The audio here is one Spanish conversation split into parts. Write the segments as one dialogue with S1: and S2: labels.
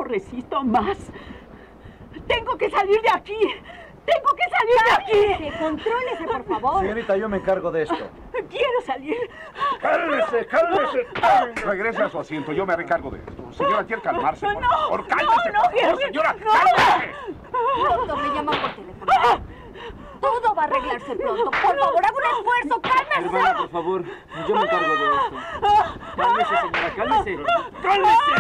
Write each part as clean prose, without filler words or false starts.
S1: resisto más. ¡Tengo que salir de aquí! ¡Tengo que salir de aquí!
S2: ¡Contrólese, por favor!
S3: Señorita, yo me encargo de esto.
S1: ¡Quiero salir!
S4: ¡Cálmese, cálmese! Regrese a su asiento, yo me recargo de esto. Señora, quiere calmarse, por favor. ¡Cálmese, por favor, señora! ¡Cálmese!
S2: Doctor, le llaman por teléfono. Todo va a arreglarse pronto. Por favor, haga un esfuerzo. ¡Cálmese!
S3: Hermana, por favor, yo me encargo de esto. Cálmese, señora, cálmese.
S4: ¡Cálmese!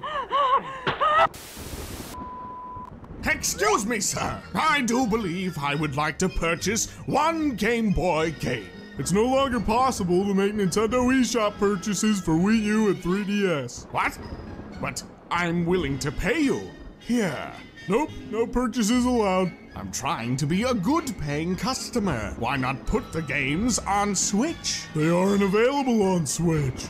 S5: Excuse me, sir. I do believe I would like to purchase one Game Boy game. It's no longer possible to make Nintendo eShop purchases for Wii U and 3DS. What? But I'm willing to pay you. Here. Nope, no purchases allowed. I'm trying to be a good-paying customer. Why not put the games on Switch? They aren't available on Switch.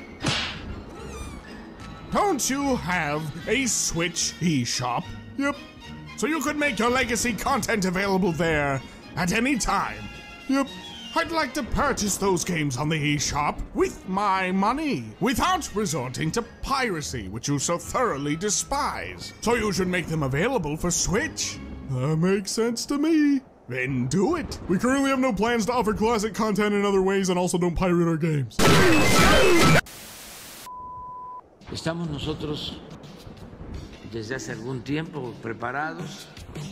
S5: Don't you have a Switch eShop? Yep. So you could make your legacy content available there at any time. Yep. I'd like to purchase those games on the eShop with my money, without resorting to piracy, which you so thoroughly despise. So you should make them available for Switch. That makes sense to me. Then do it. We currently have no plans to offer classic content in other ways and also don't pirate our games.
S6: Estamos nosotros desde hace algún tiempo preparados.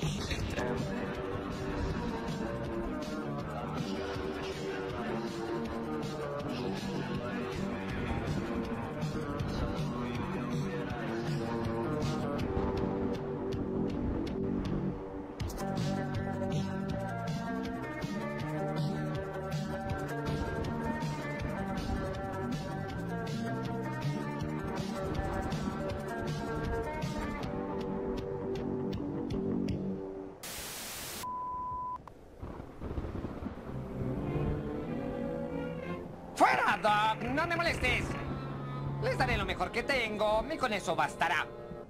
S7: ¡Fuera, Doc! ¡No me molestes! Les daré lo mejor que tengo y con eso bastará.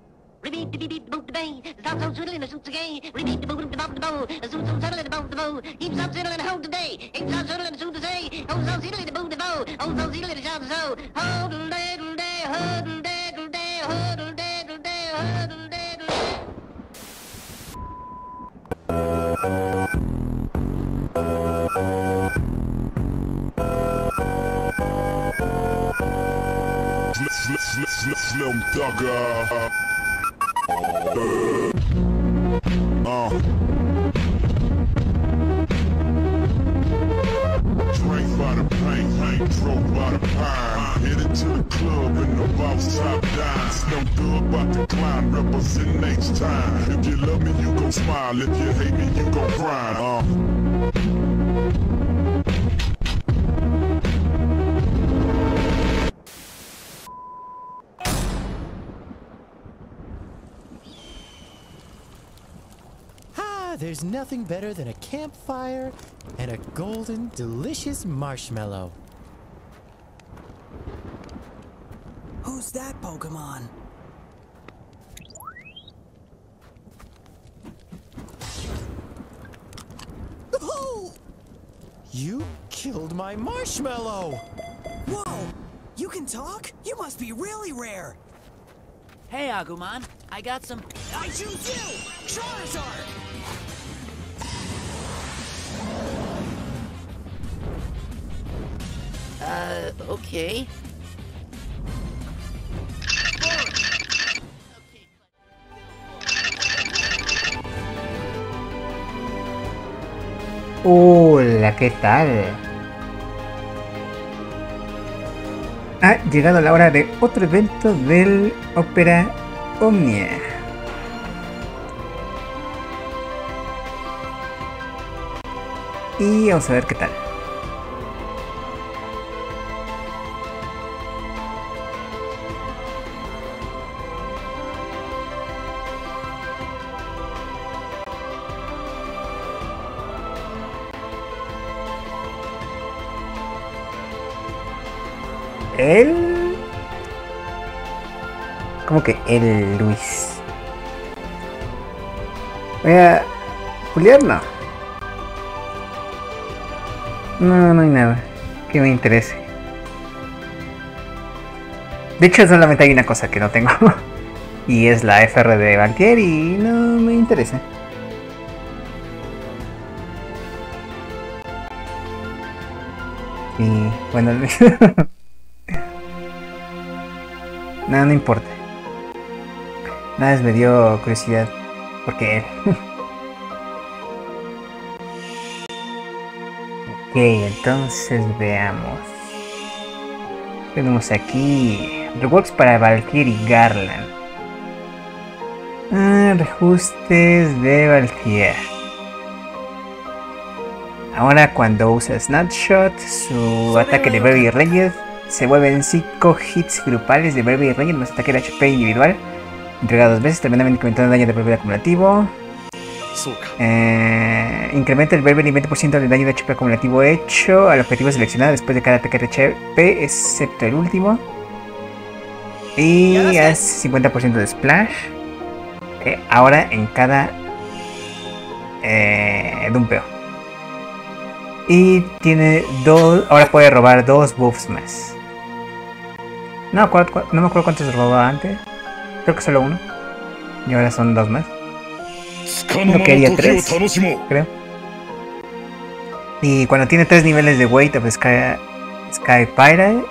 S5: Slim Thugger. Drank by the paint, drove by the pine. Headed to the club in the boss top down. Slim Thug about to climb, representing H-Time. If you love me, you gon' smile. If you hate me, you gon' cry.
S8: There's nothing better than a campfire and a golden, delicious marshmallow.
S9: Who's that Pokemon?
S8: Oh! You killed my marshmallow!
S9: Whoa! You can talk? You must be really rare!
S10: Hey, Agumon, I got some...
S9: I choose you! Charizard!
S10: Okay.
S11: Hola, ¿qué tal? Ha llegado la hora de otro evento del Ópera Omnia. Y vamos a ver qué tal. ¿Él? ¿Cómo que él, Luis? Voy a... Julián, no. No hay nada que me interese. De hecho, solamente hay una cosa que no tengo. Y es la FR de Valkyrie y no me interesa. Y bueno, no importa. Nada más me dio curiosidad. Porque él. Ok, entonces veamos. Tenemos aquí reworks para Valkyrie y Garland. Reajustes de Valkyrie. Ahora cuando usa Snapshot, su ataque de Berry Ranged se vuelven 5 hits grupales de Berry Ranged más ataque de HP individual. Entrega 2 veces, tremendamente incrementando el daño de Berry acumulativo. Incrementa el Berry 20% del daño de HP acumulativo hecho al objetivo seleccionado después de cada ataque de HP, excepto el último. Y hace 50% de Splash. Ahora en cada dumpeo. Y tiene 2. Ahora puede robar 2 buffs más. No me acuerdo cuántos robaba antes. Creo que solo uno. Y ahora son 2 más. No quería 3, creo. Y cuando tiene 3 niveles de Weight of Sky Pirate,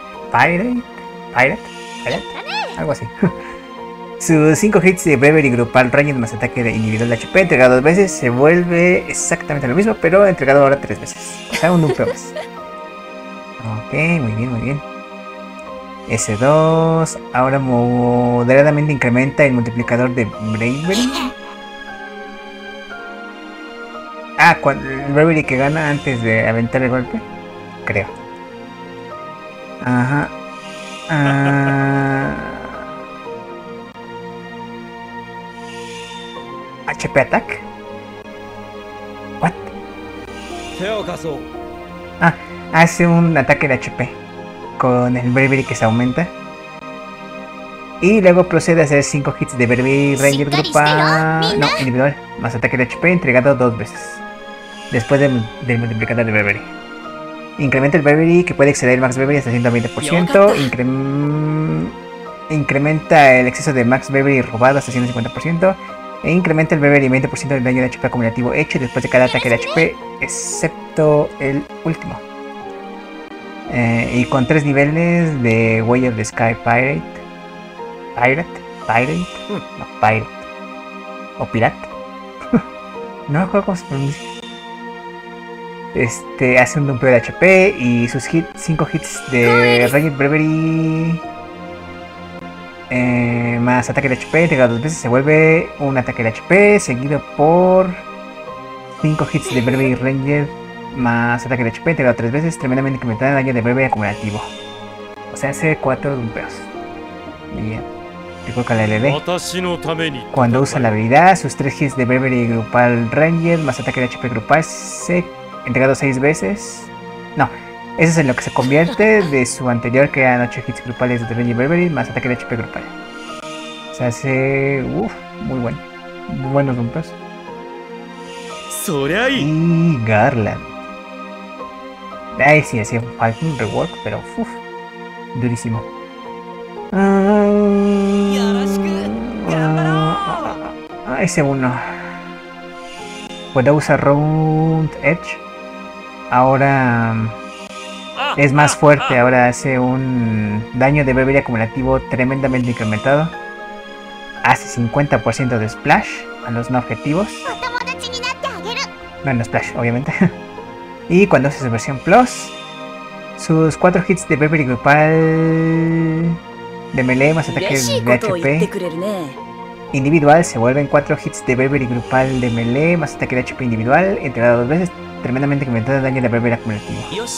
S11: algo así. Sus 5 hits de Bravery grupal Ranged más ataque de individual de HP entregado 2 veces se vuelve exactamente lo mismo, pero entregado ahora 3 veces. O sea, un dumpeo más. Ok, muy bien. S2 ahora moderadamente incrementa el multiplicador de Bravery. El Bravery que gana antes de aventar el golpe, creo. Ajá. HP attack. What? Hace un ataque de HP con el Bravery que se aumenta. Y luego procede a hacer 5 hits de Bravery Ranger grupal. No, individual. Más ataque de HP entregado 2 veces. Después del multiplicador de Bravery. Incrementa el Bravery que puede exceder el Max Bravery hasta 120%. Incrementa el exceso de Max Bravery robado hasta 150%. E incrementa el Bravery 20% del daño de HP acumulativo hecho después de cada ataque de HP, excepto el último. Y con 3 niveles de Way of the Sky Pirate. No, Pirate. O Pirate. No me acuerdo cómo se pronuncia. Hace un dumpeo de HP y sus 5 hits de Ranged Bravery más ataque de HP entregado 2 veces se vuelve un ataque de HP seguido por 5 hits de Bravery Ranged más ataque de HP entregado 3 veces tremendamente incrementado el daño de Bravery acumulativo. O sea, hace 4 dumpeos. Bien. Recuerda la LD. Cuando usa la habilidad, sus 3 hits de Bravery grupal Ranged más ataque de HP grupal se entregado 6 veces. No, eso es en lo que se convierte de su anterior, que eran 8 hits grupales de Ranged Bravery más ataque de HP grupal. O sea, hace. Muy bueno. Muy buenos dumpeos. Y Garland. Ahí sí hacía falta un rework, pero durísimo. Ese uno. Cuando usa Round Edge, ahora es más fuerte. Ahora hace un daño de Bravery acumulativo tremendamente incrementado. Hace 50% de Splash a los no objetivos. No Splash, obviamente. Y cuando hace su versión Plus, sus 4 hits de Bravery grupal de melee más ataque de HP individual se vuelven 4 hits de Bravery grupal de melee más ataque de HP individual entregado 2 veces tremendamente incrementado el daño de Bravery acumulativo.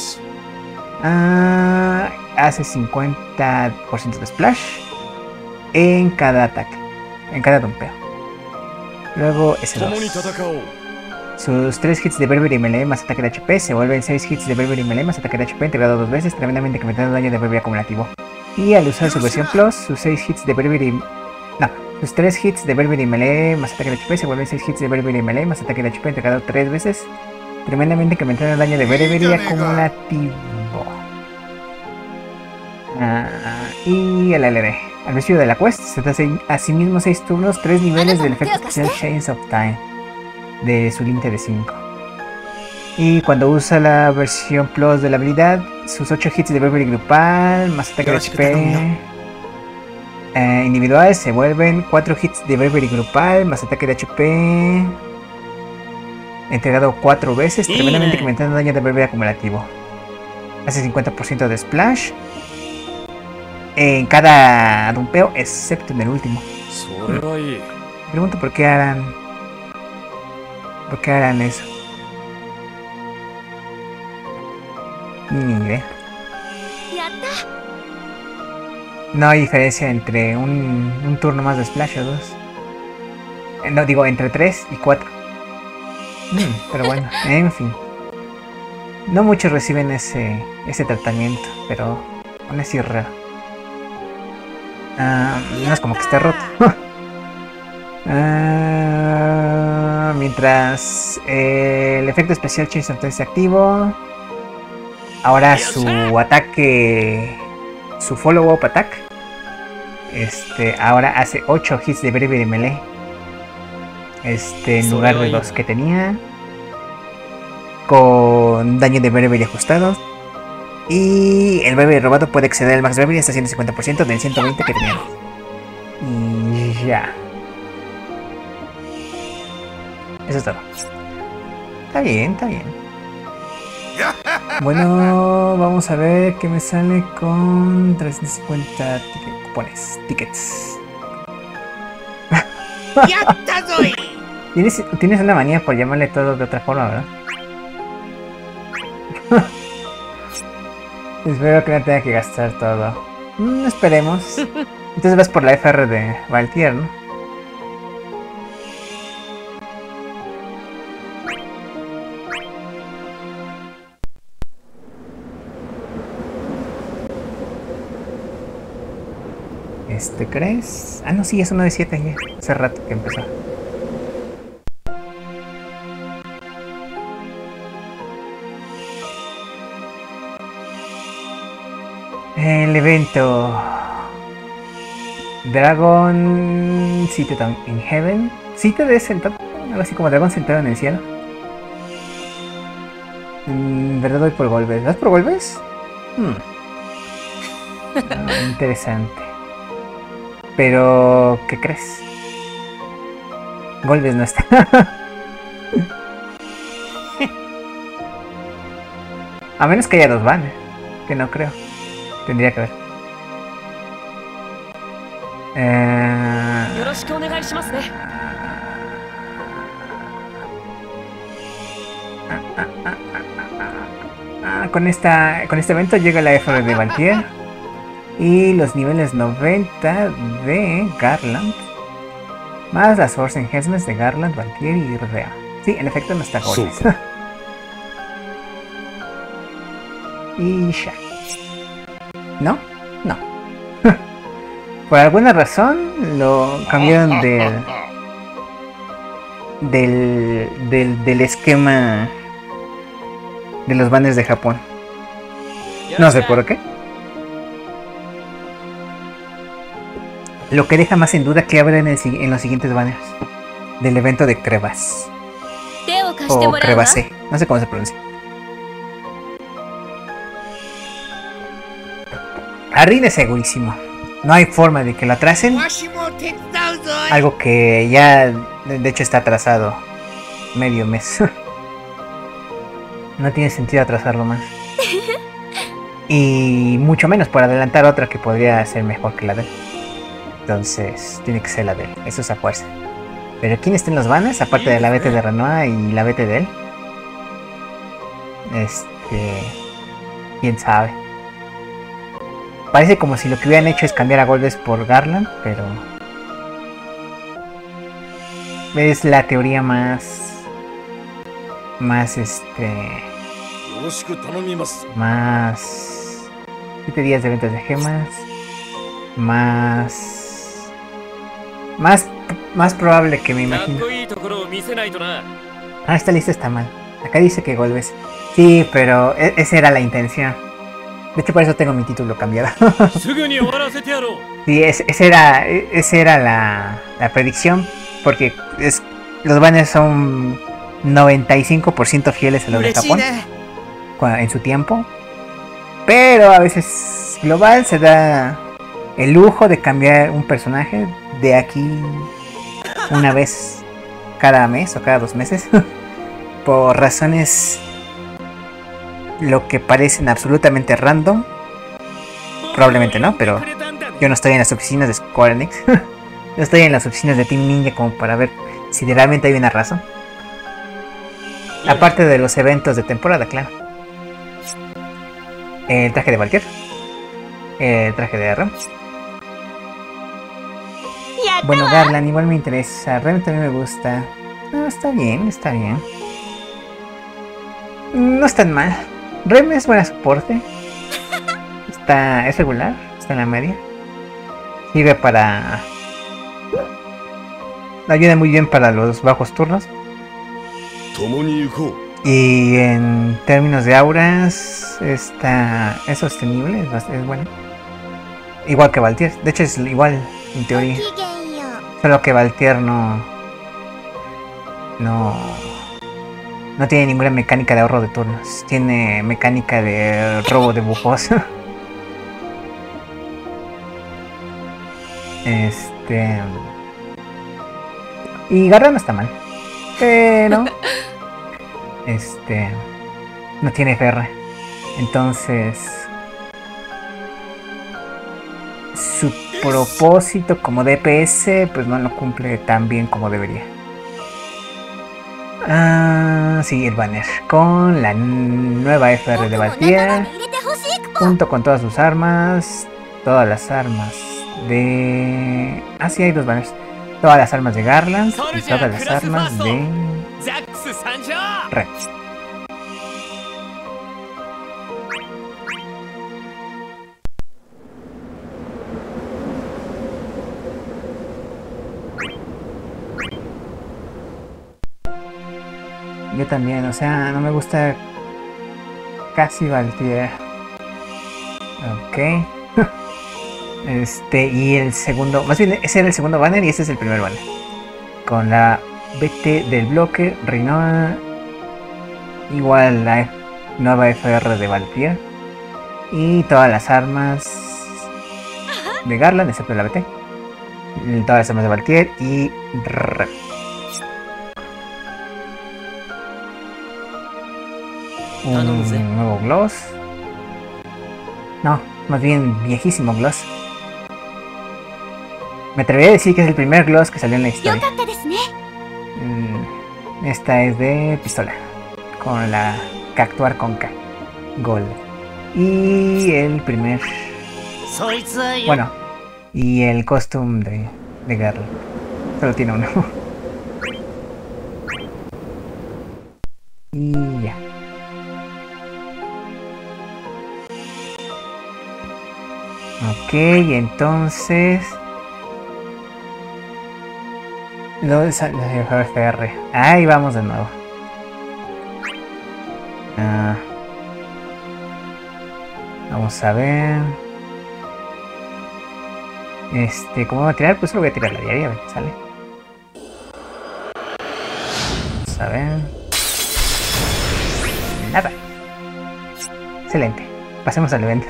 S11: Hace 50% de Splash en cada ataque, en cada dumpeo. Luego S2. Sus 3 hits de Bravery melee más ataque de HP se vuelven 6 hits de Bravery melee más ataque de HP entregado 2 veces tremendamente incrementando el daño de Bravery acumulativo. Y al usar su versión Plus, sus 6 hits de Bravery... No, sus 3 hits de Bravery melee más ataque de HP se vuelven 6 hits de Bravery melee más ataque de HP entregado 3 veces tremendamente incrementando el daño de Bravery acumulativo. Y el LD. Al principio de la quest se da a sí mismo 6 turnos, 3 niveles del efecto especial Chains of Time de su límite de 5. Y cuando usa la versión plus de la habilidad, sus 8 hits de bravery grupal más ataque de HP individual se vuelven 4 hits de bravery grupal más ataque de HP entregado 4 veces, tremendamente incrementando daño de bravery acumulativo. Hace 50% de splash en cada dumpeo, excepto en el último. Me pregunto por qué harán eso. Ni idea. No hay diferencia entre un turno más de splash o 2. No, digo entre 3 y 4. Pero bueno, en fin. No muchos reciben ese tratamiento, pero aún así es raro. No es como que esté roto. Mientras el efecto especial Chains of Time es activo, ahora su ataque, su follow-up attack, ahora hace 8 hits de bravery de melee, en lugar de los que tenía, con daño de bravery ajustado. Y el bravery robado puede exceder el max bravery hasta 150% del 120 que tenía. Y ya. Eso es todo. Está bien, está bien. Bueno, vamos a ver qué me sale con 350 cupones, tickets. Tienes una manía por llamarle todo de otra forma, ¿verdad? Espero que no tenga que gastar todo. Esperemos. Entonces vas por la FR de Valtier, ¿no? ¿Crees? Ah, no, sí, es uno de 7 ya. Hace rato que empezó. El evento Dragon Seated in Heaven. Seated es sentado, algo así como dragón sentado en el cielo. ¿Verdad voy por Golbes? ¿Vas por Golbes? Interesante. Pero, ¿qué crees? Golbes no está. A menos que haya 2 banners, que no creo. Tendría que ver. Con este evento llega la FR de Valtier y los niveles 90 de Garland más las Force Enhancements de Garland, Valtier y Rea. Sí, en efecto no está Golbes. Y ya. ¿No? No. Por alguna razón lo cambiaron del esquema de los banners de Japón. No sé por qué. Lo que deja más en duda que habrá en los siguientes banners del evento de Crevas. O Crevase. No sé cómo se pronuncia. Arrin es segurísimo. No hay forma de que lo atrasen. Algo que ya de hecho está atrasado medio mes. No tiene sentido atrasarlo más. Y mucho menos por adelantar otra que podría ser mejor que la de él. Entonces tiene que ser la de él. Eso es a fuerza. Pero ¿quién está en los banners? Aparte de la BT de Renoir y la BT de él. Quién sabe. Parece como si lo que hubieran hecho es cambiar a Golbes por Garland, pero es la teoría más 7 días de ventas de gemas, más probable que me imagino. Esta lista está mal. Acá dice que Golbes. Sí, pero esa era la intención. De hecho, por eso tengo mi título cambiado. Sí, esa era la predicción. Porque los banners son 95% fieles a los de Japón en su tiempo. Pero a veces Global se da el lujo de cambiar un personaje de aquí una vez cada mes o cada 2 meses. Por razones lo que parecen absolutamente random. Probablemente no, pero yo no estoy en las oficinas de Square Enix. No estoy en las oficinas de Team Ninja como para ver si realmente hay una razón. Aparte de los eventos de temporada, claro. El traje de Valkyr. El traje de Ram. Bueno, Garland igual me interesa. Rem también me gusta. No, está bien, está bien. No es tan mal. Rem es buen soporte. Es regular. Está en la media. Sirve para... Ayuda muy bien para los bajos turnos. Y en términos de auras es sostenible, es bueno. Igual que Valtier. De hecho es igual en teoría. Solo que Valtier no tiene ninguna mecánica de ahorro de turnos. Tiene mecánica de robo de bufos. Y Garra no está mal. Pero no tiene FR. Entonces su propósito como DPS pues no lo cumple tan bien como debería. Sí, el banner con la nueva FR de Valtier junto con todas sus armas, todas las armas de... sí, hay 2 banners. Todas las armas de Garland y todas las armas de Red. Yo también, o sea, no me gusta casi Valtier. Ok. Y el segundo, más bien ese era el segundo banner y este es el primer banner. Con la BT del bloque, Rinoa, igual la nueva FR de Valtier. Y todas las armas de Garland, excepto la BT. Todas las armas de Valtier y Red. Un nuevo gloss. No, más bien viejísimo gloss. Me atrevería a decir que es el primer gloss que salió en la historia. Esta es de pistola. Con la Cactuar con K. Gold. Y el primer... Bueno. Y el costume de Garland. Solo tiene uno. Y ya. Ok, entonces... Lo de FR. Ahí vamos de nuevo. Vamos a ver. ¿Cómo voy a tirar? Pues lo voy a tirar la diaria, a ver qué sale. Vamos a ver. Nada. Excelente. Pasemos al evento.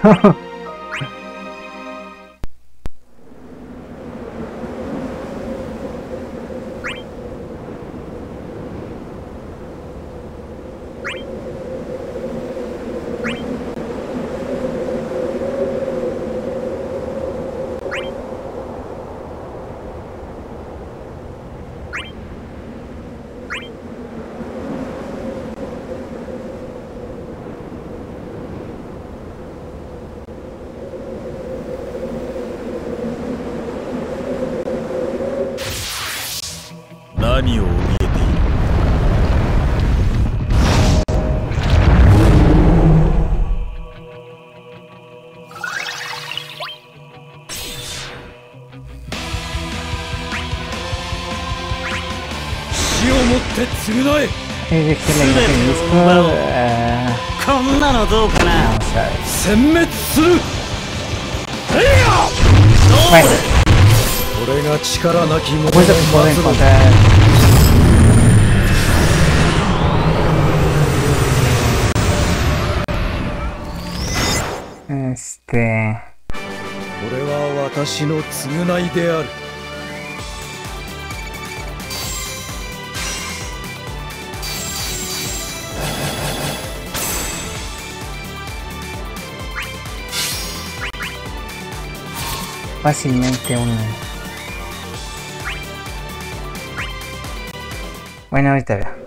S11: dejé la imagen en Discord. Vamos a ver. Bueno. Puedo encontrar. Fácilmente un... Bueno, ahorita veo.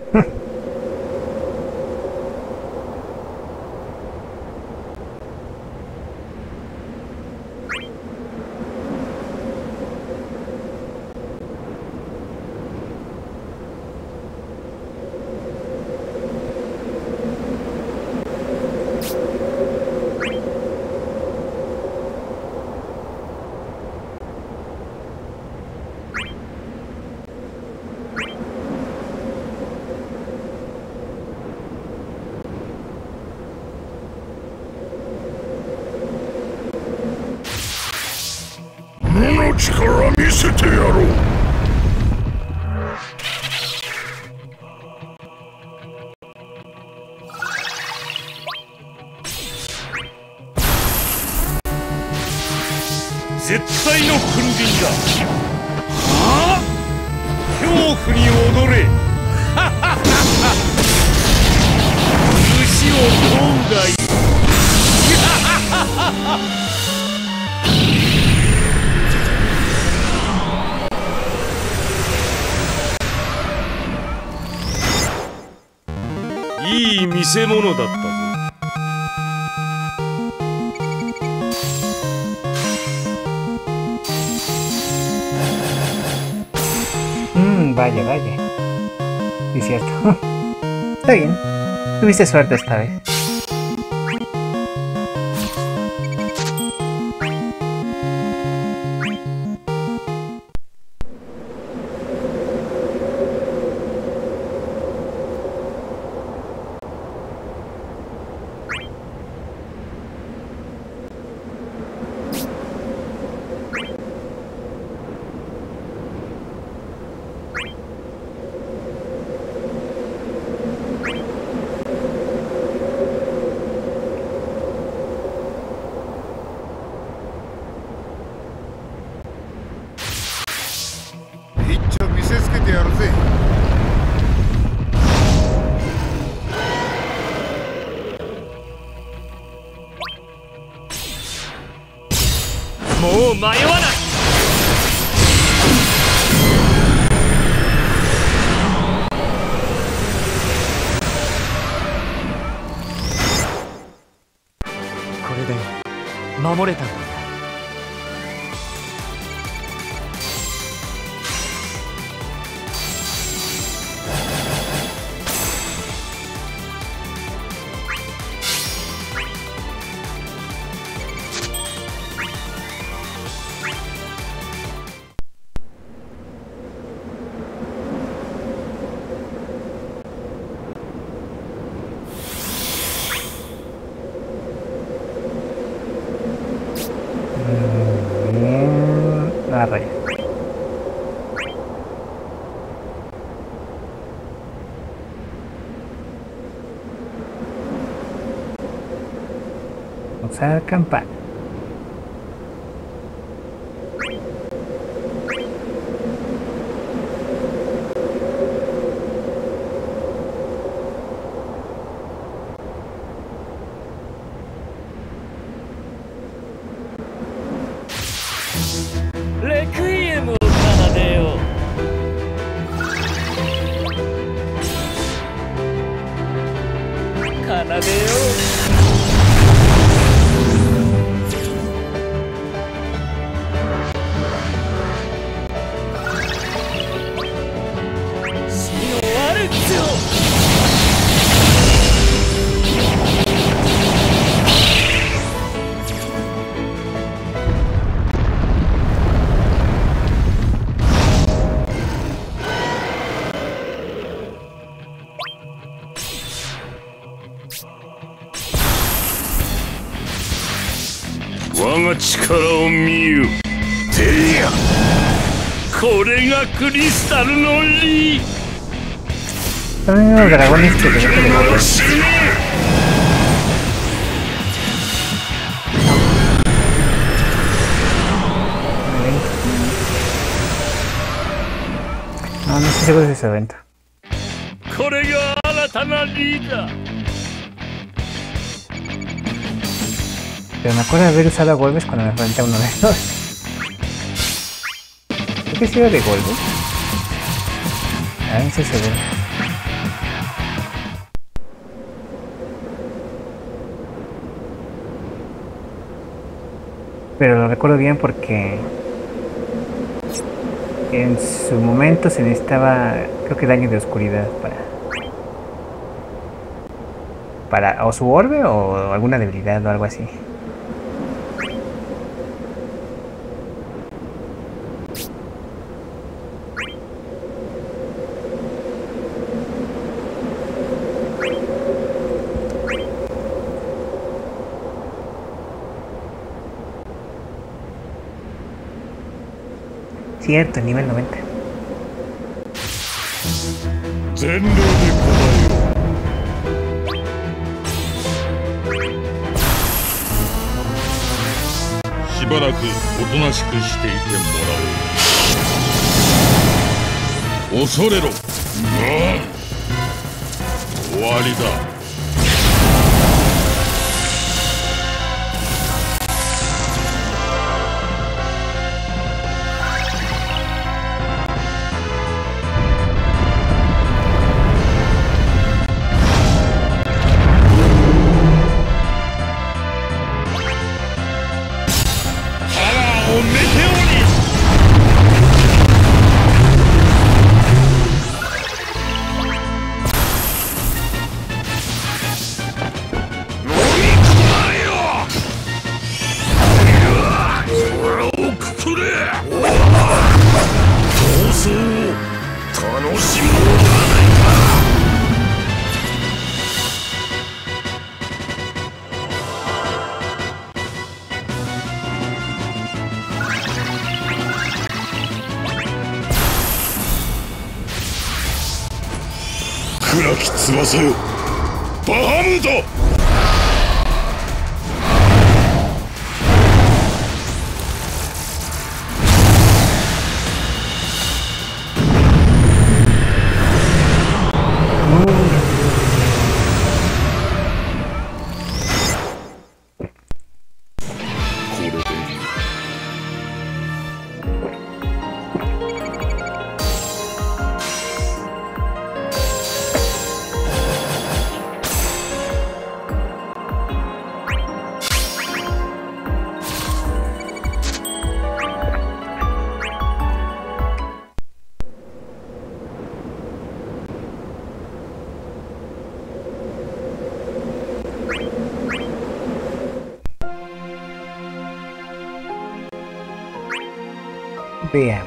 S12: いい見せ物だったぞ。
S11: Vaya, vaya. Es cierto. Está bien. Tuviste suerte esta vez. Vamos a acampar.
S12: Requiemを奏でよう。奏でよう。 我が力を見よ。てや、これがクリスタルの利。
S11: También los dragones que tenés que devolver. No, no estoy seguro de ese evento. Pero me acuerdo de haber usado a Golbes cuando me enfrenté a uno de estos. ¿Creo que sí era de Golbes? No estoy seguro. Pero lo recuerdo bien porque en su momento se necesitaba, creo que daño de oscuridad para o su orbe o alguna debilidad o algo así. Cierto, nivel 90.
S12: しばらくおとなしくしていてもらおう。恐れろ。終わりだ。暗き翼よ、バハムート。Veamos.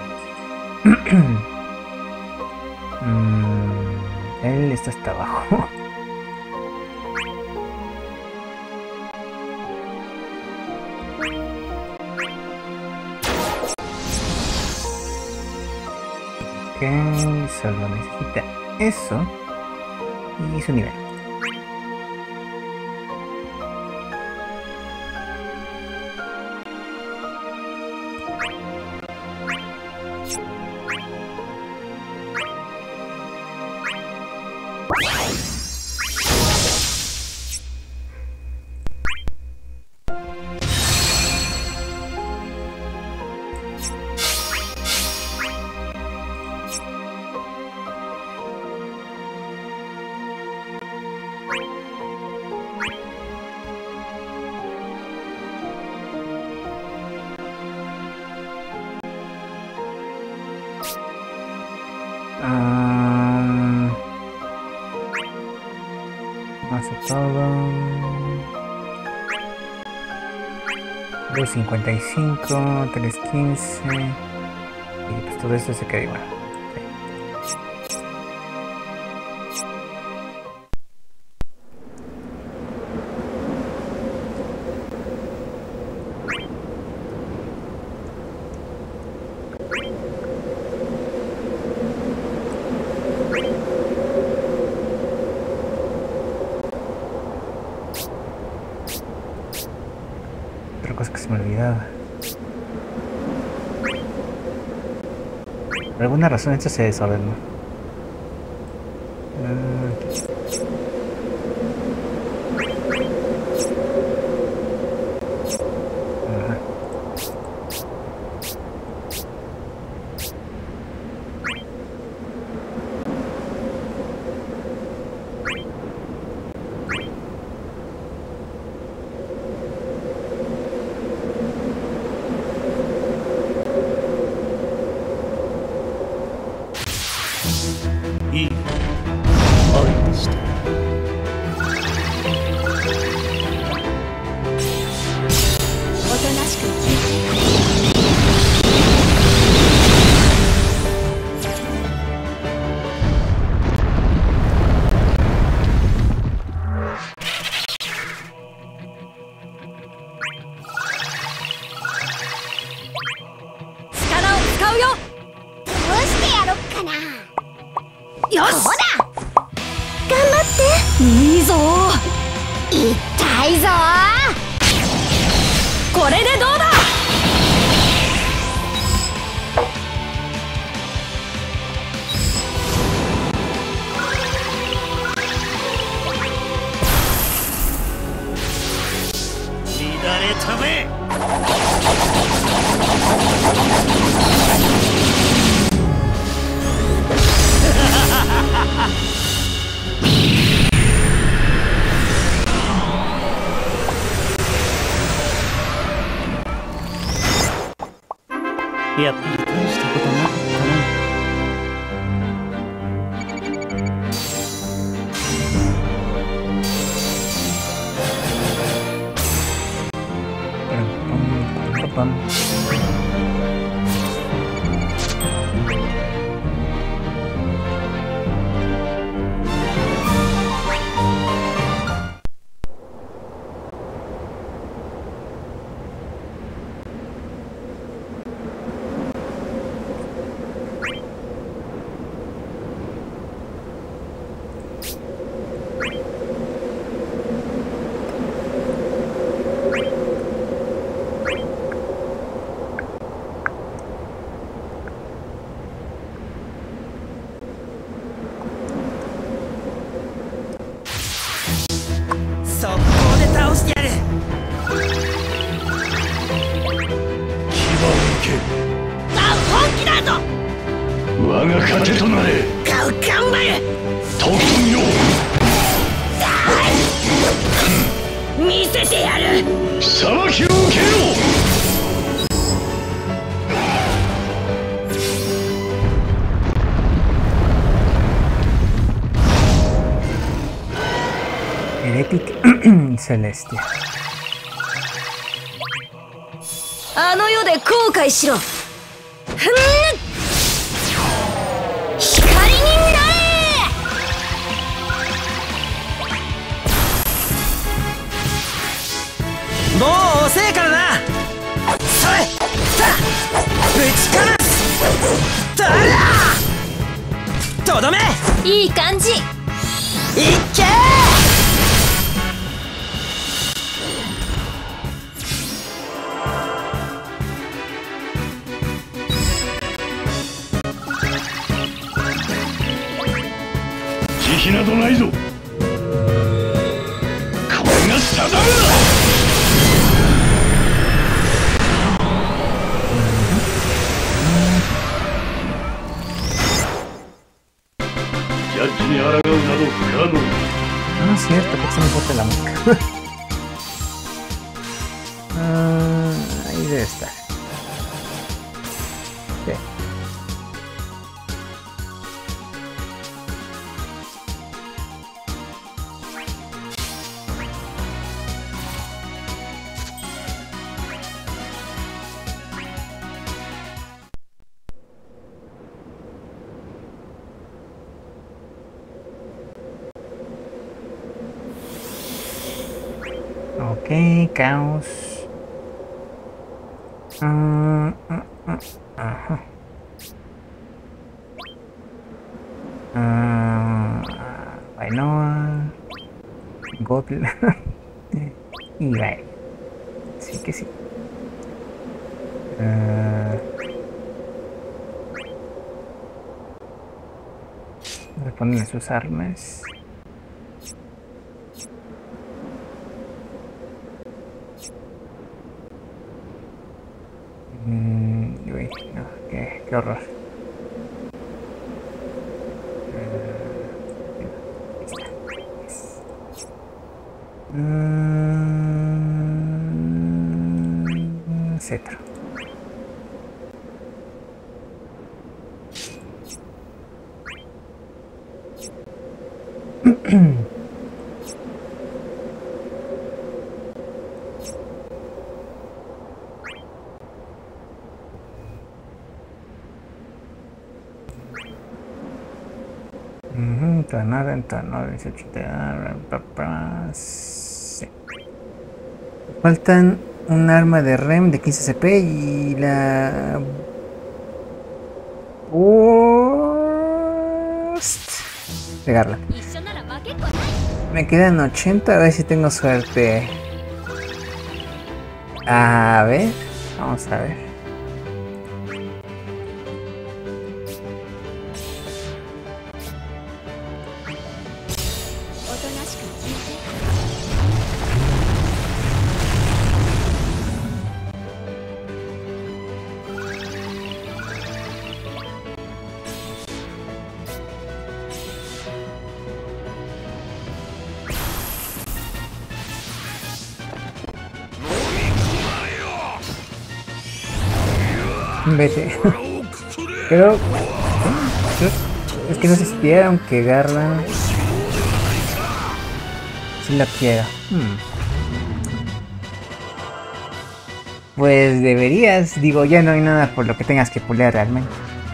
S12: Él está hasta abajo. Ok, solo necesita eso y su nivel. Hace todo 2.55, 3.15 y pues todo esto se queda igual.
S11: me olvidaba. Por alguna razón esto se desordenó.
S13: やっぱり大したことなかったな。
S11: Celestia.
S2: あの世で後悔しろ。光になれ。
S9: もう遅えからな。それぶちかますだらとどめ。
S2: いい感じ。いっ
S9: け
S12: 慈悲などないぞ。これが定めだ。ジャッジに抗うなど不可能。
S11: No es cierto, que se me corta la música. Ahí debe estar. Okay. Ok, caos. Ajá. Bueno, Gotl y Gael. Sí que sí. Le ponen sus armas. Uy, no, qué horror. Cetro. Entorno 18 sí. Faltan un arma de REM de 15 CP y la pegarla. Me quedan 80, a ver si tengo suerte. A ver, vamos a ver. Vete. Pero es que no sé si quiera, aunque Garra si la quiera. Pues deberías, digo, ya no hay nada por lo que tengas que pulear realmente.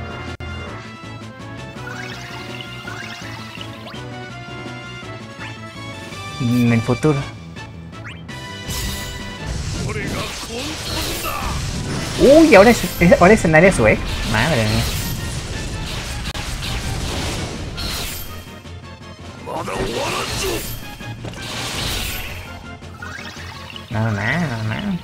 S11: En el futuro. Uy, ahora es en área Suec. Madre mía. No.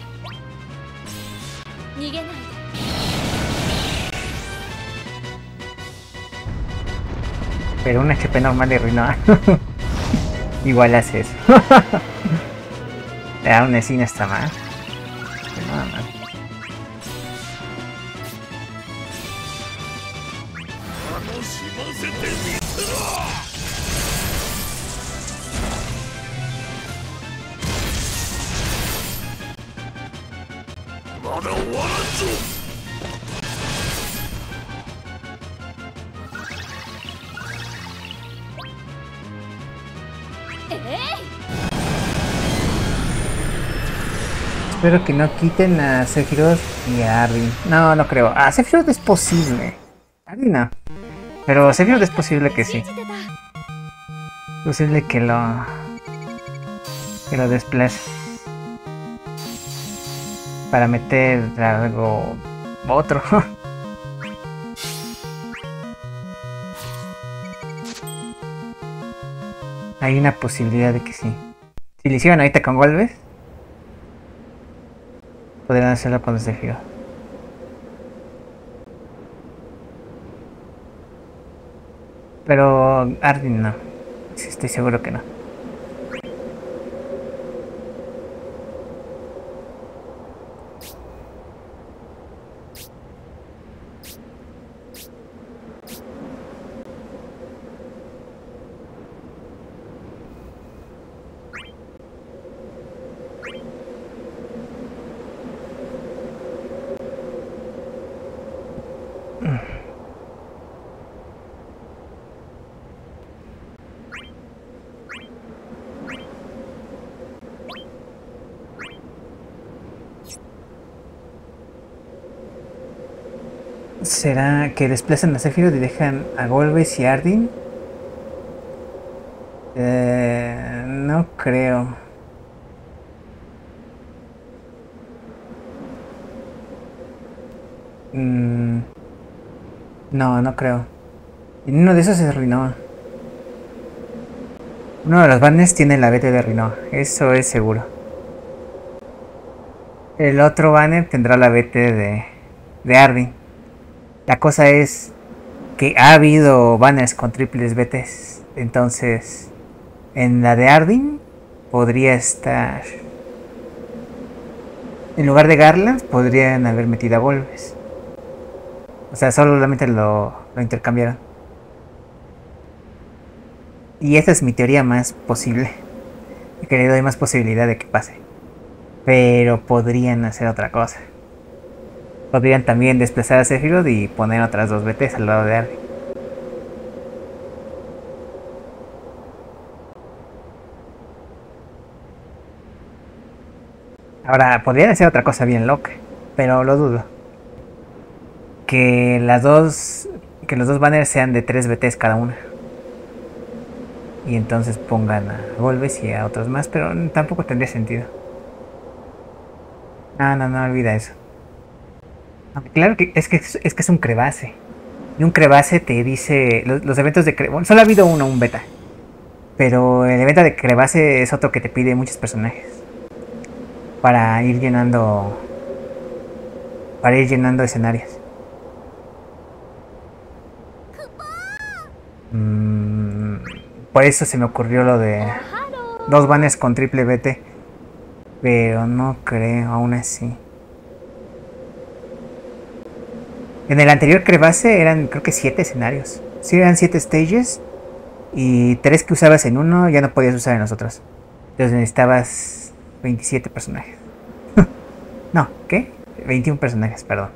S11: Pero un HP normal de Rinoa. Igual hace eso. Aún así no está mal. Nada más. Espero que no quiten a Sephiroth y a Arvin. No, no creo. A Sephiroth es posible. Arvin no. Pero Sephiroth es posible que sí. Es posible que lo desplace. Para meter algo otro. Hay una posibilidad de que sí. Si lo hicieron ahorita con Golbez, podrían hacerlo con Sephiroth. Pero Arvin no. Sí, estoy seguro que no. ¿Será que desplazan a Sephiroth y dejan a Golbez y Arvin? No creo. No creo. Y uno de esos es Rinoa. Uno de los banners tiene la BT de Rinoa, eso es seguro. El otro banner tendrá la BT de Arvin. La cosa es que ha habido banners con triples BTs. Entonces, en la de Ardyn podría estar... En lugar de Garland, podrían haber metido a Volves. O sea, solamente lo intercambiaron. Y esta es mi teoría más posible. Que le doy más posibilidad de que pase. Pero podrían hacer otra cosa. Podrían también desplazar a Sephiroth y poner otras 2 BTs al lado de Ardyn. Ahora, podrían hacer otra cosa bien loca, pero lo dudo. Que los dos banners sean de 3 BTs cada una. Y entonces pongan a Volves y a otros más, pero tampoco tendría sentido. No, olvida eso. Aunque claro que es que es un Crevasse. Y un Crevasse te dice... Los eventos de Crevasse... Bueno, solo ha habido un beta. Pero el evento de Crevasse es otro que te pide muchos personajes. Para ir llenando escenarios. Por eso se me ocurrió lo de 2 banners con triple BT. Pero no creo, aún así. En el anterior Crevasse eran creo que 7 escenarios. Sí, eran 7 stages. Y 3 que usabas en uno ya no podías usar en los otros. Entonces necesitabas 27 personajes. No, ¿qué? 21 personajes, perdón.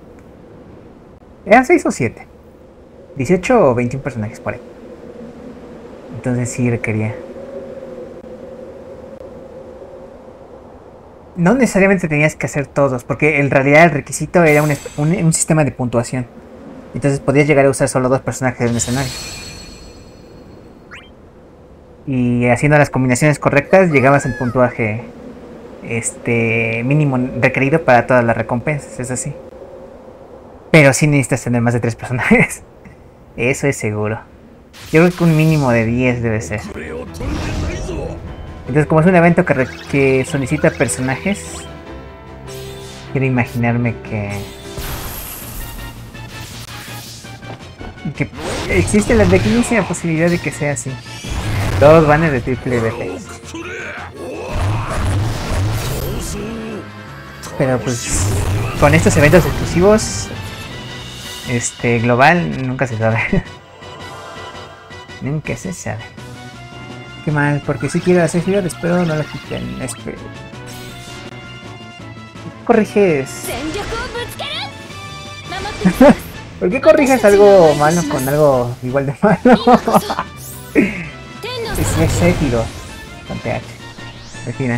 S11: ¿Eran 6 o 7? 18 o 21 personajes por ahí. Entonces sí requería. No necesariamente tenías que hacer todos, porque en realidad el requisito era un sistema de puntuación. Entonces podías llegar a usar solo 2 personajes en un escenario. Y haciendo las combinaciones correctas llegabas al puntuaje mínimo requerido para todas las recompensas, es así. Pero sí necesitas tener más de 3 personajes. Eso es seguro. Yo creo que un mínimo de 10 debe ser. Entonces, como es un evento que solicita personajes, quiero imaginarme que existe la pequeñísima posibilidad de que sea así. 2 banners de triple BT. Pero pues con estos eventos exclusivos global nunca se sabe. Nunca se sabe. Qué mal, porque si quiero hacer Sephiroth, espero no lo quiten. Corriges. ¿Por qué corrijas algo malo con algo igual de malo? Es Sephiroth con TH. Al final.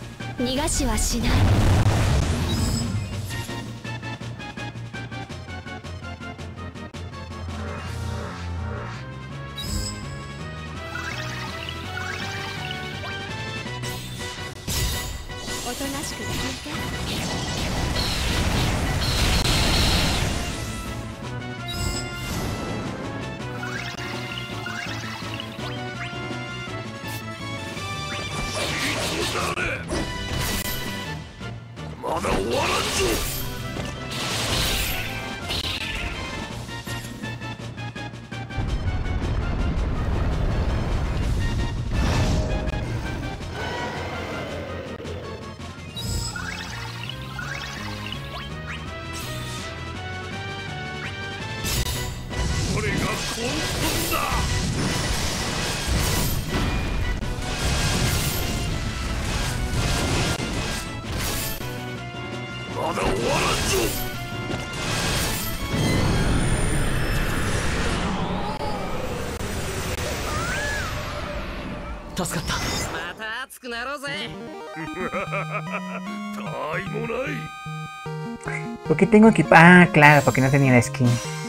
S11: ¿Por qué tengo que...? Ah, claro, porque no tenía la skin.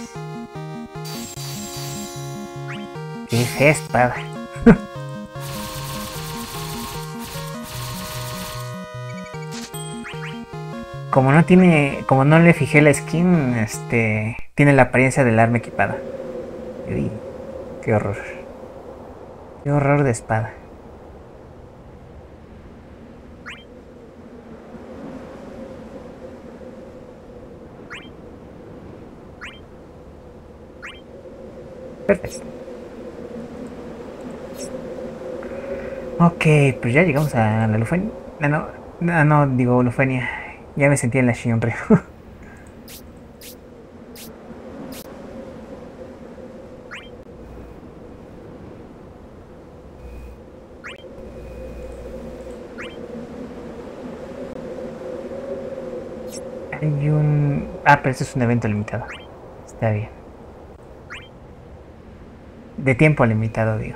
S11: Qué fea espada. Como no le fijé la skin, tiene la apariencia del arma equipada. Uy, qué horror. Qué horror de espada. Perfecto. Ok, pues ya llegamos a la Lufenia. No, digo Lufenia. Ya me sentí en la Shinryu. Hay un... Ah, pero este es un evento limitado. Está bien. De tiempo limitado, digo.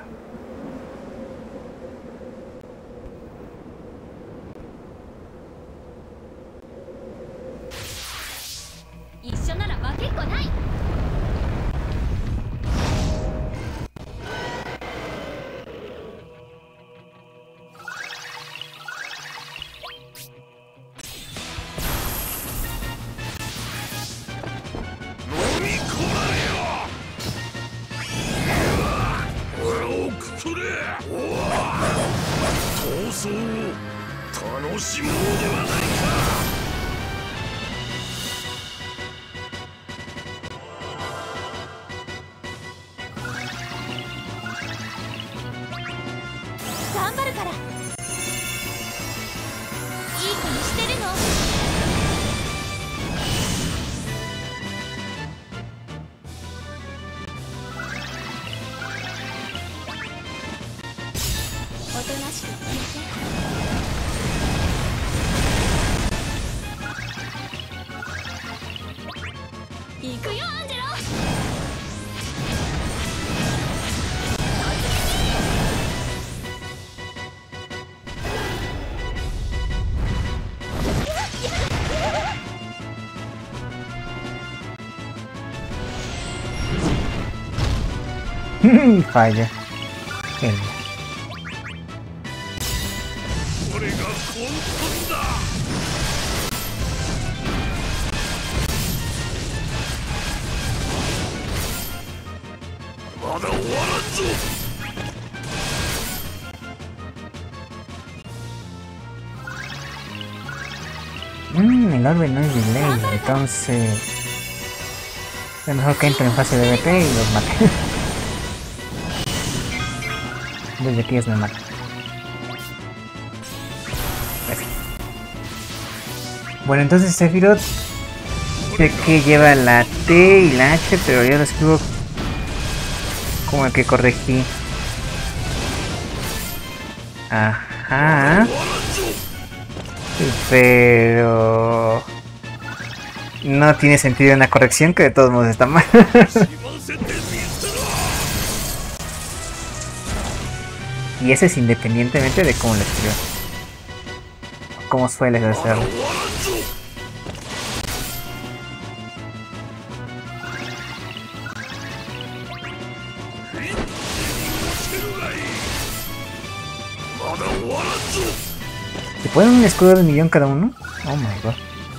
S11: Falla. Genial. El orbe no es delay, entonces es mejor que entre en fase de BP y los mate. Desde aquí es me mata. Bueno, entonces Sephiroth sé que lleva la T y la H, pero yo lo escribo como el que corregí. Ajá. Pero no tiene sentido una corrección que de todos modos está mal. Y ese es independientemente de cómo lo escribo. Cómo sueles hacerlo. ¿Se ponen un escudo de 1.000.000 cada uno? Oh my god.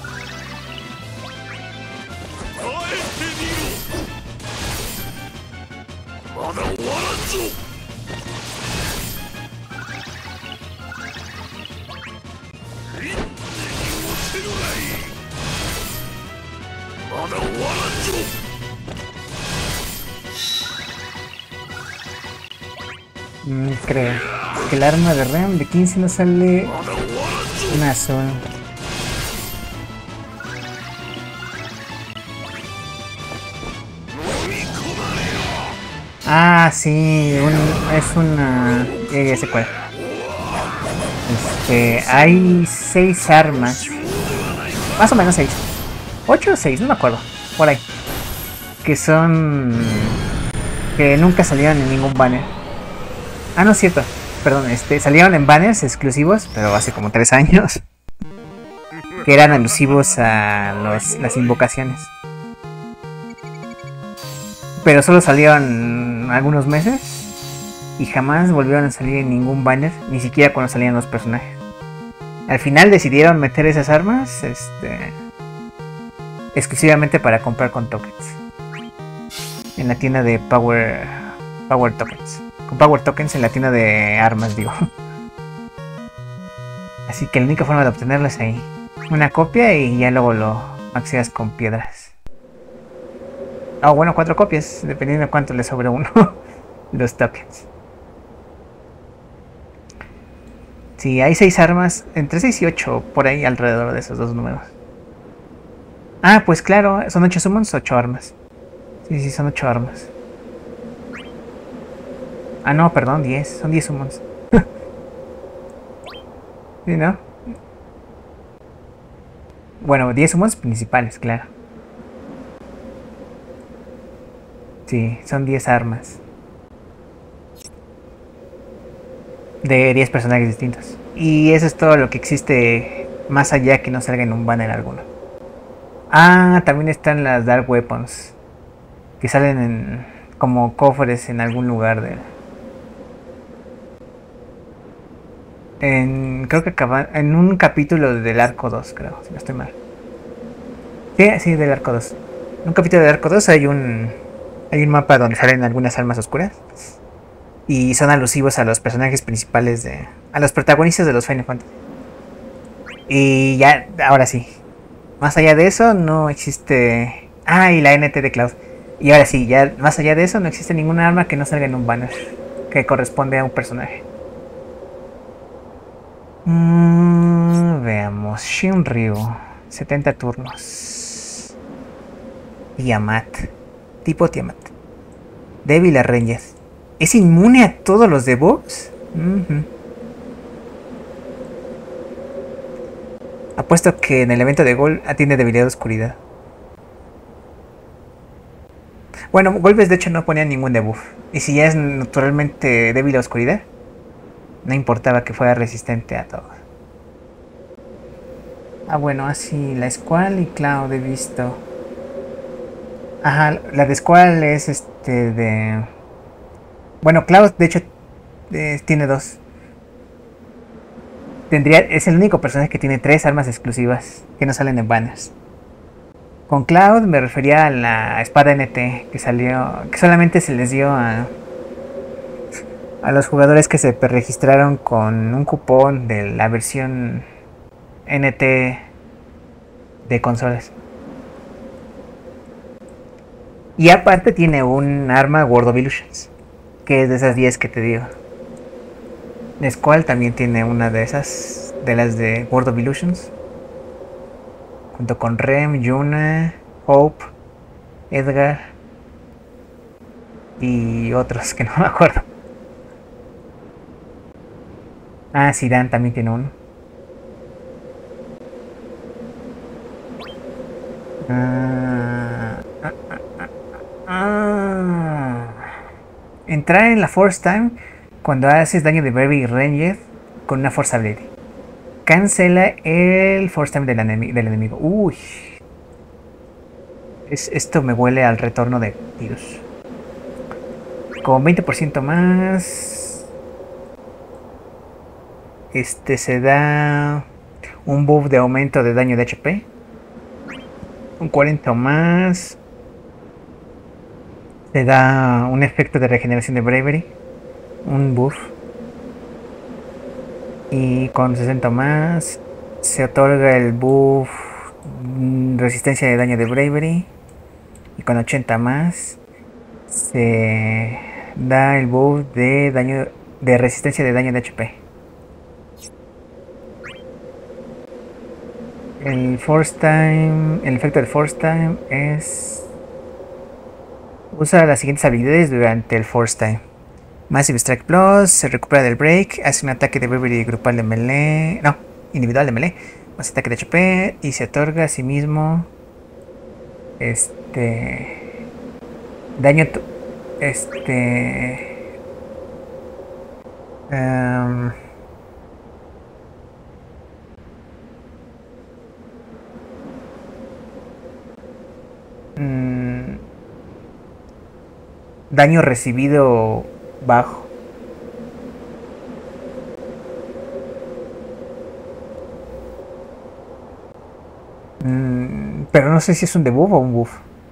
S11: Creo que el arma de RAM de 15 no sale una sola. Ah, sí, es una... ya sé cuál. Hay 6 armas. Más o menos 6. 8 o 6, no me acuerdo. Por ahí. Que son... que nunca salieron en ningún banner. Ah, no es cierto. Perdón, salieron en banners exclusivos, pero hace como 3 años. Que eran alusivos a las invocaciones. Pero solo salieron algunos meses. Y jamás volvieron a salir en ningún banner. Ni siquiera cuando salían los personajes. Al final decidieron meter esas armas exclusivamente para comprar con tokens. En la tienda de Power Tokens. Con Power Tokens en la tienda de armas, digo. Así que la única forma de obtenerlo es ahí. Una copia y ya luego lo maxeas con piedras. Ah, bueno, 4 copias, dependiendo de cuánto le sobre uno. Los tokens. Sí, hay 6 armas, entre 6 y 8, por ahí alrededor de esos dos números. Ah, pues claro, son 8 summons, 8 armas. Sí, son 8 armas. Ah, no, perdón, 10, son 10 summons. ¿Sí, no? Bueno, 10 summons principales, claro. Sí, son 10 armas. De 10 personajes distintos. Y eso es todo lo que existe más allá que no salga en un banner alguno. Ah, también están las Dark Weapons. Que salen como cofres en algún lugar de... creo que en un capítulo del Arco 2, creo, si no estoy mal. Sí, del Arco 2. En un capítulo del Arco 2 hay un mapa donde salen algunas almas oscuras. Y son alusivos a los personajes principales a los protagonistas de los Final Fantasy. Y ya, ahora sí. Más allá de eso no existe... Ah, y la NT de Cloud. Y ahora sí, ya más allá de eso no existe ninguna arma que no salga en un banner que corresponde a un personaje. Veamos. Shinryu. 70 turnos. Tiamat. Tipo Tiamat. Débil a Rangers. ¿Es inmune a todos los debuffs? Apuesto que en el evento de Gol tiene debilidad de oscuridad. Bueno, Golbes de hecho no ponía ningún debuff. Y si ya es naturalmente débil a oscuridad, no importaba que fuera resistente a todo. Ah, bueno, así la Squall y Cloud he visto. Ajá, la de Squall es de... Bueno, Cloud de hecho tiene 2. Es el único personaje que tiene 3 armas exclusivas que no salen en banners. Con Cloud me refería a la espada NT que salió, que solamente se les dio a los jugadores que se registraron con un cupón de la versión NT de consolas. Y aparte tiene un arma World of Illusions, que es de esas 10 que te digo. Squall también tiene una de esas, de las de World of Illusions. Junto con Rem, Yuna, Hope, Edgar y otros que no me acuerdo. Ah, Zidane también tiene uno. Entrar en la Force Time cuando haces daño de Berry y Ranger con una Force Ability. Cancela el Force Time del enemigo. Uy. Esto me huele al retorno de tiros. Con 20% más. Se da un buff de aumento de daño de HP. Un 40 más. Se da un efecto de regeneración de Bravery. Un buff. Y con 60 más se otorga el buff resistencia de daño de Bravery. Y con 80 más se da el buff de daño de resistencia de daño de HP. El efecto del Force Time es... Usa las siguientes habilidades durante el Force Time. Massive Strike Plus, se recupera del break, hace un ataque de Bravery grupal de melee, no, individual de melee, más ataque de HP y se otorga a sí mismo daño daño recibido bajo. Pero no sé si es un debuff o un buff.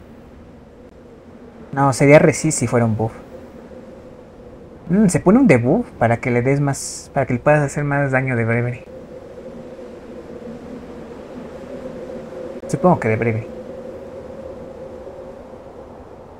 S11: No, sería resist si fuera un buff. Se pone un debuff para que le des más, para que le puedas hacer más daño de Bravery. Supongo que de Bravery.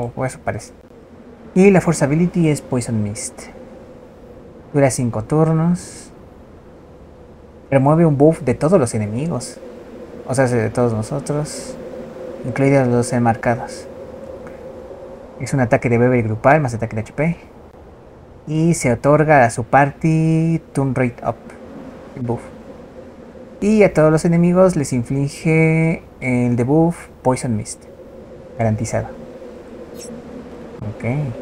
S11: o eso parece. Y la Force Ability es Poison Mist. Dura 5 turnos. Remueve un buff de todos los enemigos. O sea, de todos nosotros, incluidos los enmarcados. Es un ataque de Bravery grupal más ataque de HP. Y se otorga a su party Turn Rate Up. El buff. Y a todos los enemigos les inflige el debuff Poison Mist. Garantizado. Ok.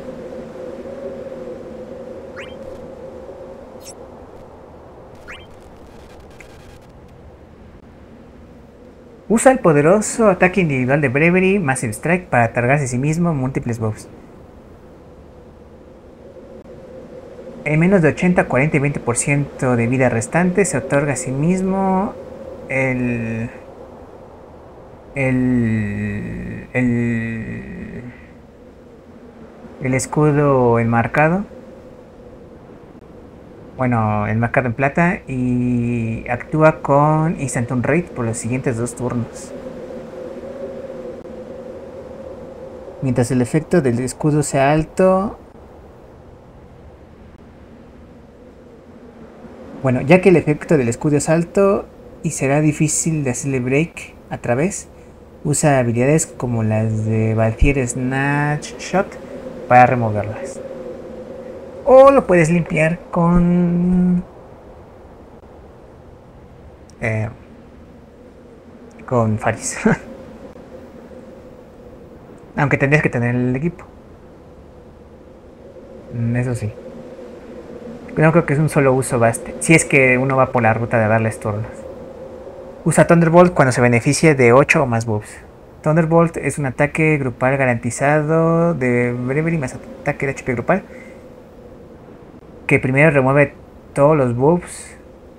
S11: Usa el poderoso ataque individual de Bravery Massive Strike para cargarse a sí mismo múltiples buffs. En menos de 80, 40 y 20% de vida restante se otorga a sí mismo el escudo enmarcado. Bueno, enmarcado en plata y actúa con Instant Turn Rate por los siguientes 2 turnos. Mientras el efecto del escudo sea alto. Bueno, ya que el efecto del escudo es alto y será difícil de hacerle break a través, usa habilidades como las de Valkyrie Snatch Shot para removerlas. O lo puedes limpiar con Faris. Aunque tendrías que tener el equipo. Eso sí. No creo que es un solo uso baste. Si es que uno va por la ruta de darles turnos. Usa Thunderbolt cuando se beneficie de 8 o más buffs. Thunderbolt es un ataque grupal garantizado de Bravery más ataque de HP grupal. Que primero remueve todos los buffs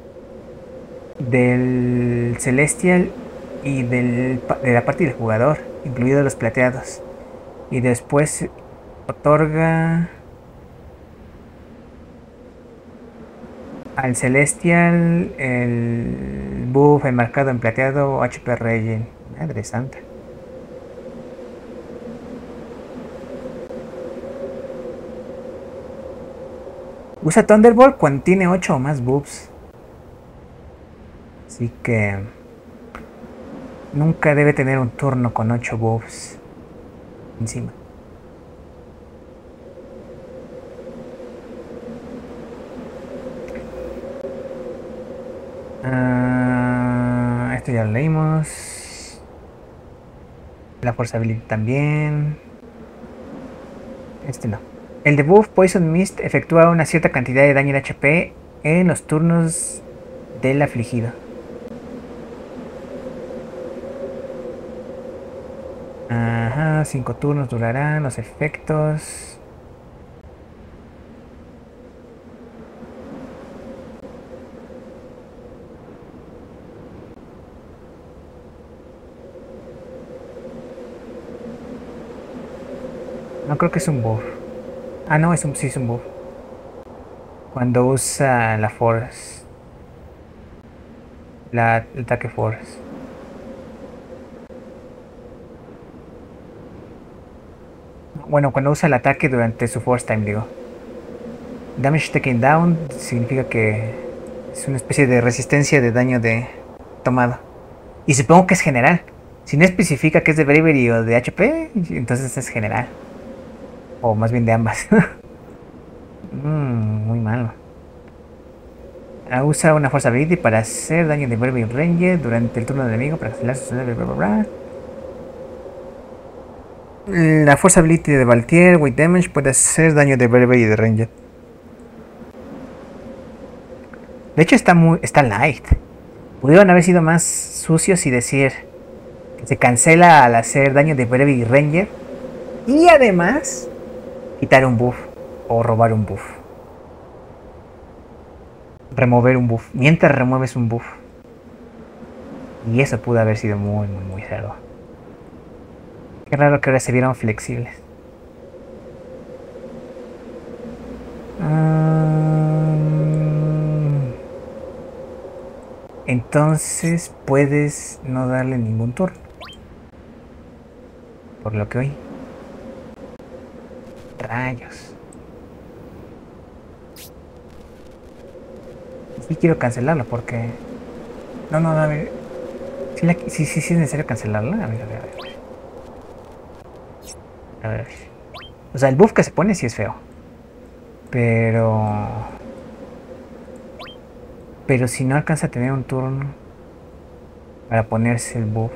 S11: del Celestial y de la parte del jugador, incluidos los plateados. Y después otorga al Celestial el buff enmarcado en plateado HP Regen. Madre santa. Usa Thunderbolt cuando tiene 8 o más buffs. Así que nunca debe tener un turno con 8 buffs encima. Esto ya lo leímos. La Force Ability también. Este no. El debuff Poison Mist efectúa una cierta cantidad de daño en HP en los turnos del afligido. Ajá, 5 turnos durarán los efectos. No creo que es un buff. Ah, no, sí es un buff. Cuando usa la Force. El ataque Force. Bueno, cuando usa el ataque durante su Force Time, digo. Damage taken down significa que es una especie de resistencia de daño de tomado. Y supongo que es general. Si no especifica que es de Bravery o de HP, entonces es general. O más bien de ambas. Muy malo. Usa una Force Ability para hacer daño de Bravery Ranger durante el turno del enemigo para cancelar su bla bla bla. La Force Ability de Valkyrie Weight Damage puede hacer daño de Bravery y de Ranger. De hecho está light. Pudieron haber sido más sucios y decir que se cancela al hacer daño de Bravery y Ranger. Y además quitar un buff o robar un buff. Remover un buff. Mientras remueves un buff. Y eso pudo haber sido muy raro. Qué raro que ahora se vieron flexibles. Entonces puedes no darle ningún turno. Por lo que oí. Rayos. Sí quiero cancelarlo porque... No, a ver. Sí es necesario cancelarla. A ver. A ver. O sea, el buff que se pone sí es feo. Pero si no alcanza a tener un turno para ponerse el buff.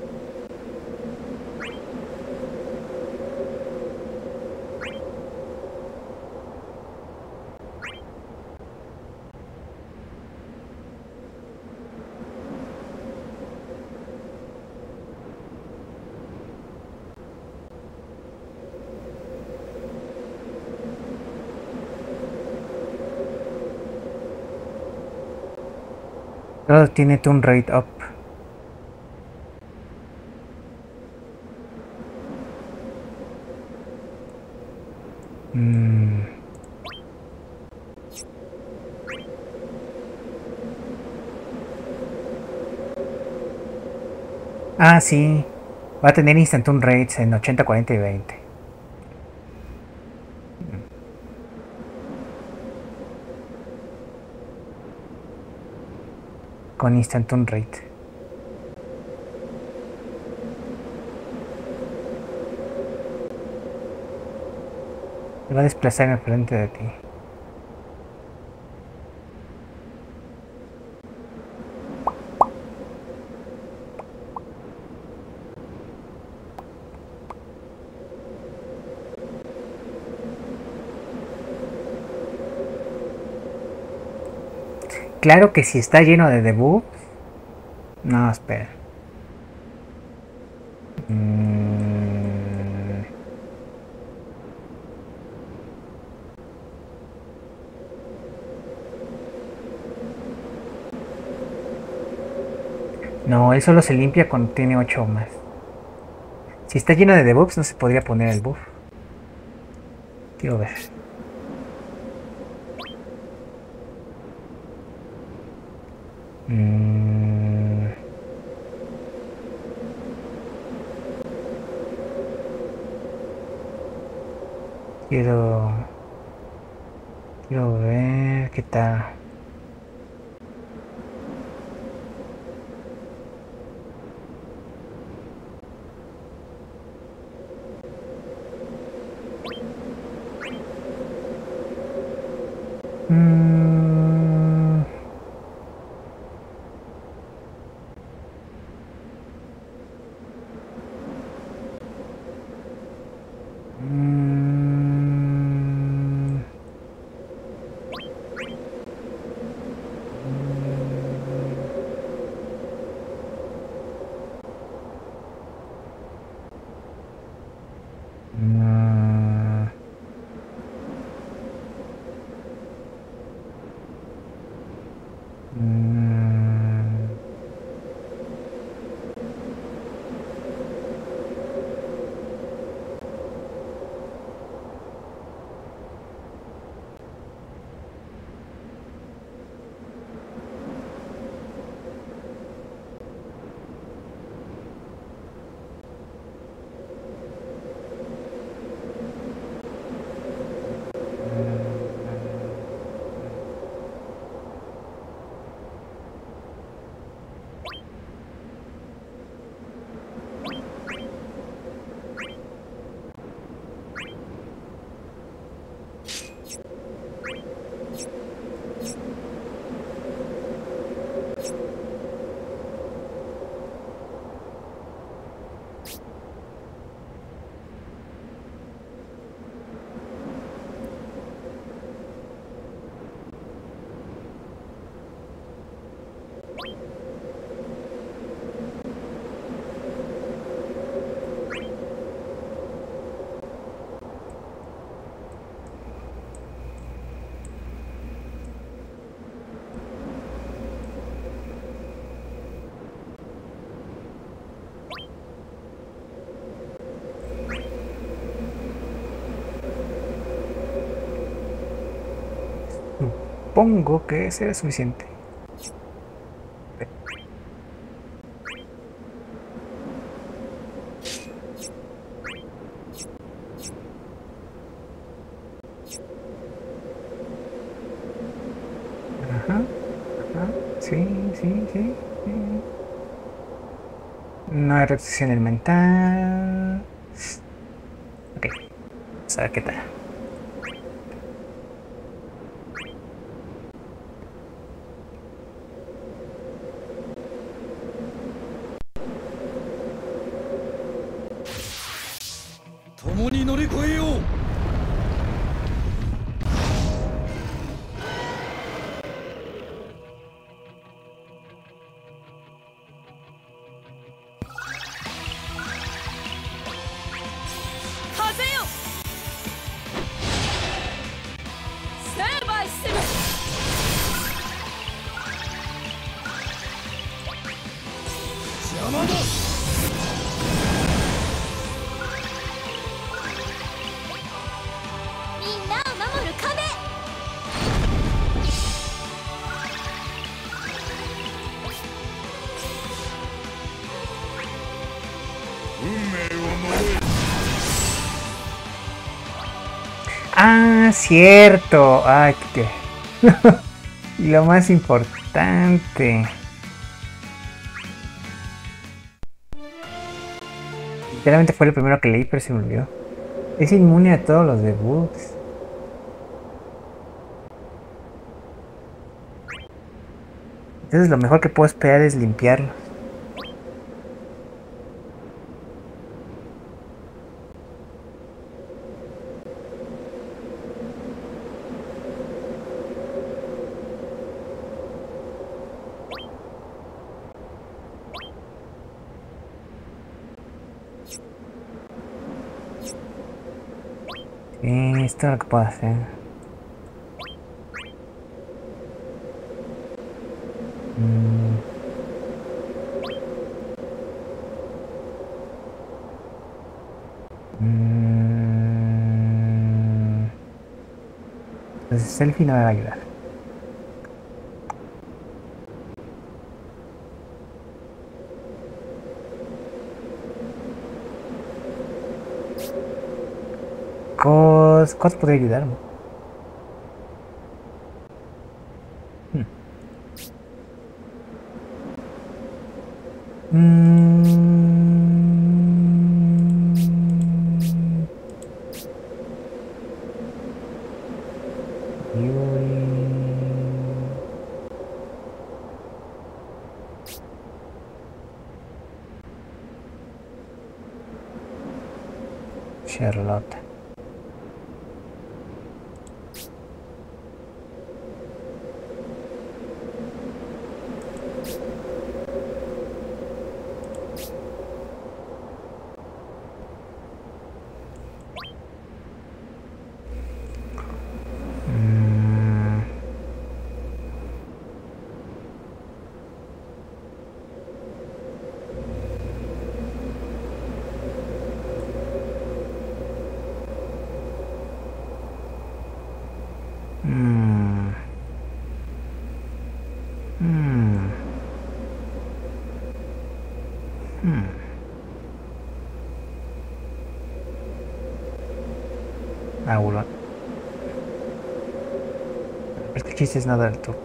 S11: Todo tiene turn rate up. Ah, sí. Va a tener instant turn rates en 80, 40 y 20. Con instant turn rate. Se va a desplazar enfrente de ti. Claro que si está lleno de debuff. No, espera. No, él solo se limpia cuando tiene 8 o más. Si está lleno de debuffs no se podría poner el buff. Quiero ver. Quiero ver qué tal. Supongo que será suficiente. Sí. No hay restricción del mental. Ok. Vamos a ver qué tal. Ah, cierto. Ay, qué. Y lo más importante. Literalmente fue lo primero que leí, pero se me olvidó. Es inmune a todos los debuts. Entonces lo mejor que puedo esperar es limpiarlo. Esto es lo que puedo hacer. Entonces selfie no me va a ayudar. ¿Cuál podría ayudarme? Charlotte. Aula. Es que el chiste es nada del turno.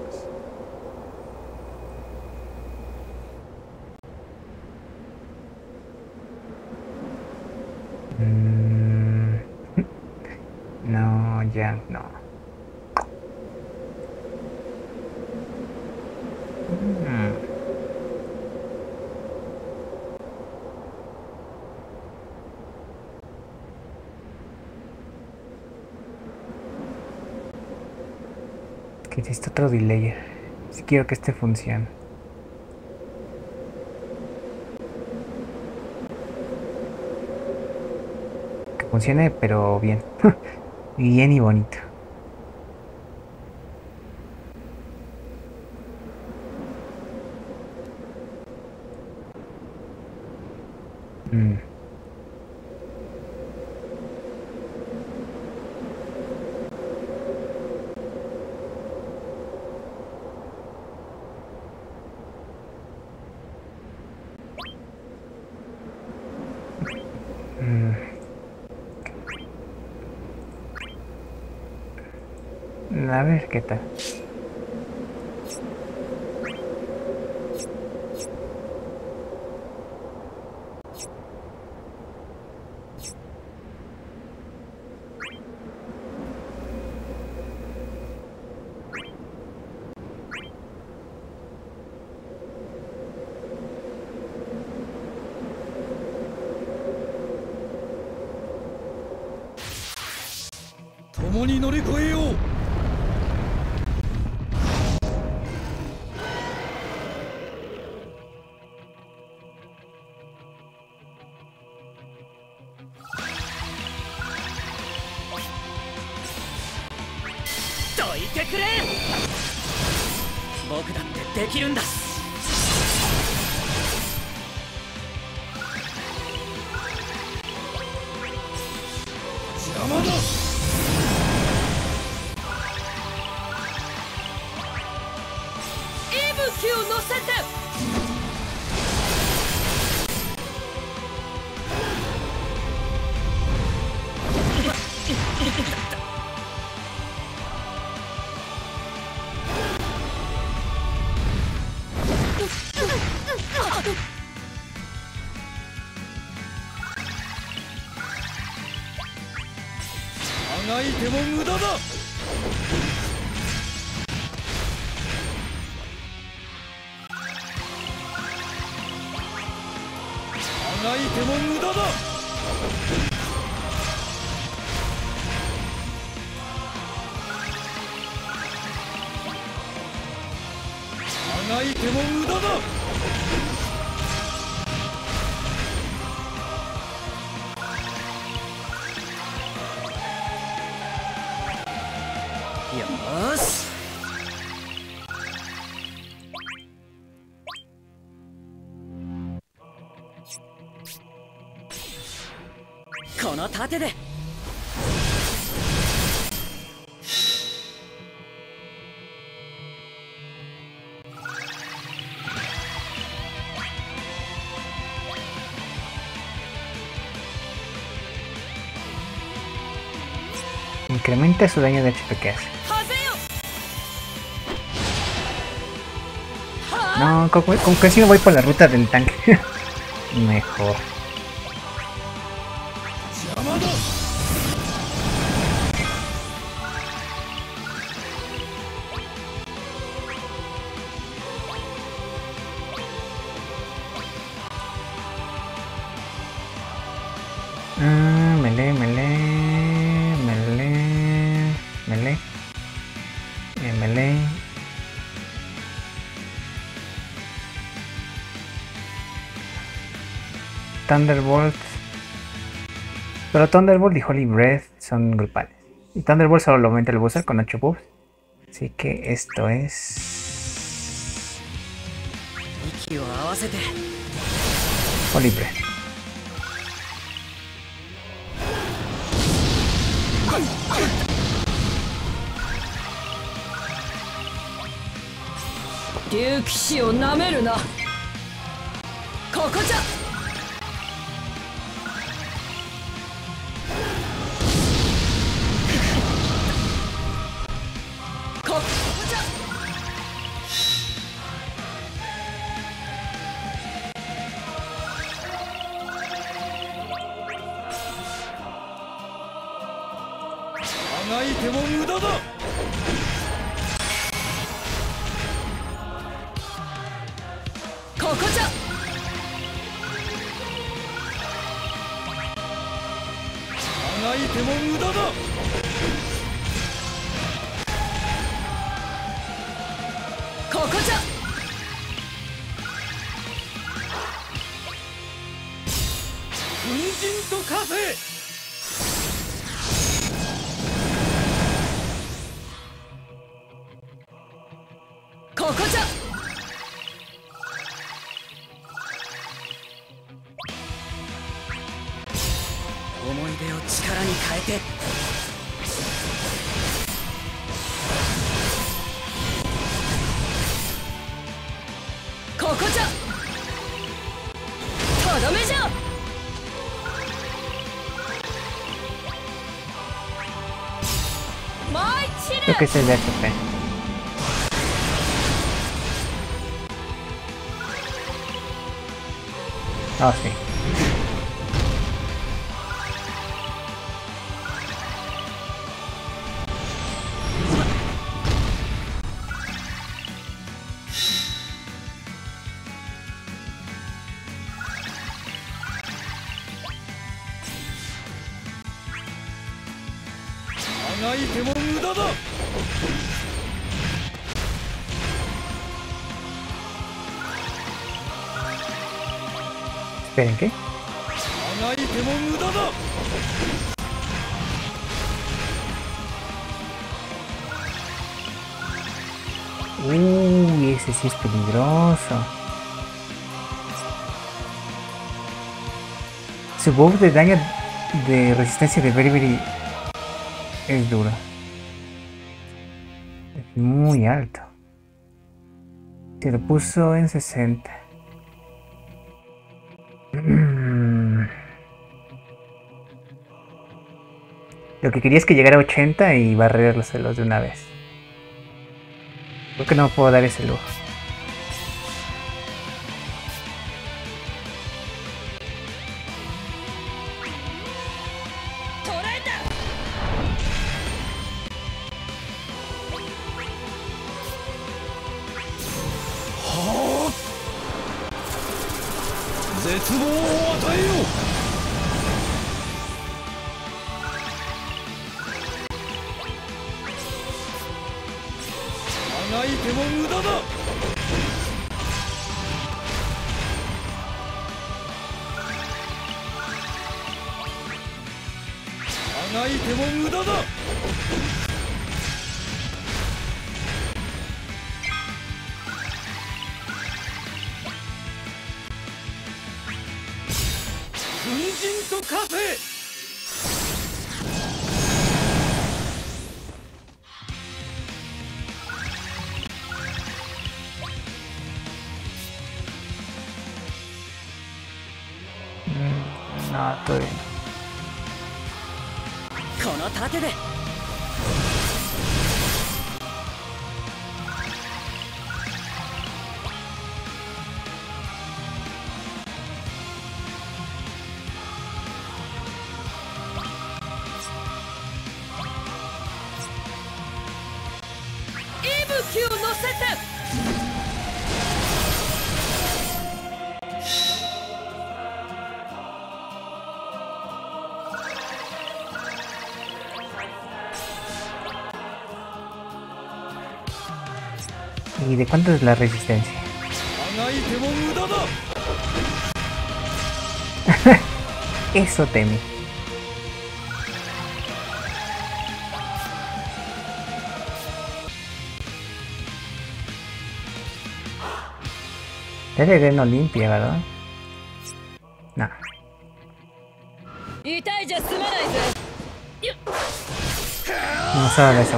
S11: No, ya no. Que necesito otro delayer si quiero que este funcione. Que funcione pero bien. Bien y bonito. A ver qué tal.
S12: 共に乗り越えよう。
S9: どいてくれ。僕だってできるんだ。
S12: 邪魔だ。
S9: 息吹を乗せて。
S12: あがいても無駄だ。あがいても無駄だ。あがいても無駄だ。
S9: よーし。この盾で。
S11: Incrementa su daño de HP que hace. No, con que si no voy por la ruta del tanque. Mejor. Melee. Thunderbolt. Pero Thunderbolt y Holy Breath son grupales. Y Thunderbolt solo lo aumenta el booster con 8 buffs. Así que esto es... Holy Breath. Creo que ese es de HP. Oh, sí. Esperen, ¿qué? Uy, ese sí es peligroso. Su buff de daño de resistencia de Beriberi es duro. Es muy alto. Se lo puso en 60. Lo que quería es que llegara a 80 y barrérselos de una vez. Creo que no puedo dar ese lujo. No, todo bien.
S9: この盾で息吹を乗せて
S11: ¿Y de cuánto es la resistencia? Eso teme. Debe no limpia, ¿verdad? No. No solo eso.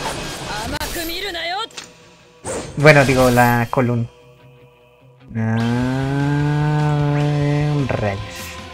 S11: Bueno, digo la columna. Rayos.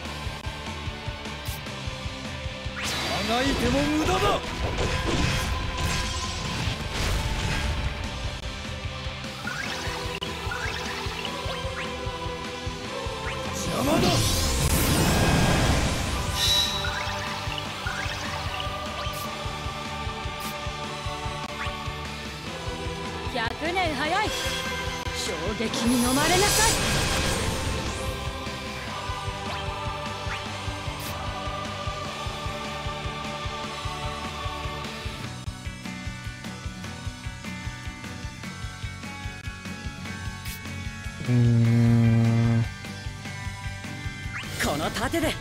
S9: この盾でし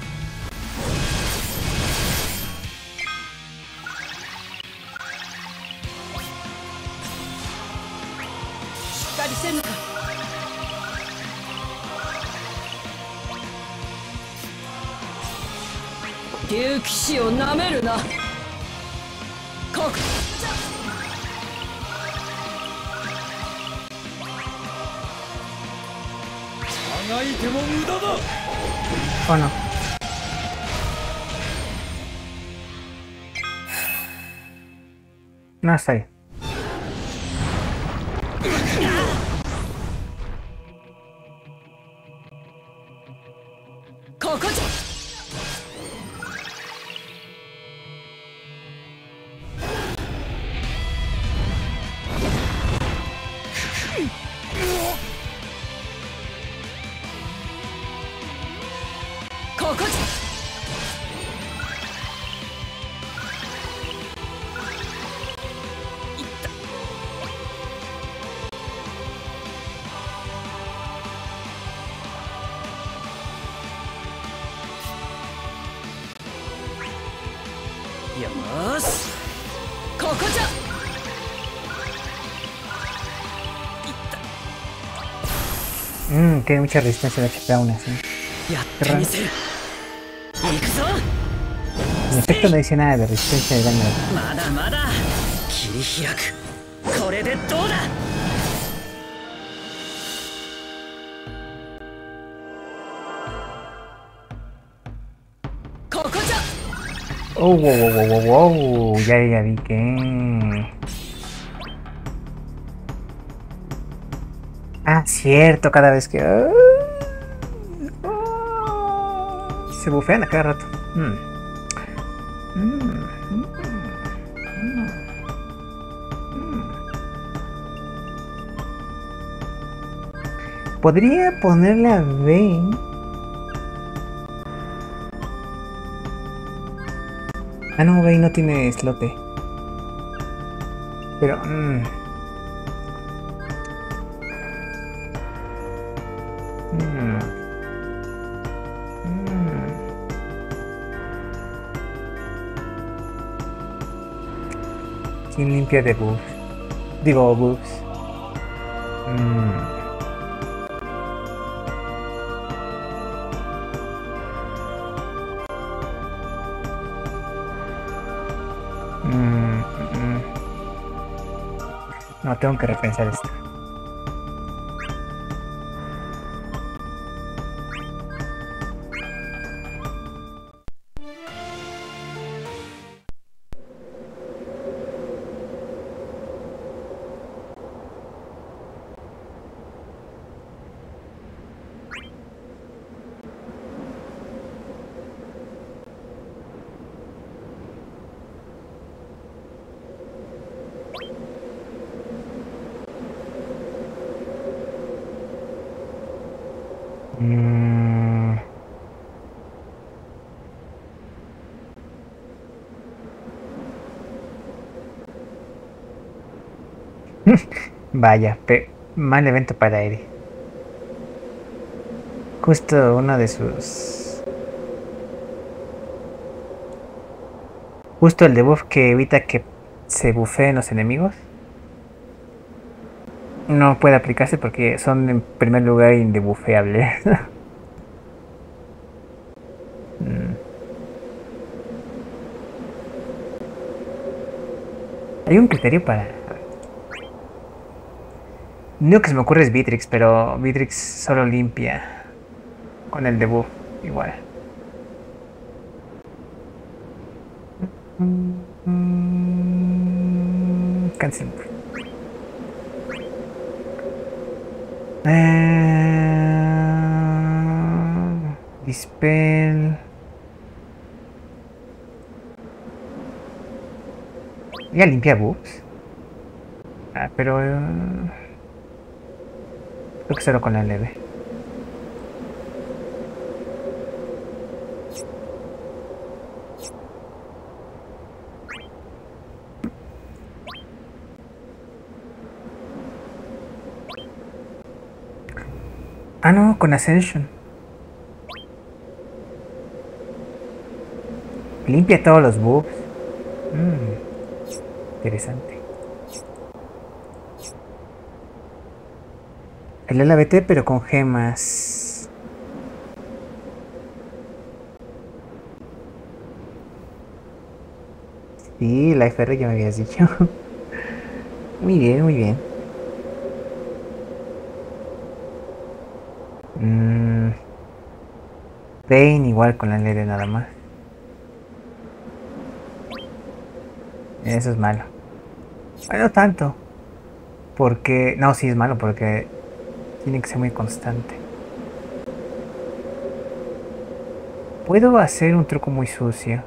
S9: っかりせぬか竜騎士をなめるなここ長い手も無駄だ
S11: ¿O no? No, está bien. Tiene mucha resistencia de HP aún así. Qué raro. En efecto no dice nada de resistencia de daño. Oh, wow. Ya vi que... Ah, cierto, cada vez que... Se bufean a cada rato. Podría ponerle a Vayne. Ah, no, Vayne no tiene slote. Pero... ¿Quién limpia de buffs? Digo, buffs. No, tengo que repensar esto. Vaya, mal evento para Eri. Justo uno de sus... Justo el debuff que evita que se bufeen los enemigos. No puede aplicarse porque son en primer lugar indebufeables. Hay un criterio para... Lo que se me ocurre es Vitrix, pero Vitrix solo limpia con el debuff igual. Cancel. Dispel. Ya limpia buffs. Pero... creo que solo con la leve. Ah, no, con Ascension. Limpia todos los buffs. Interesante. El LBT pero con gemas. Sí, la FR ya me habías dicho. Muy bien, muy bien. Vayne igual con la LED nada más. Eso es malo. Bueno, no tanto. Porque... no, sí es malo porque... tiene que ser muy constante. Puedo hacer un truco muy sucio.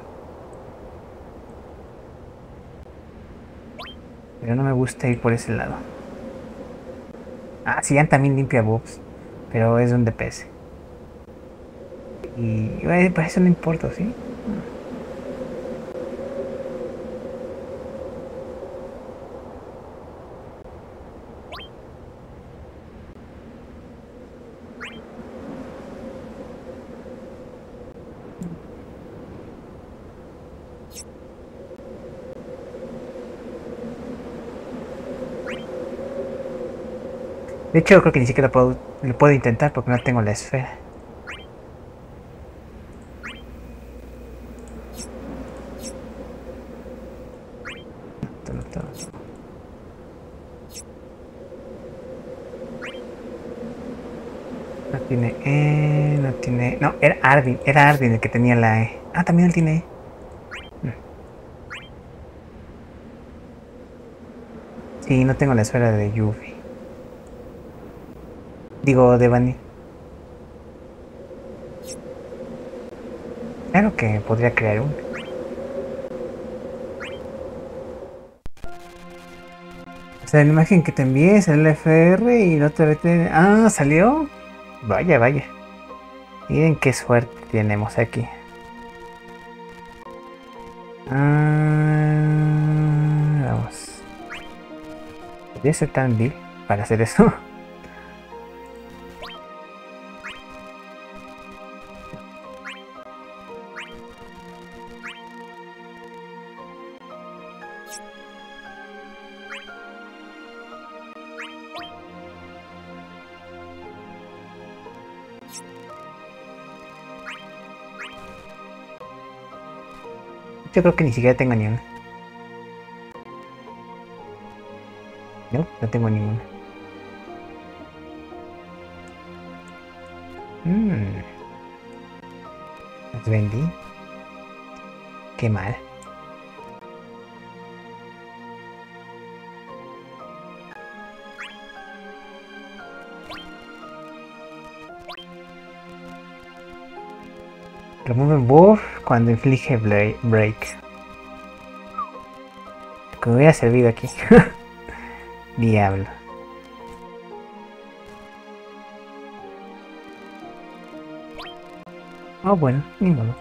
S11: Pero no me gusta ir por ese lado. Ah, Cian también limpia buffs. Pero es un DPS. Y para eso no importa, ¿sí? De hecho, creo que ni siquiera lo puedo intentar porque no tengo la esfera. No tiene E, no tiene... No, era Ardyn el que tenía la E. Ah, también él tiene E. Sí, no tengo la esfera de Yuffie. Digo, de Vanille. Claro que podría crear uno. O sea, la imagen que te envié es el FR y no te vete... Ah, ¿salió? Vaya, vaya. Miren qué suerte tenemos aquí. Vamos. ¿Podría ser tan vil para hacer eso? Yo creo que ni siquiera tengo ni una. No, no tengo ninguna. Los vendí. Qué mal. Remove buff cuando inflige break. Que me hubiera servido aquí. Diablo. Oh, bueno, ni modo.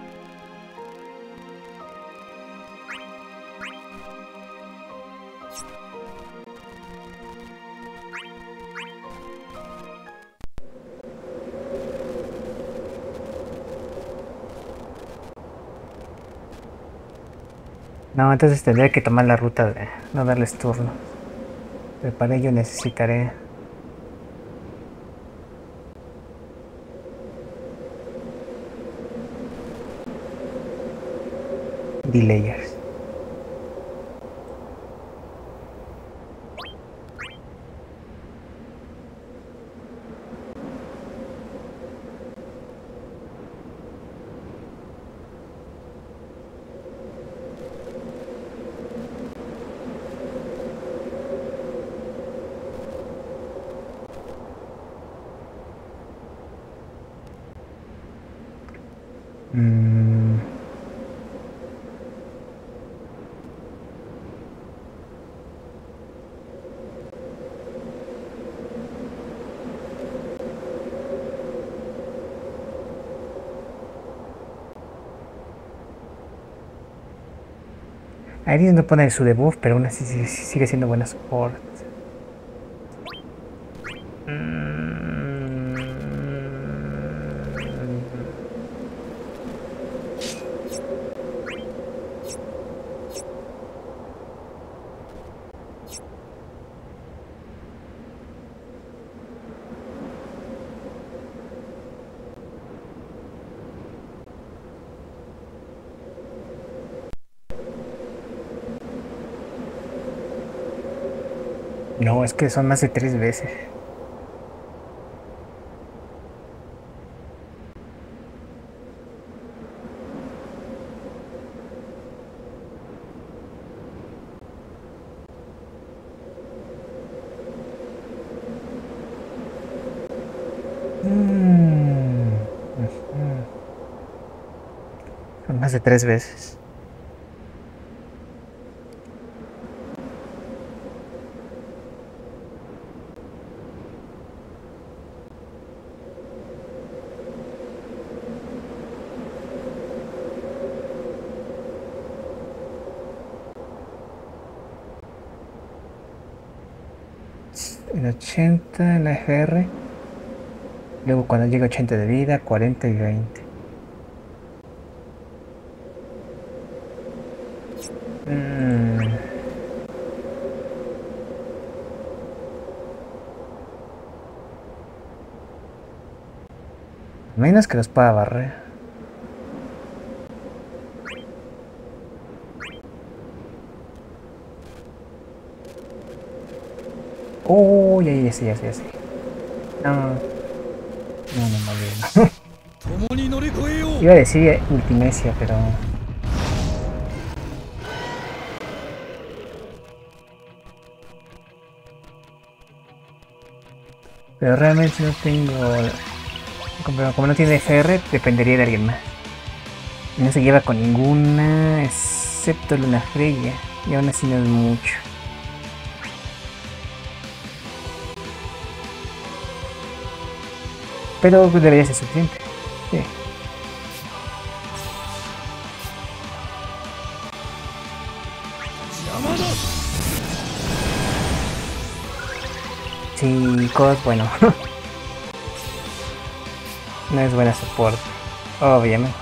S11: No, entonces tendré que tomar la ruta de no darles turno. Pero para ello necesitaré... delayers. Aries no pone su debuff, pero aún así sigue siendo buena support. No, es que son más de 3 veces. Son más de 3 veces. En 80 en la FR. Luego cuando llega 80 de vida, 40 y 20. menos que los pueda barrer. Oh, ya sé. No, iba a decir Ultimecia, pero... Pero realmente no tengo... Como no tiene FR, dependería de alguien más. No se lleva con ninguna, excepto Luna Freya. Y aún así no es mucho. Pero debería ser suficiente. Sí. Chicos, bueno. No es buena soporte, obviamente.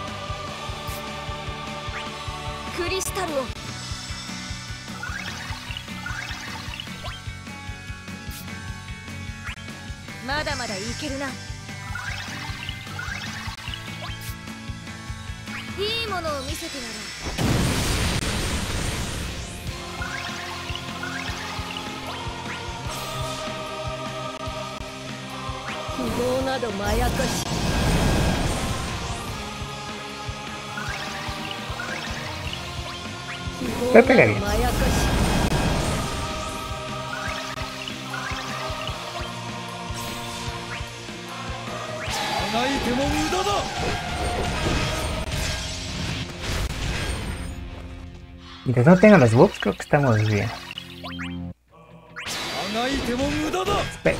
S11: Me pega bien. Mientras no tengan los bugs, creo que estamos bien. Espera.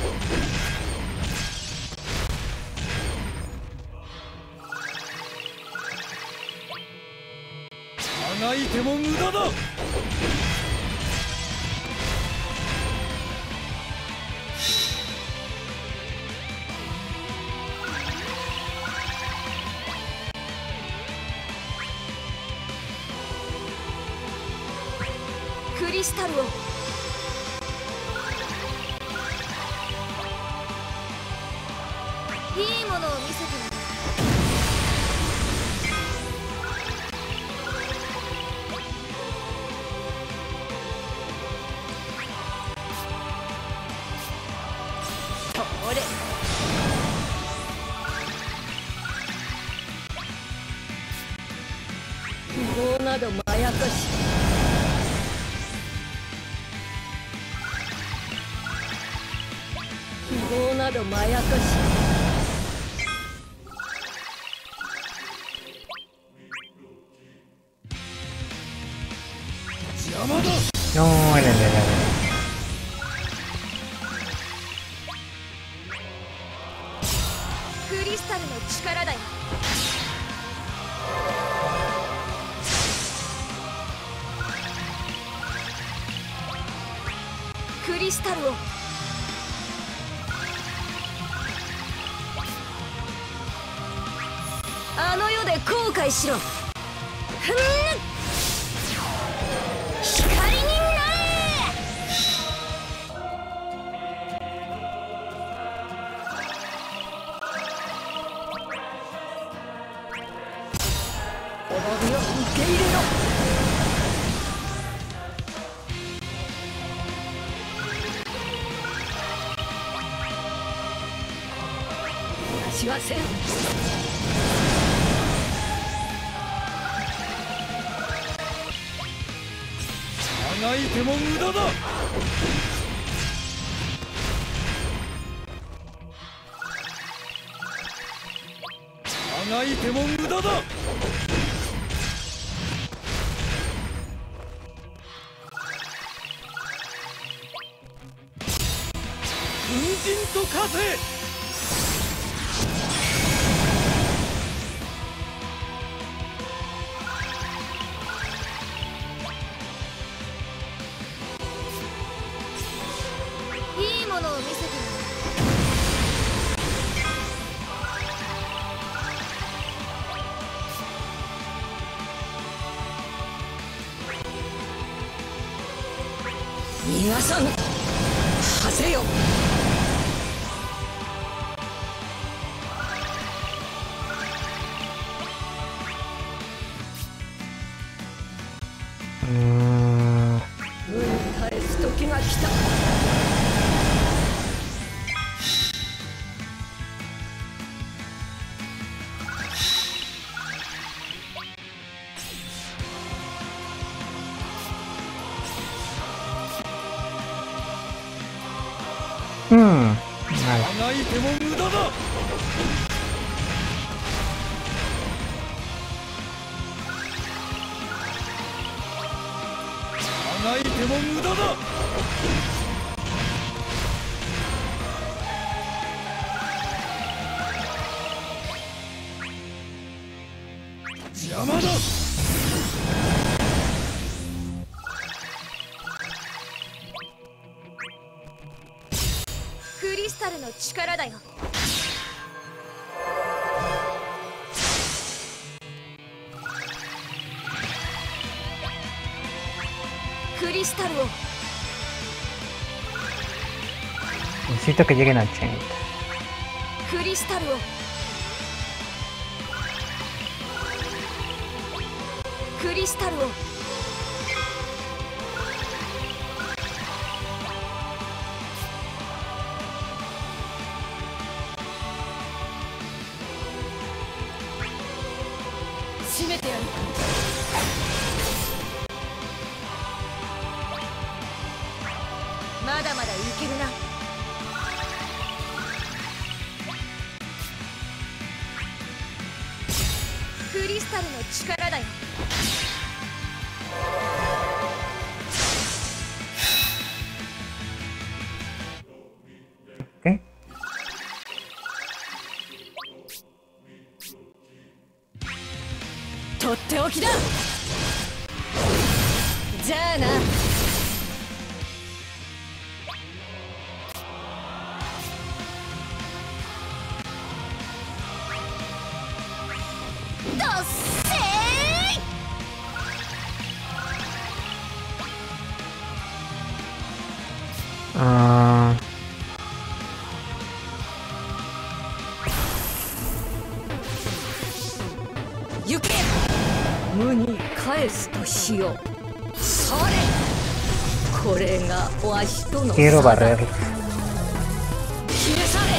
S11: No, era mal. Necesito que lleguen a 80. ¿Qué?
S14: とっておきだ。じゃあな。どっせー。行け。無に返すとしよう。それ。これがわしとの差だ。
S11: Quiero barrer.
S14: 消え去れ。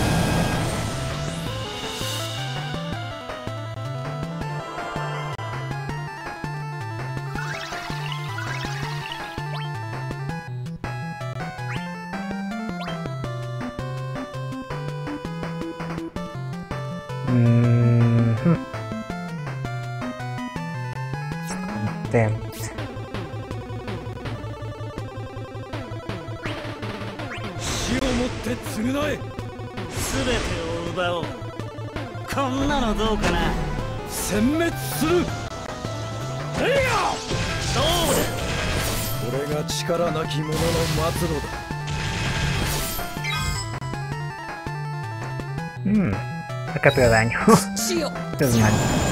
S11: Contempt.
S12: 死をもって償え。すべてを奪おう。こんなのどうかな。殲滅する。レイヤー。どうだ。これが力なき者の末路だ。
S11: Rápido daño. Esto es mal.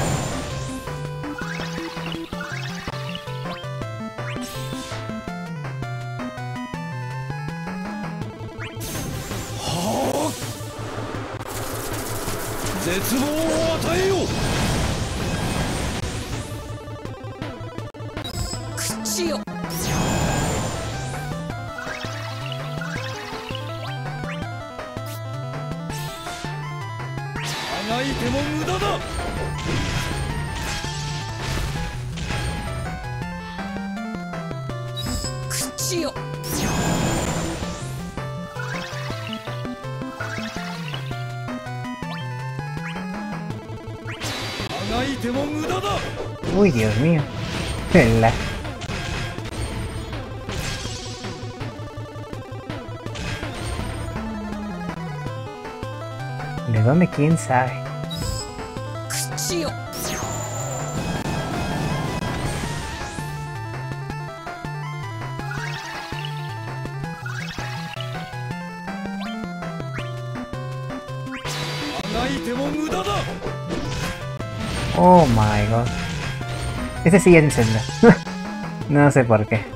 S11: Uy, Dios mío. ¿De dónde? ¿Quién sabe? Oh my god. Este sí es mi Zelda. No sé por qué.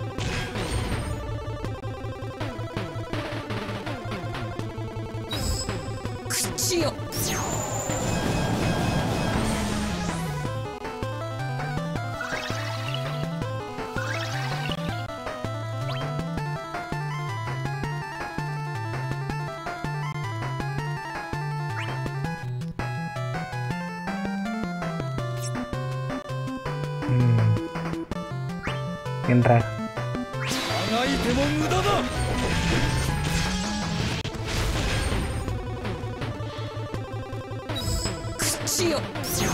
S11: Bien raro.
S14: しよ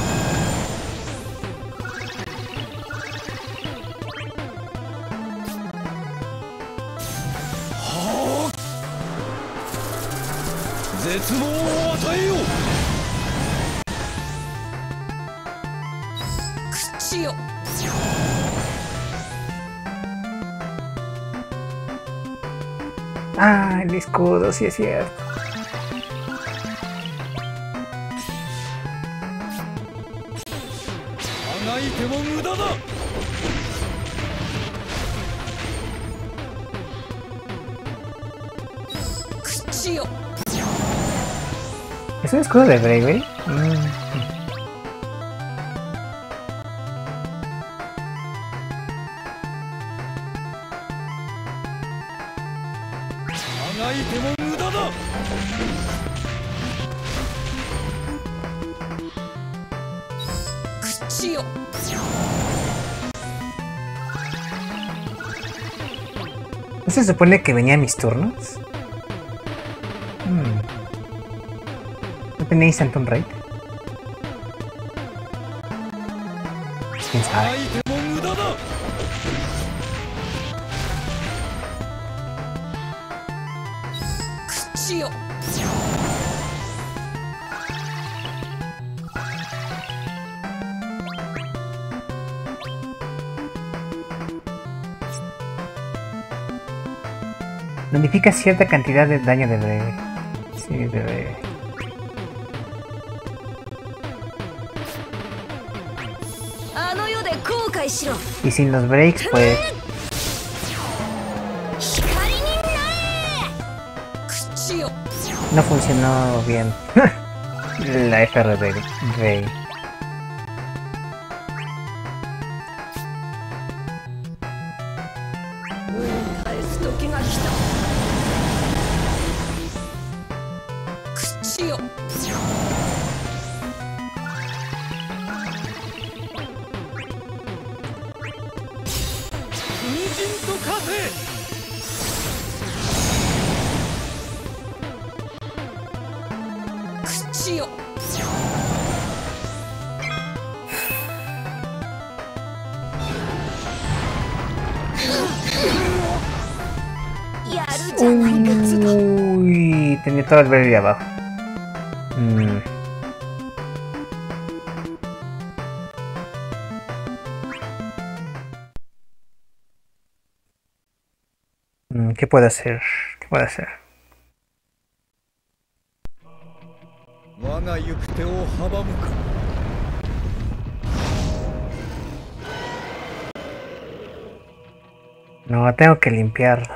S12: 絶望を与えよう。
S14: 口よ
S11: Ah, el escudo, sí es cierto.
S12: あがいても無駄だ。
S14: 口よ
S11: ¿Es un escudo de Bravery? ¿No se supone que venía a mis turnos? ¿No tenéis Anton Raid? ¿Quién sabe? Notifica cierta cantidad de daño de breve. Sí, de breve. Y sin los breaks, pues... No funcionó bien la FRB. Uy, tenía todo el verde abajo. ¿Qué puedo hacer? ¿Qué puedo hacer? No, tengo que limpiarla.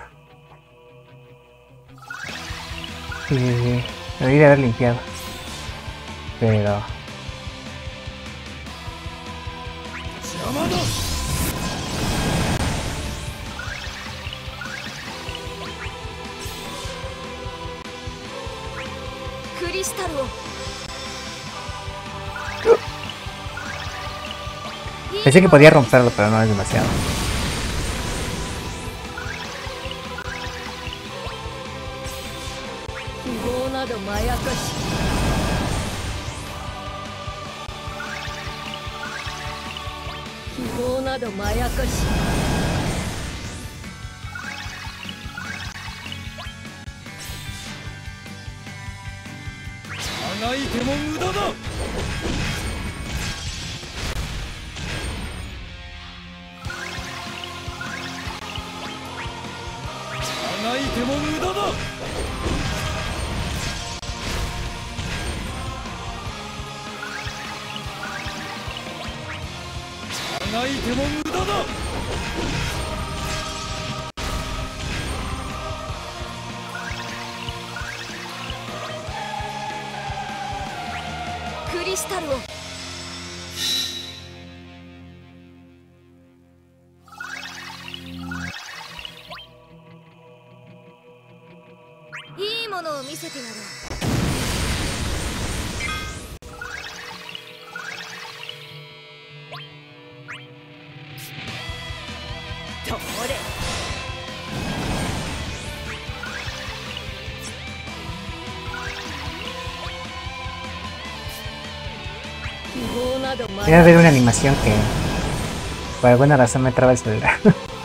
S11: Sí, sí, sí. Debería haber limpiado. Pero... Pensé que podía romperlo, pero no es demasiado. Voy a ver una animación que por alguna razón me traba el celular.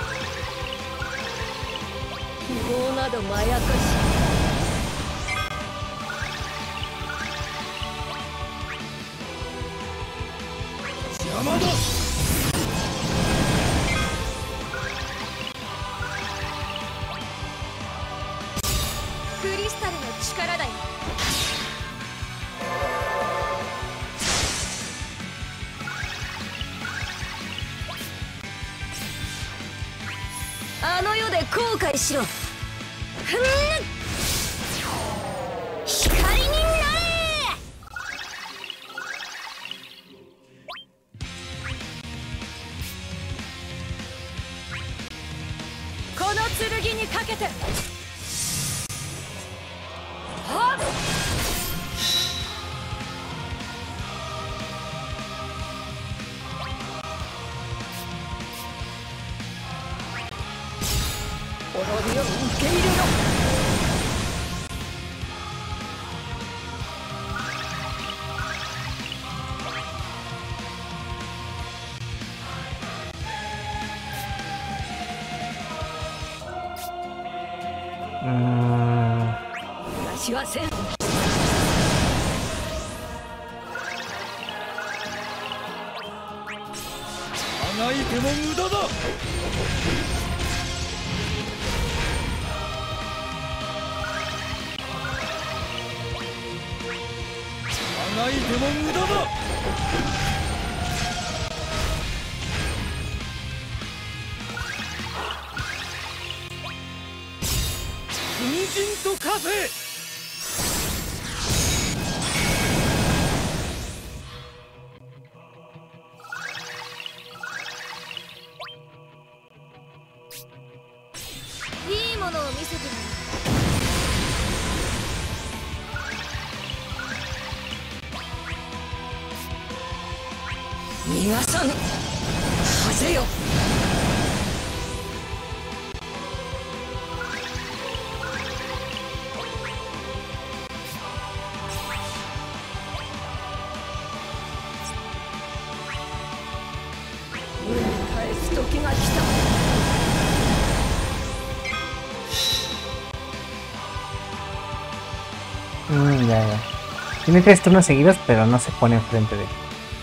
S11: Ya. Tiene 3 turnos seguidos, pero no se pone enfrente de él.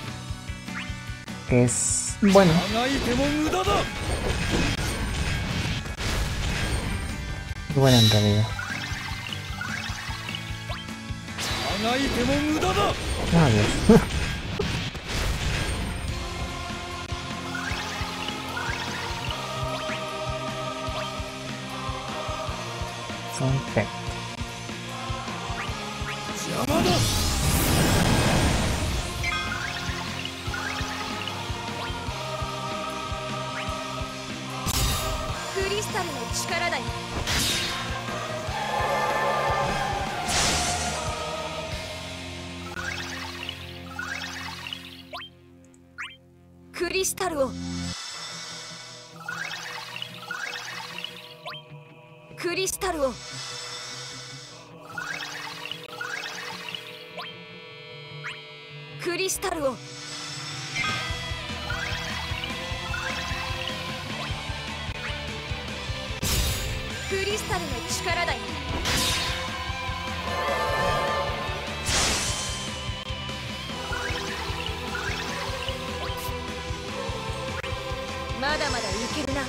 S11: Que es bueno. Es bueno en realidad. Oh, Dios. Perfecto.
S14: クリスタルをクリスタルをクリスタルをクリスタルの力だよ。まだまだいけるな。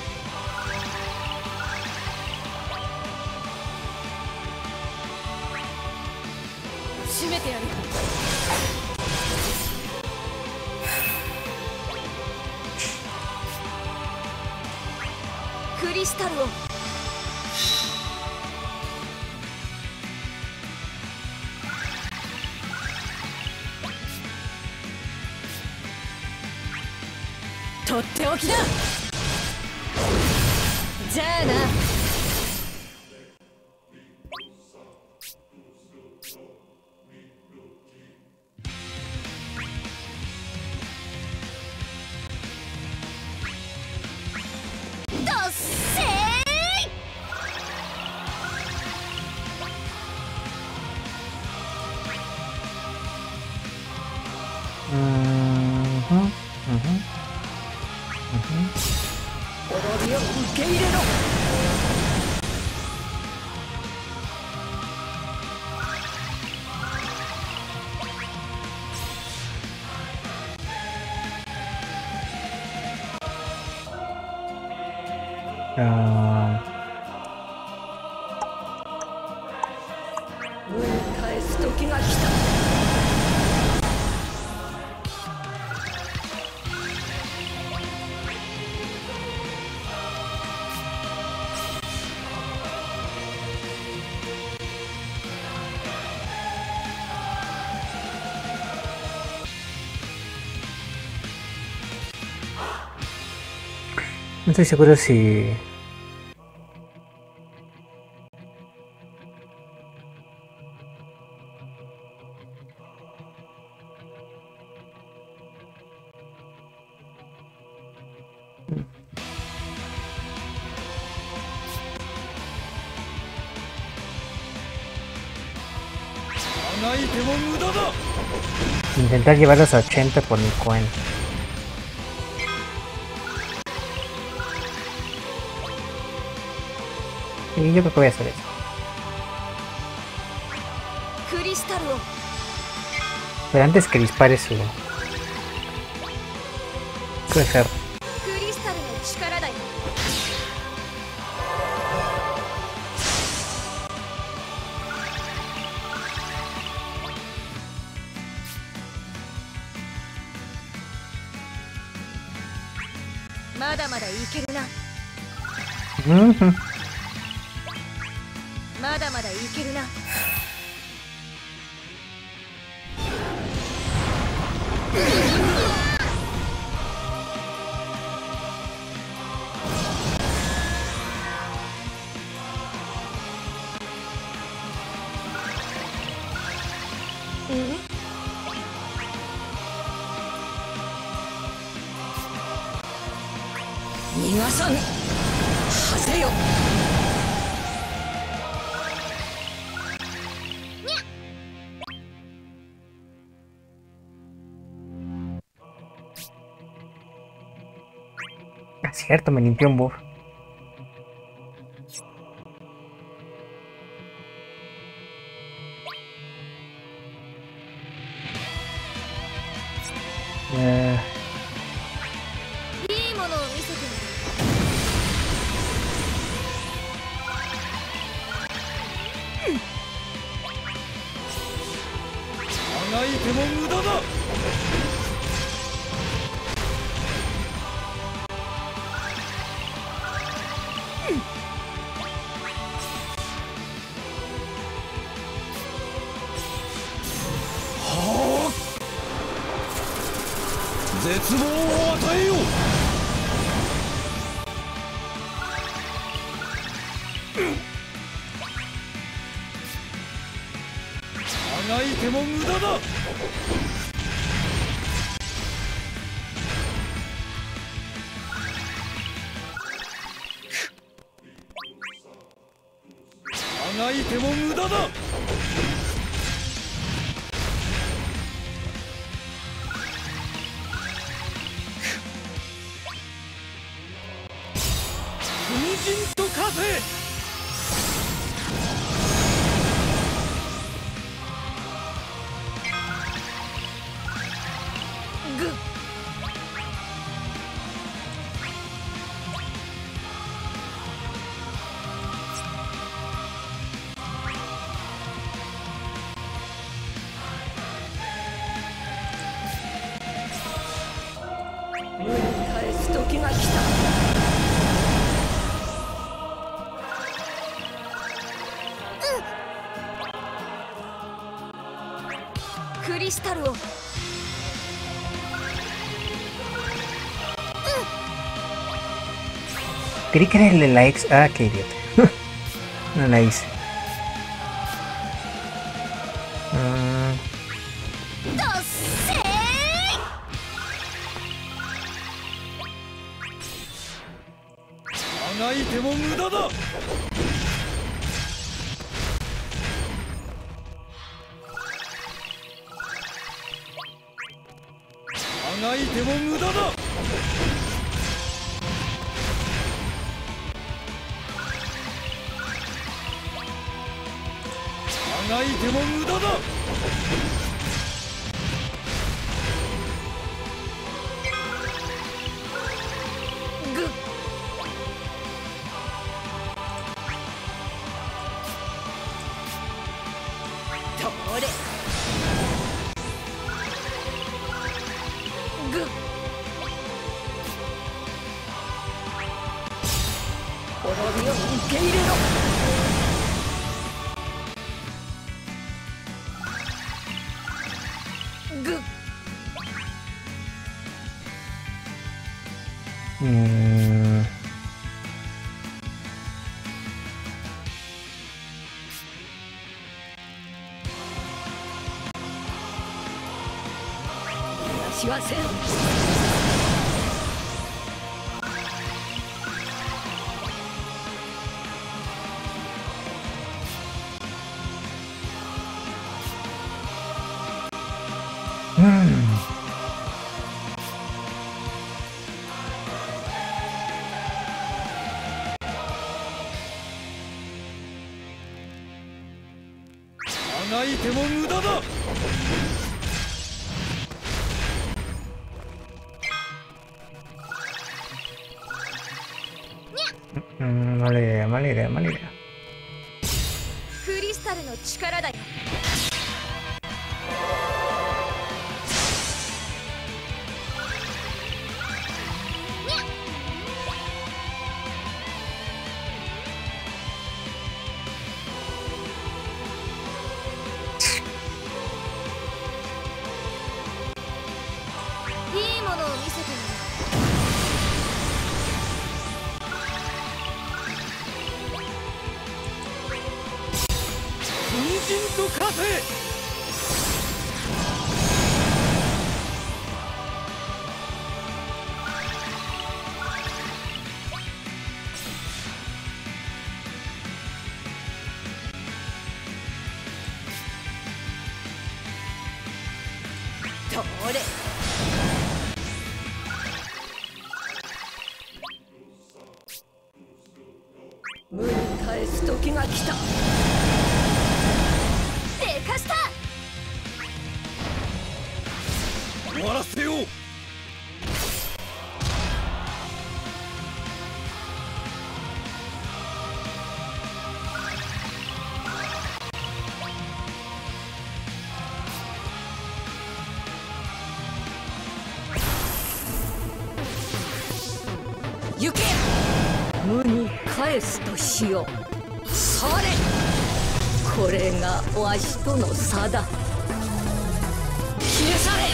S14: 締めてやる。クリスタルをとっておきだ。じゃあな。どっせー。
S11: うん。
S14: 滅びを受け入れろ。無に返す時が来た。
S11: No estoy seguro si... Intentar llevarlos a 80 por mi cuenta. Y yo creo que voy a hacer eso. Pero antes que dispare su ejército. Cierto, me limpió un buff. Creí que era el de la ex... Ah, qué idiota. No la hice.
S12: がいても無駄だ。
S14: ぐっどれぐっ滅びを受け入れろ。ぐっしはせん。
S12: あがいても無駄だ。
S11: mala idea, mala idea, mala idea.
S14: クリスタルの力だよ。いいものを見せてみる。
S12: 粉塵と化せ。
S14: どれ無に返す時が来た。でかした。
S12: 終わらせよう。
S14: 行け。無に返すとしよう。それこれがわしとの差だ。消え去れ。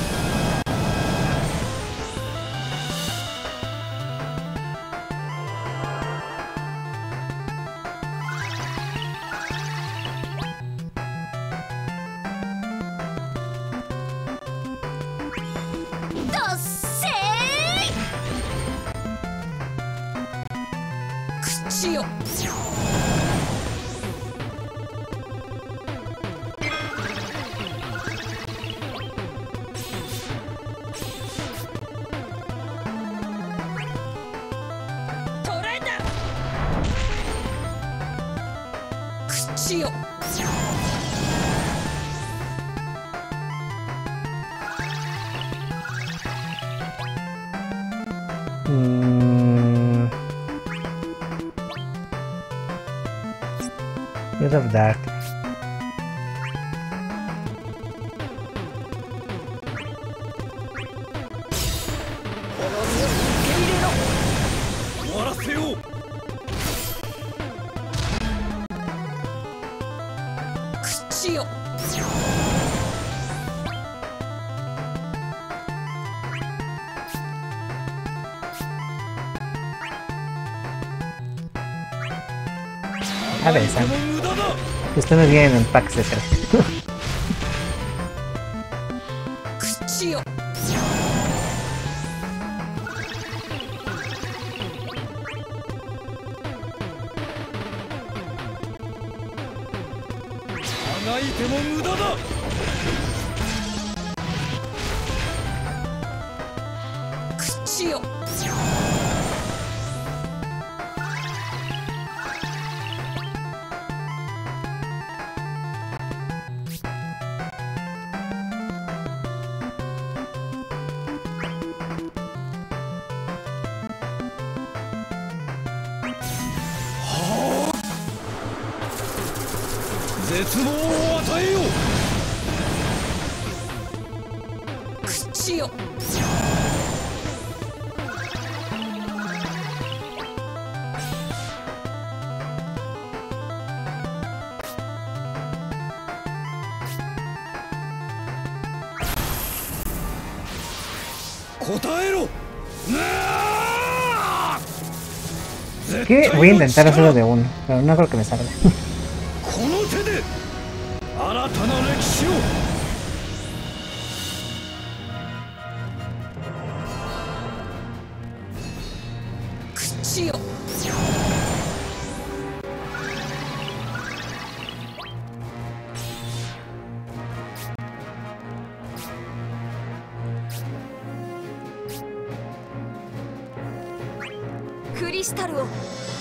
S14: どっせーい。口よ。取れた。口よ。
S11: Use of Dart. A ver, Sam. Esto no viene en packs de 3.
S12: 絶望を与えよう。
S14: 口よ。
S12: 答えろ。
S11: Que voy a intentar hacerlo de uno, pero no creo que me salga.
S12: この手で新たな歴史を。
S14: 口よ。クリスタルを。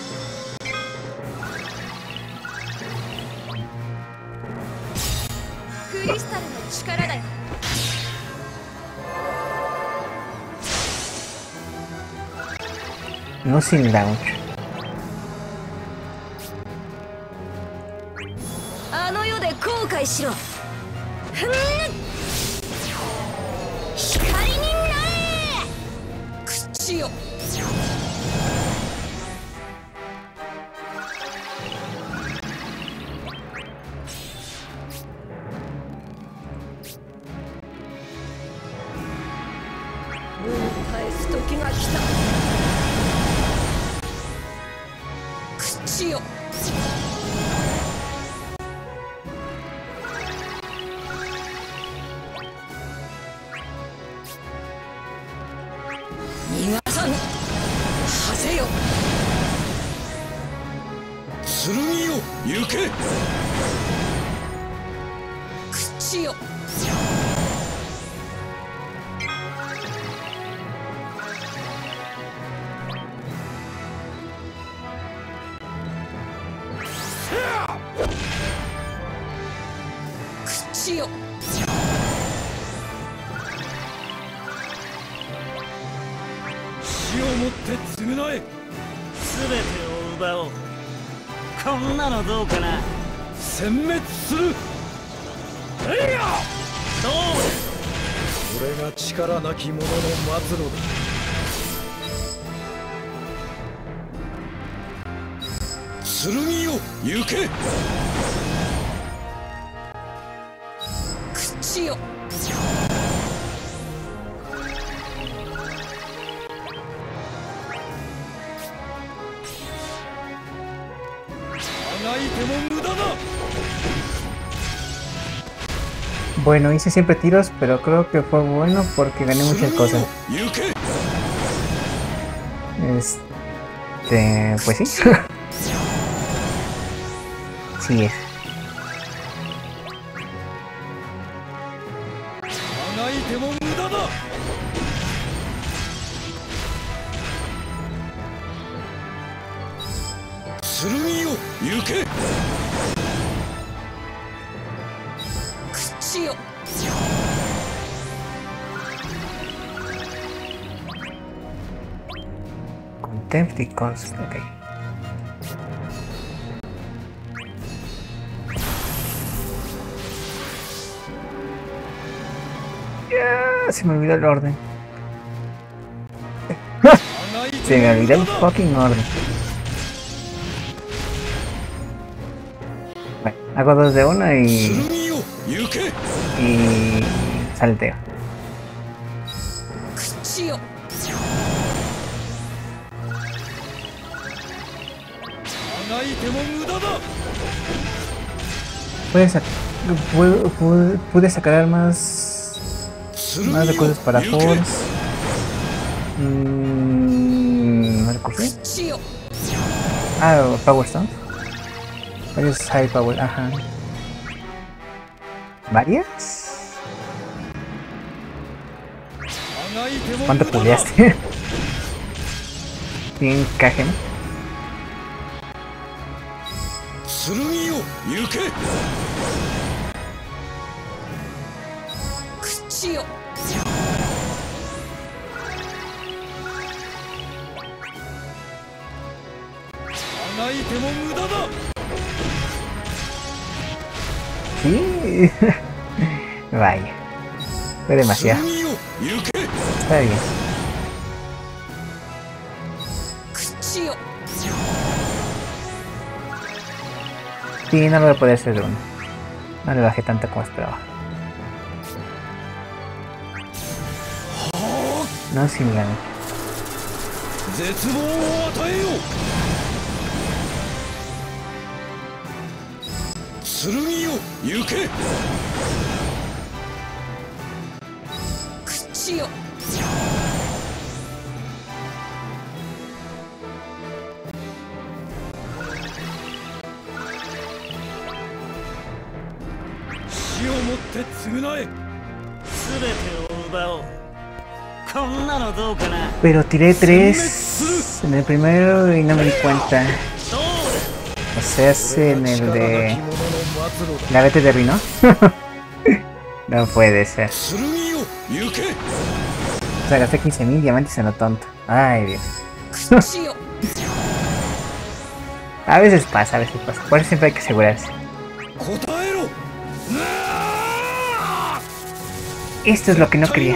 S14: クリスタルの力だよ。
S11: No sin launch.
S14: あの世で後悔しろ。光になれ。口よ。返す時が来た。口よ。逃がさぬ。風よ。
S12: 剣よ行け。
S14: 口よ。口よ。
S12: 死をもって償え。
S13: 全てを奪おう。こんなのどうかな。
S12: 殲滅する。えいや。
S13: ど
S12: これが力なき者の末路だ。剣よ行け。
S14: 口よ。
S12: あがいても無駄だ。
S11: Bueno, hice siempre tiros, pero creo que fue bueno porque gané muchas cosas. Pues sí. Sí es. Contempt y Concept, ok. Se me olvidó el orden. Se me olvidó el fucking orden. Bueno, hago 2 de 1 y salteo. Pude sacar más recursos para Force. ¿Más recursos? Power Stone. Varios High Power, ajá. ¿Varias? ¿Cuánto puleaste? Bien Kagen. ¿Sí? Vaya. Fue demasiado. Está bien. Sí, no lo voy a poder hacer uno. No le bajé tanto como esperaba. No, sin ganas. Pero tiré 3 en el primero y no me di cuenta. O sea, en el de la vete de Rino. No puede ser. O sea, gasté 15.000 diamantes en lo tonto. Ay, Dios. A veces pasa, Por eso siempre hay que asegurarse. Esto es lo que no quería.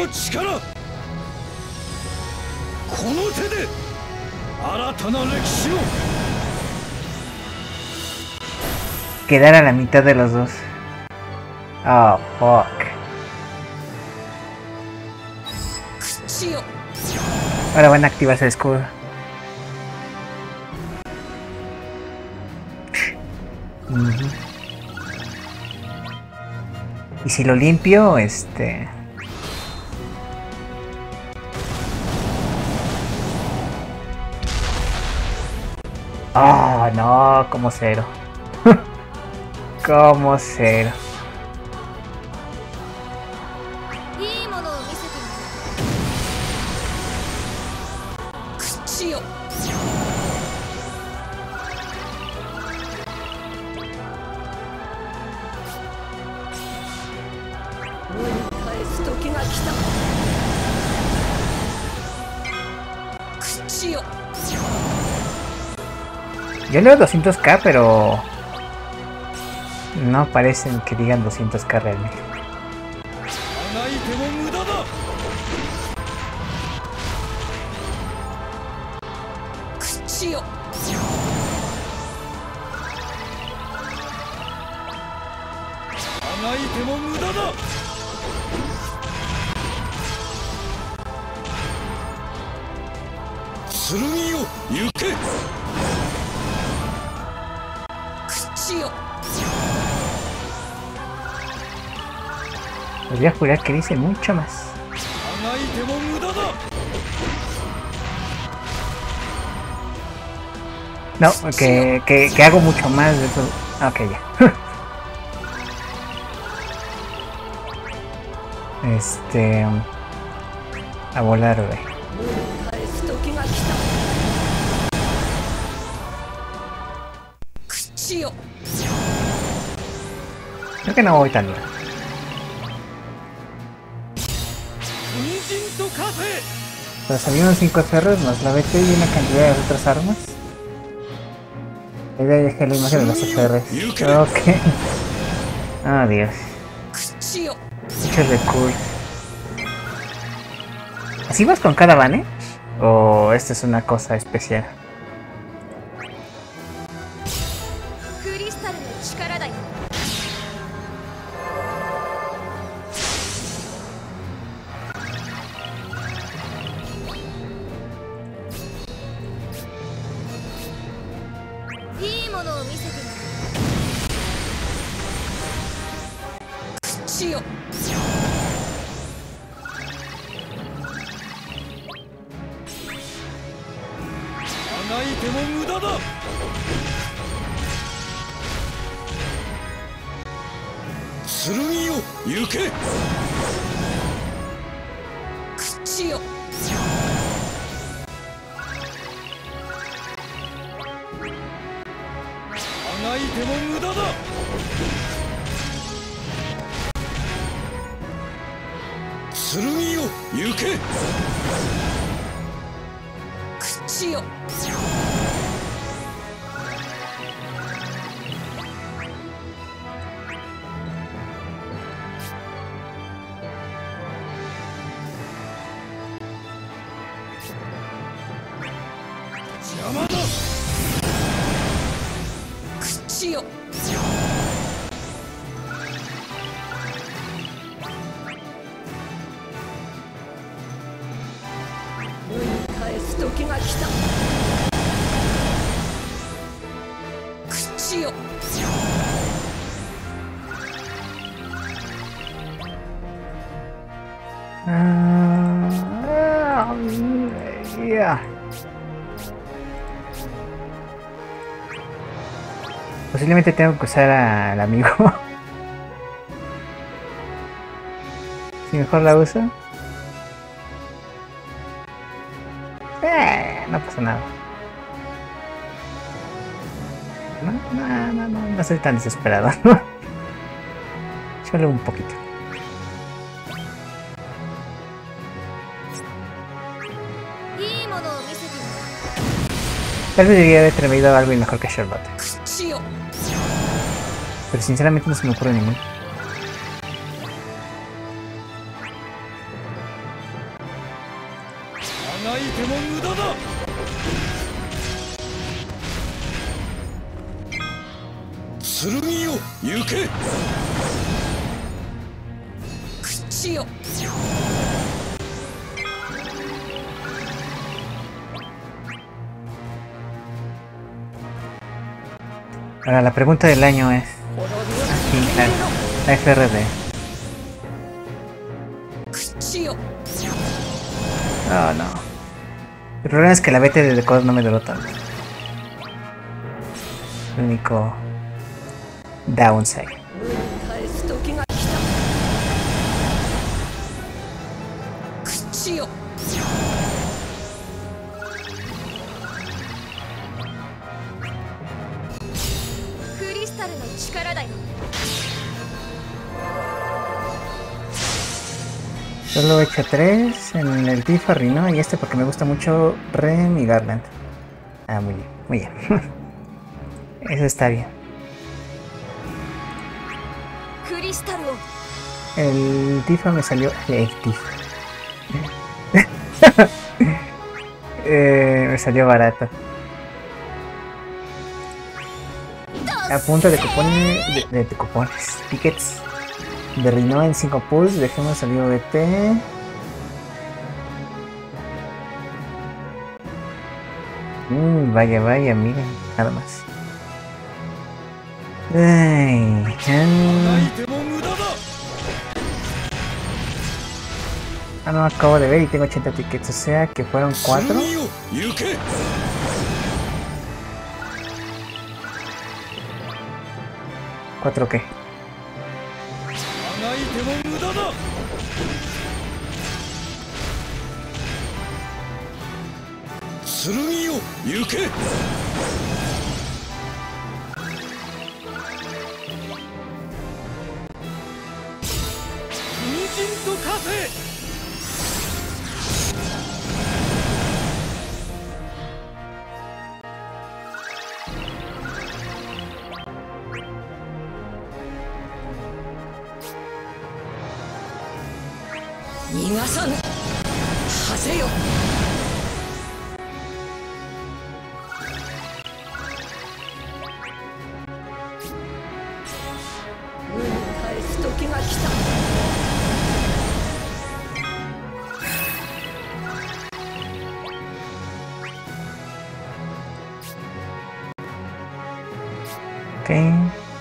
S11: Quedar a la mitad de los dos. Oh, fuck. Ahora van a activarse el escudo. Y si lo limpio, Oh, no, como cero. Como cero. Yo leo 200k, pero no parecen que digan 200k realmente. Voy a jurar que dice mucho más. No, que hago mucho más de eso. Ok, ya. A volar, güey. Creo que no voy tan bien. Pero salieron 5 cerros más la BT y una cantidad de otras armas. Ahí dejé la imagen de los FRs. Ok. Oh, Dios. Muchos recursos. ¿Así vas con cada bane? ¿O esto es una cosa especial?
S14: 地よ。
S11: Posiblemente tengo que usar al amigo. Si mejor la uso. No pasa nada. No soy tan desesperado. Solo un poquito. Tal vez debería haber traído algo mejor que Charlotte. Pero sinceramente no se me ocurre ninguno. Ahora la pregunta del año es aquí, la FRD. Oh no. El problema es que la BT de Decode no me duró tanto. El único downside. Solo he hecho 3 en el Tifa, Rino y este porque me gusta mucho Rem y Garland. Ah, muy bien, muy bien. Eso está bien. El Tifa me salió... El Tifa. Me salió barato. A punto de cupones... de cupones. Tickets. De Rino en 5 pulls, dejemos salir OBT. Vaya, miren, nada más. No, acabo de ver y tengo 80 tickets, o sea que fueron 4. ¿4 qué? Okay.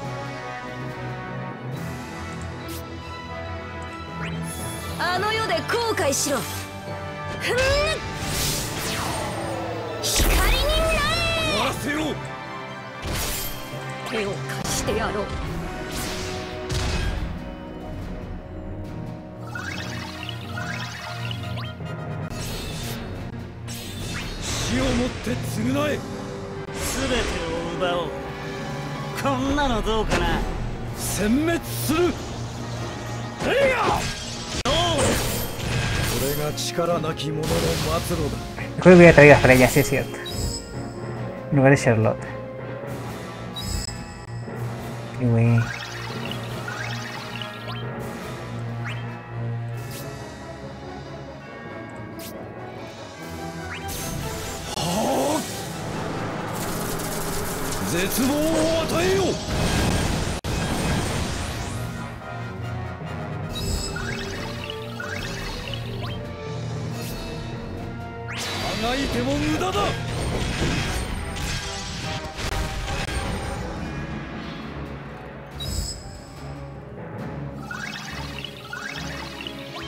S11: Creo que voy a traer a Freya, sí es cierto. En lugar de Charlotte. Qué wey.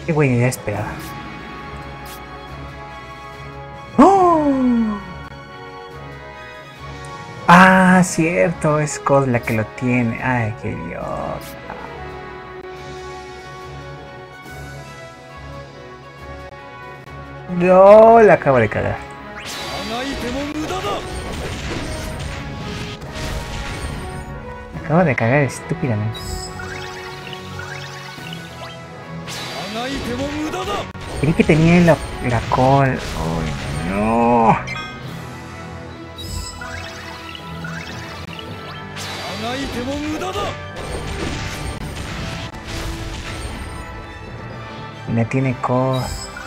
S11: Qué buena idea esperada. ¡Oh! Ah, cierto, es Cod la que lo tiene. Ay, qué idiota. No, la acabo de cagar. Acabo de cagar estúpidamente. Creí que tenía la cola. ¡Ay, no! No tiene cola.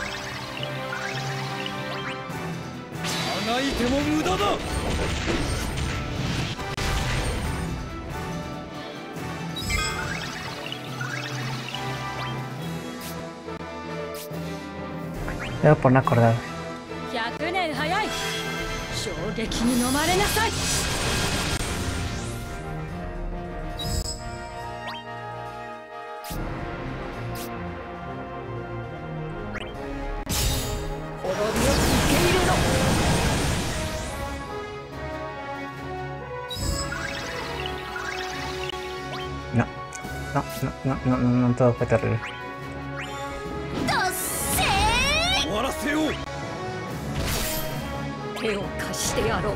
S11: Debo por no acordar.
S14: 100年早い。衝撃に飲まれなさい。滅びを受け入れろ。
S11: No, todo fue terrible.
S12: 終わらせよう。
S14: 手を貸してやろう。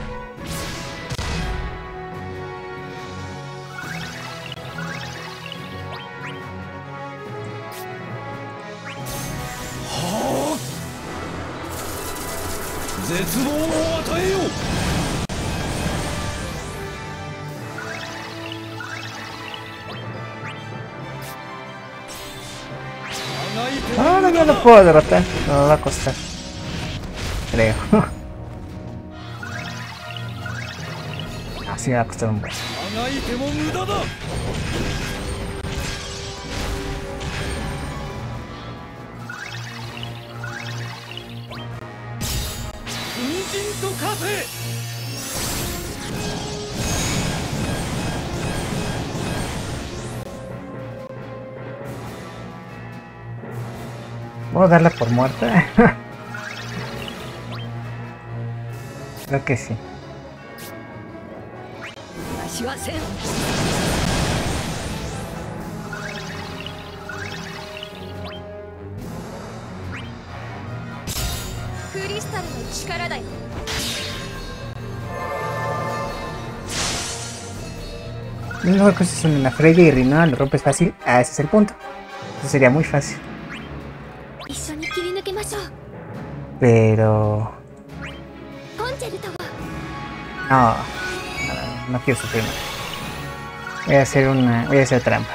S12: はあ。絶望を与えよう。
S11: No, no lo puedo derrotar, me va a costar. Creo. Así me va a costar un buen. ¿Puedo darla por muerta? Creo que sí. No, que es una Freya y Rinoa lo rompes fácil. Ah, ese es el punto. Eso sería muy fácil. Pero... No quiero sufrir más. Voy a hacer trampa.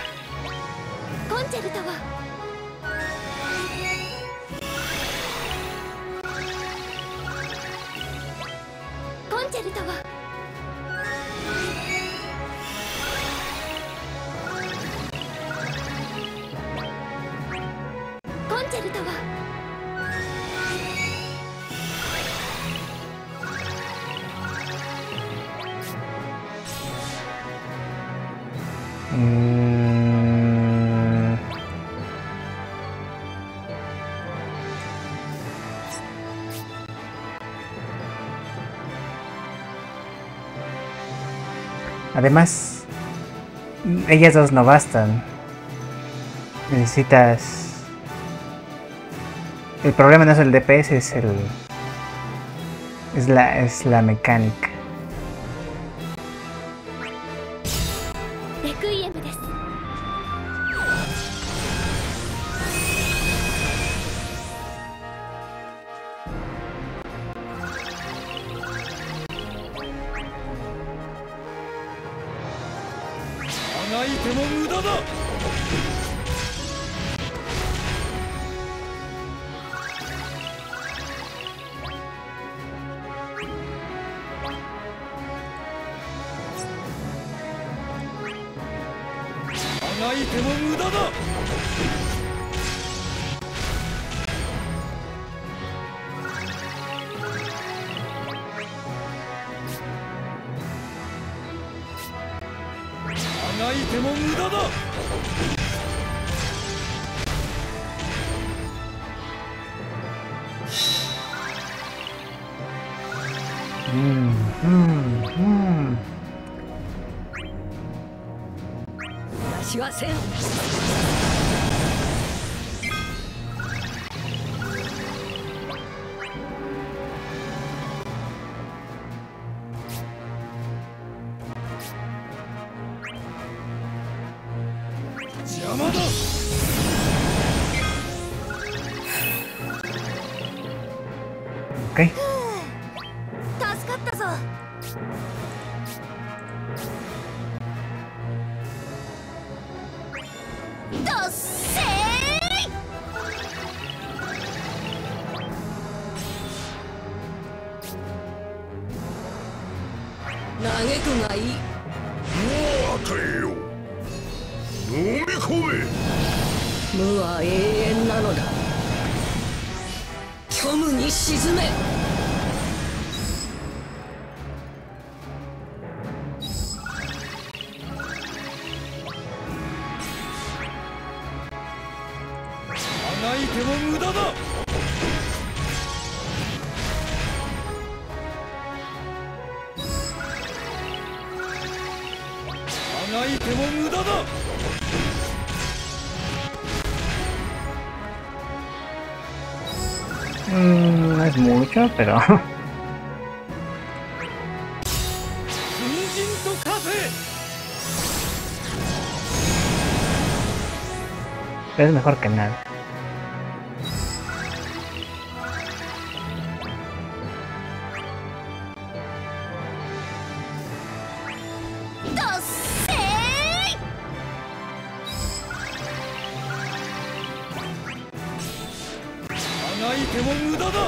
S11: Además, ellas dos no bastan. Necesitas... El problema no es el DPS, es la mecánica.
S14: 私はせん。
S12: 邪魔だ。
S11: Ok.
S2: 助かったぞ。どっせーい。
S14: 嘆くがいい。
S4: もう与えよう。飲み込め。
S14: 無は永遠なのだ。虚無に沈め。
S12: あがいても無駄だ。あがいても無駄だ。
S11: No es mucho, pero...
S12: 粉塵と風。
S11: es mejor que nada.
S2: どっせーい。
S12: あがいても無駄だ。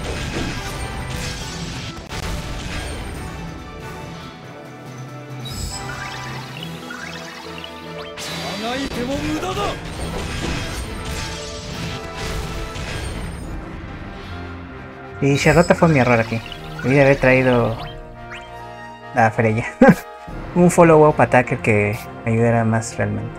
S12: あがいても無駄だ。
S11: Y Charlotte fue mi error aquí. Debí de haber traído a Freya. Un follow-up attacker que me ayudara más realmente.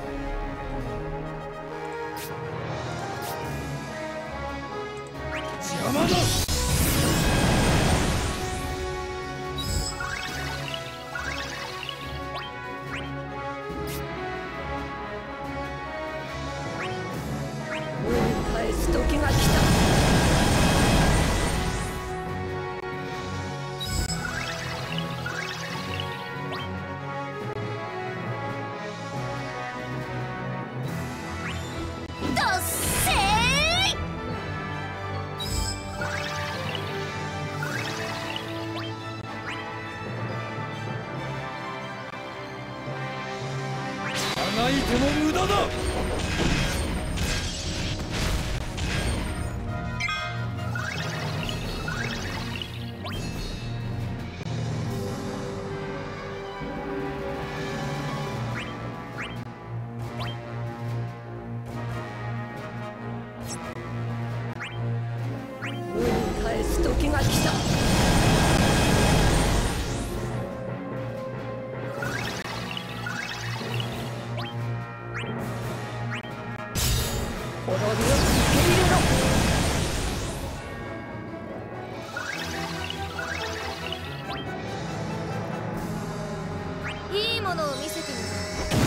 S2: いいものを見せてみる。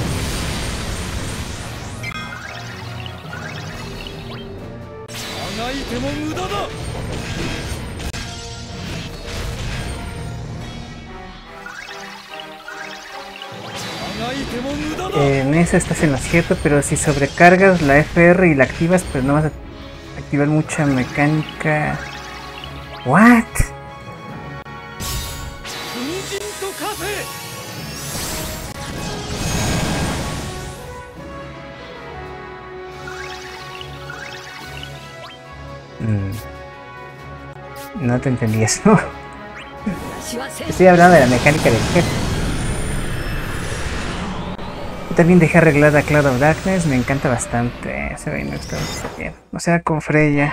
S12: あがいても無駄だ。
S11: En esa estás en lo cierto, pero si sobrecargas la FR y la activas, pues no vas a activar mucha mecánica. ¿What? No te entendí eso. Estoy hablando de la mecánica del jefe. También dejé arreglada Cloud of Darkness, me encanta bastante. Se ve nuestro bien. O sea, con Freya.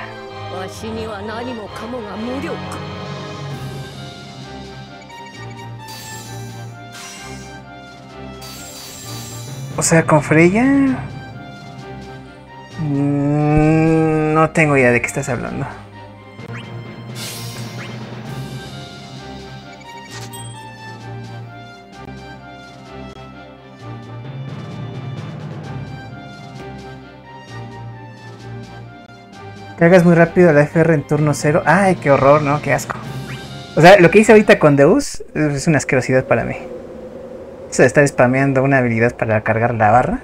S11: O sea, con Freya. No tengo idea de qué estás hablando. Cargas muy rápido la FR en turno 0. Ay, qué horror, ¿no? Qué asco. O sea, lo que hice ahorita con Deus es una asquerosidad para mí. Eso de estar spameando una habilidad para cargar la barra.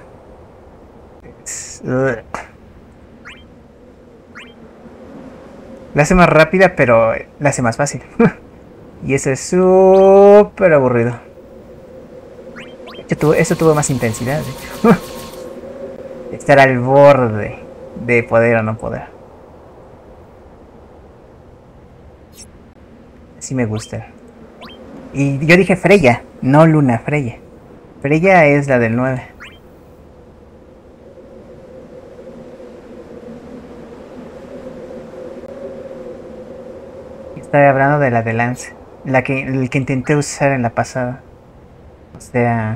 S11: La hace más rápida, pero la hace más fácil. Y eso es súper aburrido. De hecho, eso tuvo más intensidad, de hecho. Estar al borde de poder o no poder. Así me gusta. Y yo dije Freya, no Luna, Freya. Freya es la del 9. Estaba hablando de la de Lance. El que intenté usar en la pasada. O sea...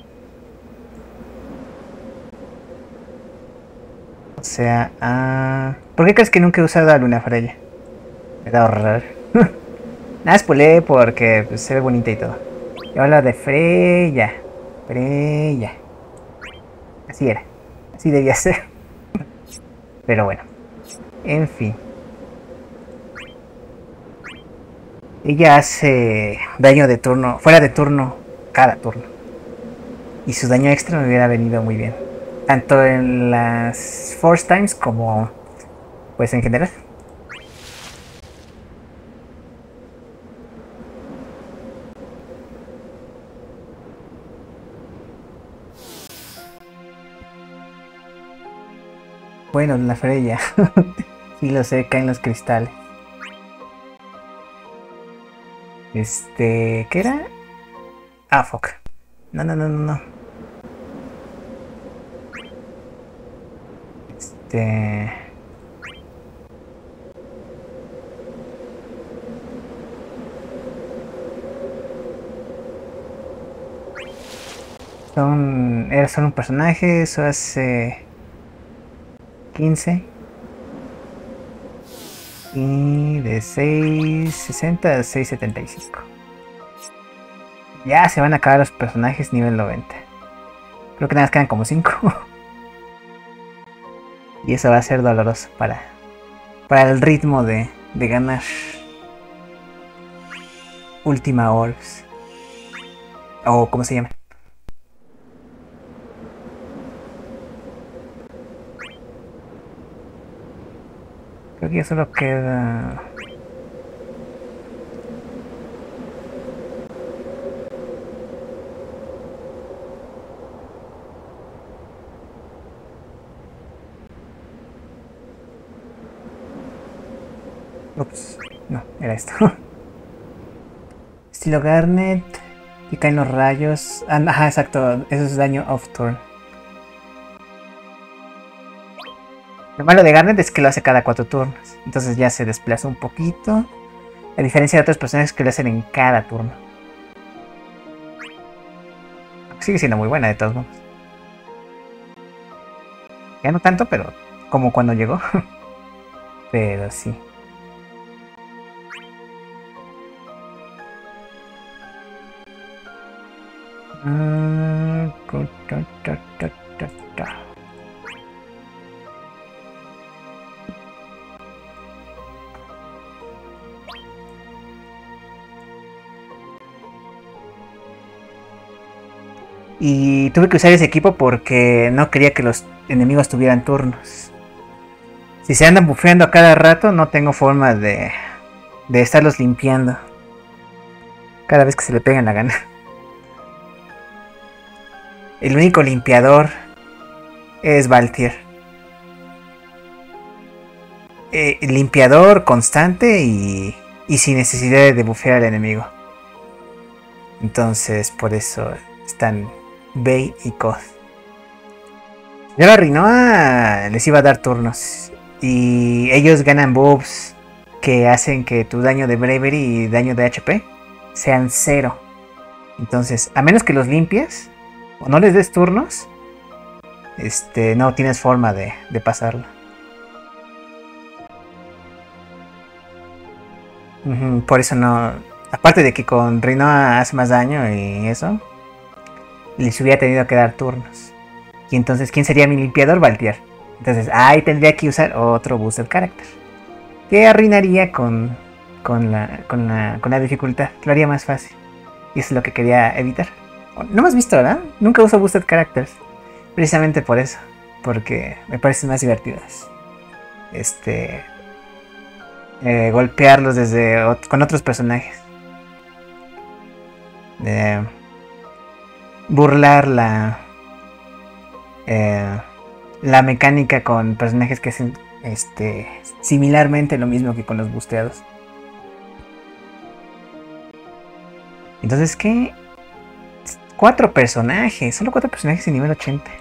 S11: ¿por qué crees que nunca he usado a Luna Freya? Me da horror. Nada, spoileé porque pues, se ve bonita y todo. Yo hablo de Freya. Freya. Así era. Así debía ser. Pero bueno. En fin. Ella hace daño de turno, fuera de turno, cada turno. Y su daño extra me hubiera venido muy bien. Tanto en las Force Times como pues en general. Bueno, la Freya. Sí lo sé, caen los cristales. ¿Qué era? Ah, fuck. No. Era solo un personaje, eso hace 15. Y de 660 a 675. Ya se van a acabar los personajes nivel 90. Creo que nada más quedan como 5. Y eso va a ser doloroso para el ritmo de ganar Ultima Orbs. O ¿cómo se llama? Creo que ya solo queda... Ups, no, era esto. Estilo Garnet. Y caen los rayos. Ajá, exacto. Eso es daño off-turn. Lo malo de Garnet es que lo hace cada 4 turnos. Entonces ya se desplaza un poquito. A diferencia de otros personajes que lo hacen en cada turno. Sigue siendo muy buena de todos modos. Ya no tanto, pero como cuando llegó. Pero sí. Y tuve que usar ese equipo porque no quería que los enemigos tuvieran turnos. Si se andan bufeando a cada rato, no tengo forma de estarlos limpiando cada vez que se le pegan la gana. El único limpiador es Valtier. Limpiador constante y sin necesidad de bufear al enemigo. Entonces por eso están Bey y Koth. Y ahora Rinoa les iba a dar turnos. Y ellos ganan buffs que hacen que tu daño de Bravery y daño de HP sean 0. Entonces, a menos que los limpies o no les des turnos, no tienes forma de pasarlo. Por eso no. Aparte de que con Rinoa hace más daño y eso, les hubiera tenido que dar turnos. Y entonces, ¿quién sería mi limpiador? Valtier. Entonces ahí tendría que usar otro Boosted Character. Que arruinaría con la dificultad. Lo haría más fácil. Y eso es lo que quería evitar. No me has visto, ¿verdad? Nunca uso Boosted Characters. Precisamente por eso. Porque me parecen más divertidas. Golpearlos con otros personajes. Burlar la mecánica con personajes que hacen similarmente lo mismo que con los busteados. Entonces, ¿qué? 4 personajes, solo 4 personajes en nivel 80.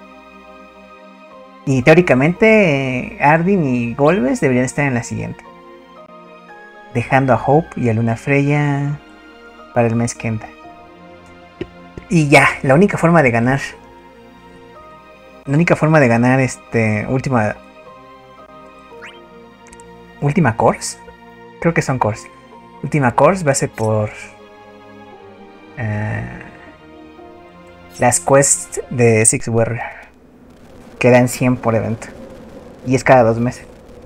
S11: Y teóricamente Ardyn y Golbez deberían estar en la siguiente. Dejando a Hope y a Luna Freya para el mes que entra. Y ya, la única forma de ganar última course. Creo que son course. Última course va a ser por las quests de Six Warrior. Que dan 100 por evento. Y es cada 2 meses.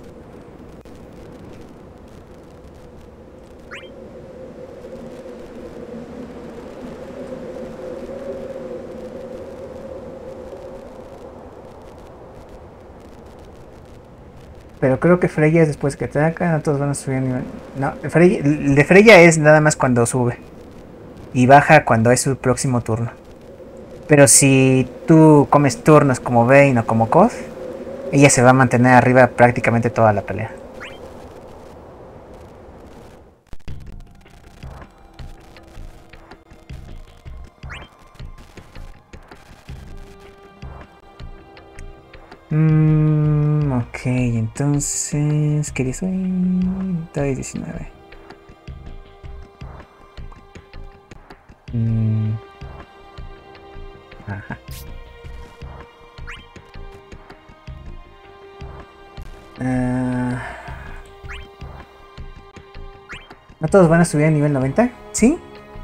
S11: Pero creo que Freya es después que ataca, no todos van a subir a nivel. No, el de Freya es nada más cuando sube. Y baja cuando es su próximo turno. Pero si tú comes turnos como Vayne o como Koth, ella se va a mantener arriba prácticamente toda la pelea. Ok, entonces... ¿qué día soy? Hoy es 19. Ajá. ¿No todos van a subir a nivel 90? ¿Sí?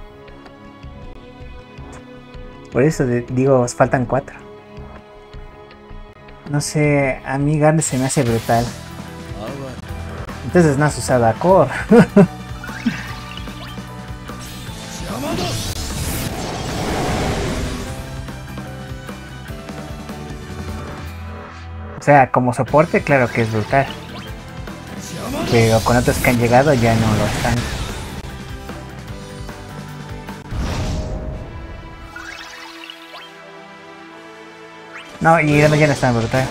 S11: Por eso digo, faltan 4. No sé, a mí Garnet se me hace brutal. Entonces no has usado a Core. O sea, como soporte, claro que es brutal. Pero con otros que han llegado ya no lo están. No, y ya no es tan brutal.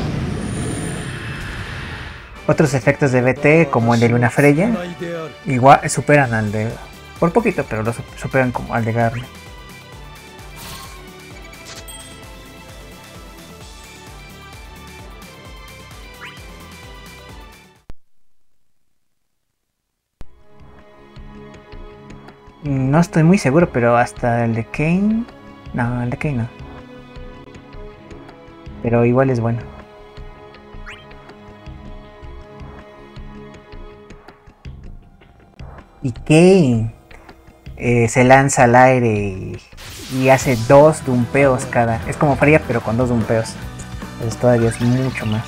S11: Otros efectos de BT, como el de Luna Freya, igual superan al de... por poquito, pero lo superan como al de Garnet. No estoy muy seguro, pero hasta el de Kayn... no, el de Kayn no. Pero igual es bueno. Y Kayn se lanza al aire y hace 2 dumpeos cada... es como Freya, pero con 2 dumpeos. Entonces todavía es mucho más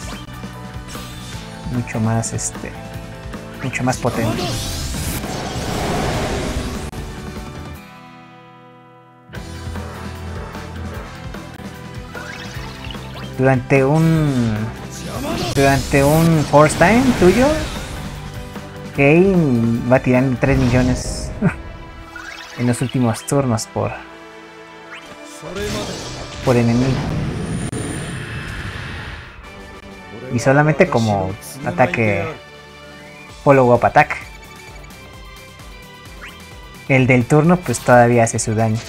S11: potente. Durante un force time tuyo, Kayn va tirando 3 millones en los últimos turnos por enemigo. Y solamente como ataque follow-up attack. El del turno pues todavía hace su daño.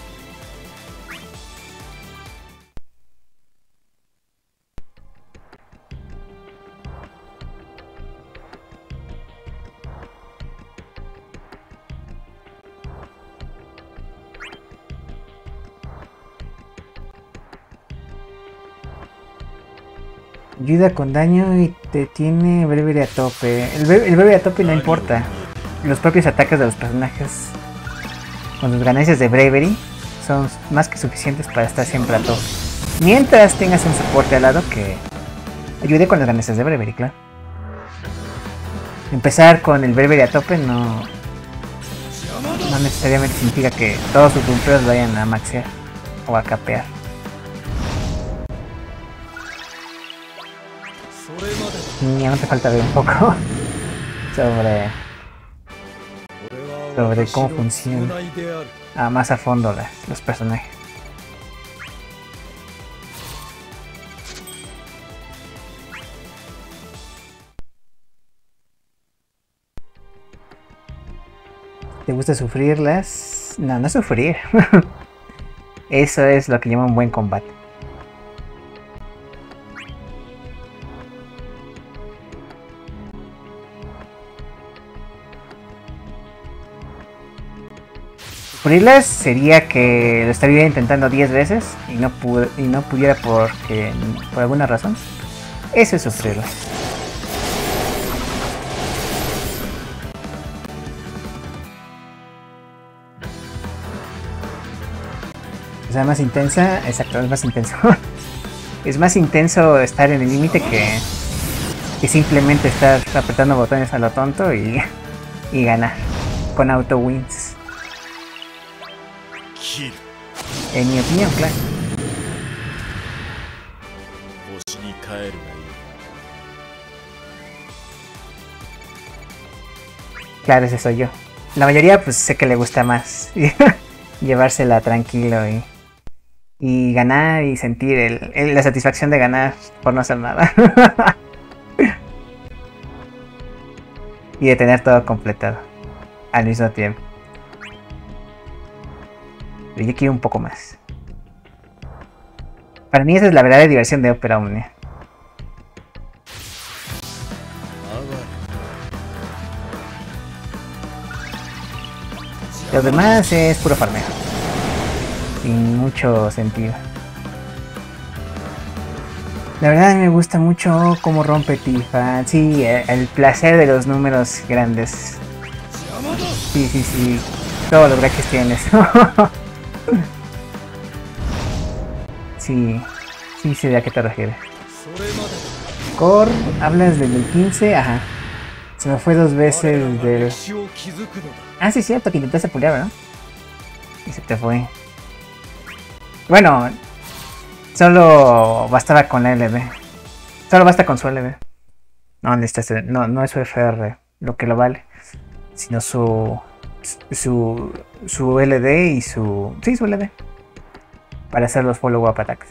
S11: Ayuda con daño y te tiene Bravery a tope. El Bravery a tope no importa. Los propios ataques de los personajes con sus ganancias de Bravery son más que suficientes para estar siempre a tope. Mientras tengas un soporte al lado que Ayudé con las ganancias de Brevery, claro. Empezar con el Brevery a tope no necesariamente significa que todos sus dumpeos vayan a maxear o a capear. Y aún te falta ver un poco sobre cómo funcionan más a fondo los personajes. ¿Te gusta sufrirlas? No, no sufrir. Eso es lo que llama un buen combate. Sufrirlas sería que lo estaría intentando 10 veces y no pudiera por alguna razón. Eso es sufrirlas. O sea, más intensa, exacto, es más intenso. Es más intenso estar en el límite que simplemente estar apretando botones a lo tonto y ganar con auto wins. En mi opinión, claro. Claro, ese soy yo. La mayoría pues sé que le gusta más llevársela tranquilo y ganar y sentir la satisfacción de ganar por no hacer nada. Y de tener todo completado al mismo tiempo. Pero yo quiero un poco más. Para mí esa es la verdadera diversión de Opera Omnia. Lo demás es puro farmeo. Sin mucho sentido. La verdad me gusta mucho cómo rompe Tifa. Sí, el placer de los números grandes. Sí. Todos los brackets tienen eso. Sí, se ve a qué te refieres. Core, hablas del 15, ajá. Se me fue 2 veces del... Ah, sí, cierto, que intentaste pulear, ¿verdad? Y se te fue. Bueno, solo bastaba con la LB. Solo basta con su LB. No es su FR lo que lo vale, sino su LD y su... Sí, su LD. Para hacer los follow-up attacks.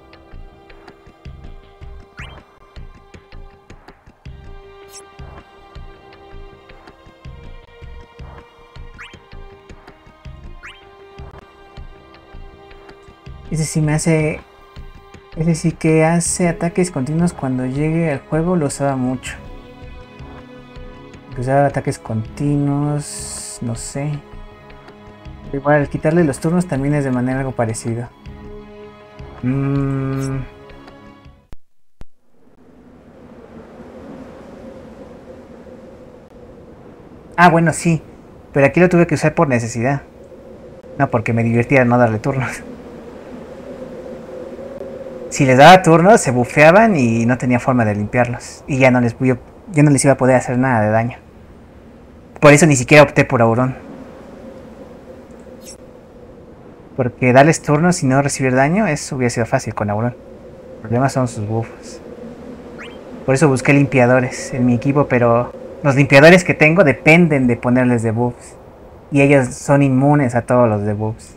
S11: Ese sí que hace ataques continuos cuando llegue al juego, lo usaba mucho. Usaba ataques continuos, no sé. Igual, quitarle los turnos también es de manera algo parecida. Ah, bueno, sí. Pero aquí lo tuve que usar por necesidad. No, porque me divertía no darle turnos. Si les daba turnos, se bufeaban y no tenía forma de limpiarlos. Y ya no les iba a poder hacer nada de daño. Por eso ni siquiera opté por Auron. Porque darles turnos y no recibir daño, eso hubiera sido fácil con Auron. El problema son sus buffos. Por eso busqué limpiadores en mi equipo, pero los limpiadores que tengo dependen de ponerles debuffs. Y ellos son inmunes a todos los debuffs.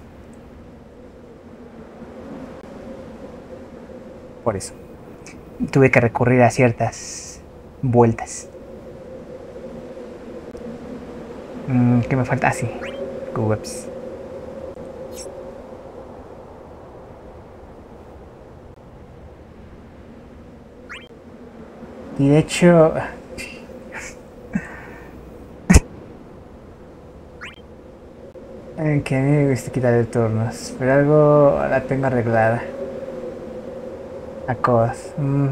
S11: Por eso tuve que recurrir a ciertas vueltas. ¿Qué me falta? Ah, sí. Webs. Y de hecho... que a mí me gusta quitar el turnos, pero algo la tengo arreglada. A cosas.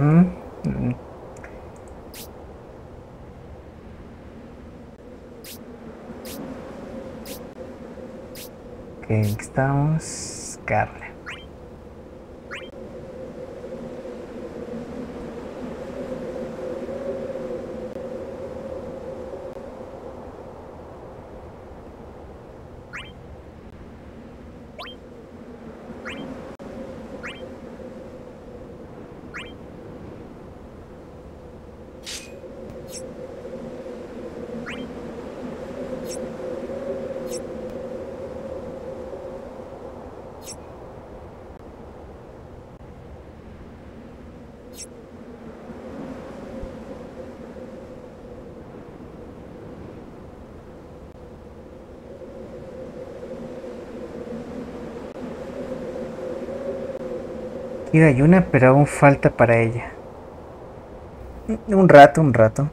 S11: Ok, aquí estamos. Carne. Kira Yuna, pero aún falta para ella. Un rato.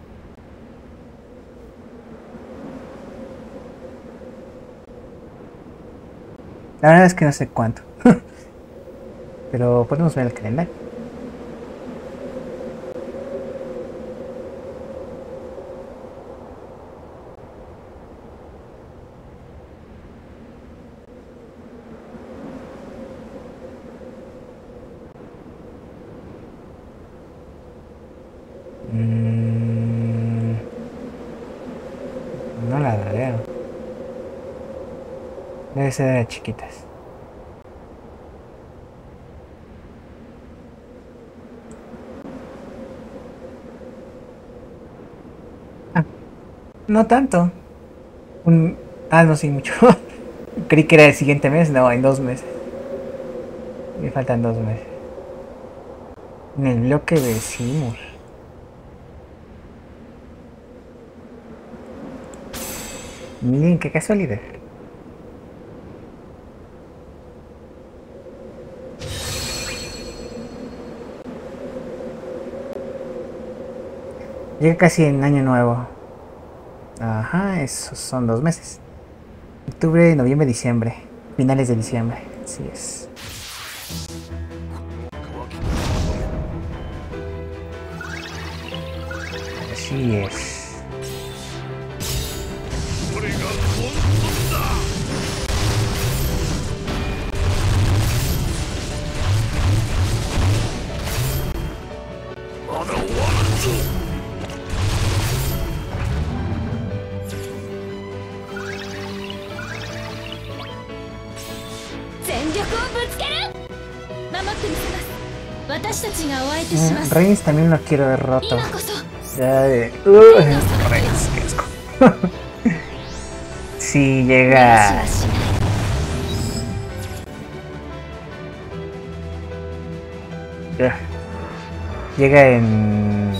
S11: La verdad es que no sé cuánto. Pero podemos ver el calendario. No la veo. Debe ser de chiquitas. No tanto. No, sí, mucho. Creí que era el siguiente mes. No, en 2 meses. Me faltan 2 meses. En el bloque de Simur. Miren qué casualidad. Llega casi en año nuevo. Ajá, esos son 2 meses. Octubre, noviembre, diciembre. Finales de diciembre. Así es. Así es. Reigns también lo quiero ver roto. Ya de... Reigns, qué asco. Si llega... Llega en...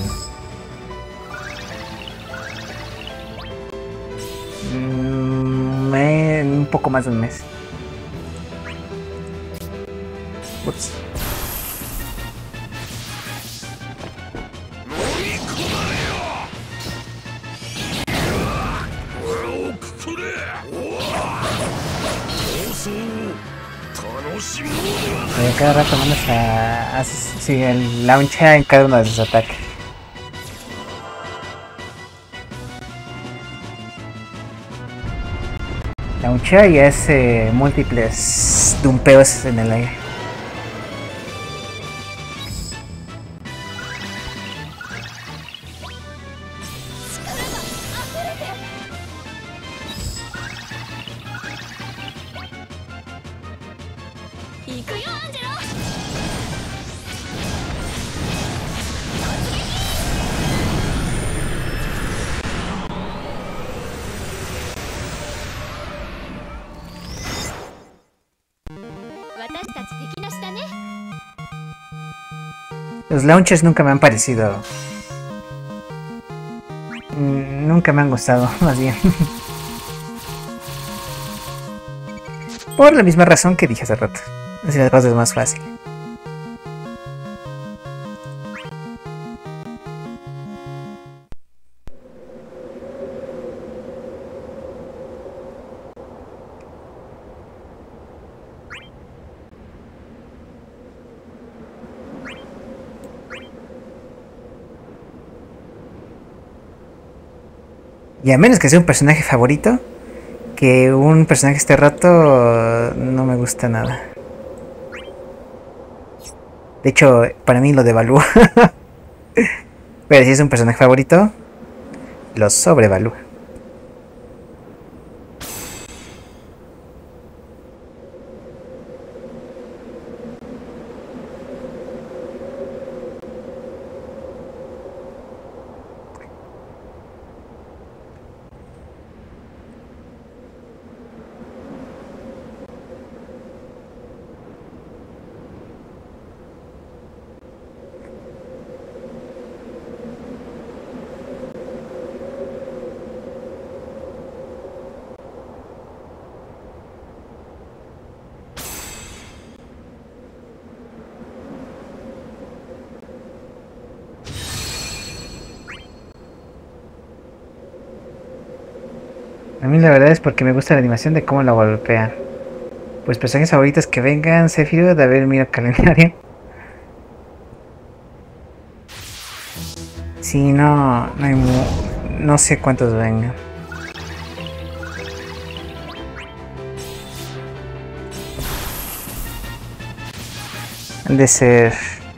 S11: un poco más de un mes. Ups. Cada rato mandas a sí, el launcher en cada uno de sus ataques. Launcher y hace múltiples dumpeos en el aire. Los launchers nunca me han parecido... nunca me han gustado, más bien. Por la misma razón que dije hace rato. Así las cosas es más fácil. Y a menos que sea un personaje favorito, que un personaje esté roto, no me gusta nada. De hecho, para mí lo devalúa. Pero si es un personaje favorito, lo sobrevalúa. mí la verdad es porque me gusta la animación de cómo la golpean. Pues personajes favoritos que vengan, Sephiroth, a ver, mira el calendario. Sí, no hay no sé cuántos vengan. Han de ser...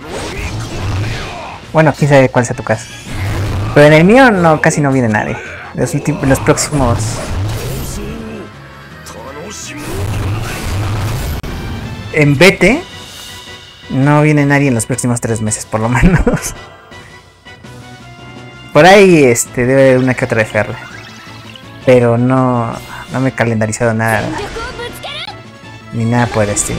S11: Bueno, quién sabe cuál sea tu caso. Pero en el mío no, casi no viene nadie. Los próximos... En BT no viene nadie en los próximos 3 meses, por lo menos. Por ahí debe haber una que otra de FR. Pero no me he calendarizado nada. Ni nada por el estilo.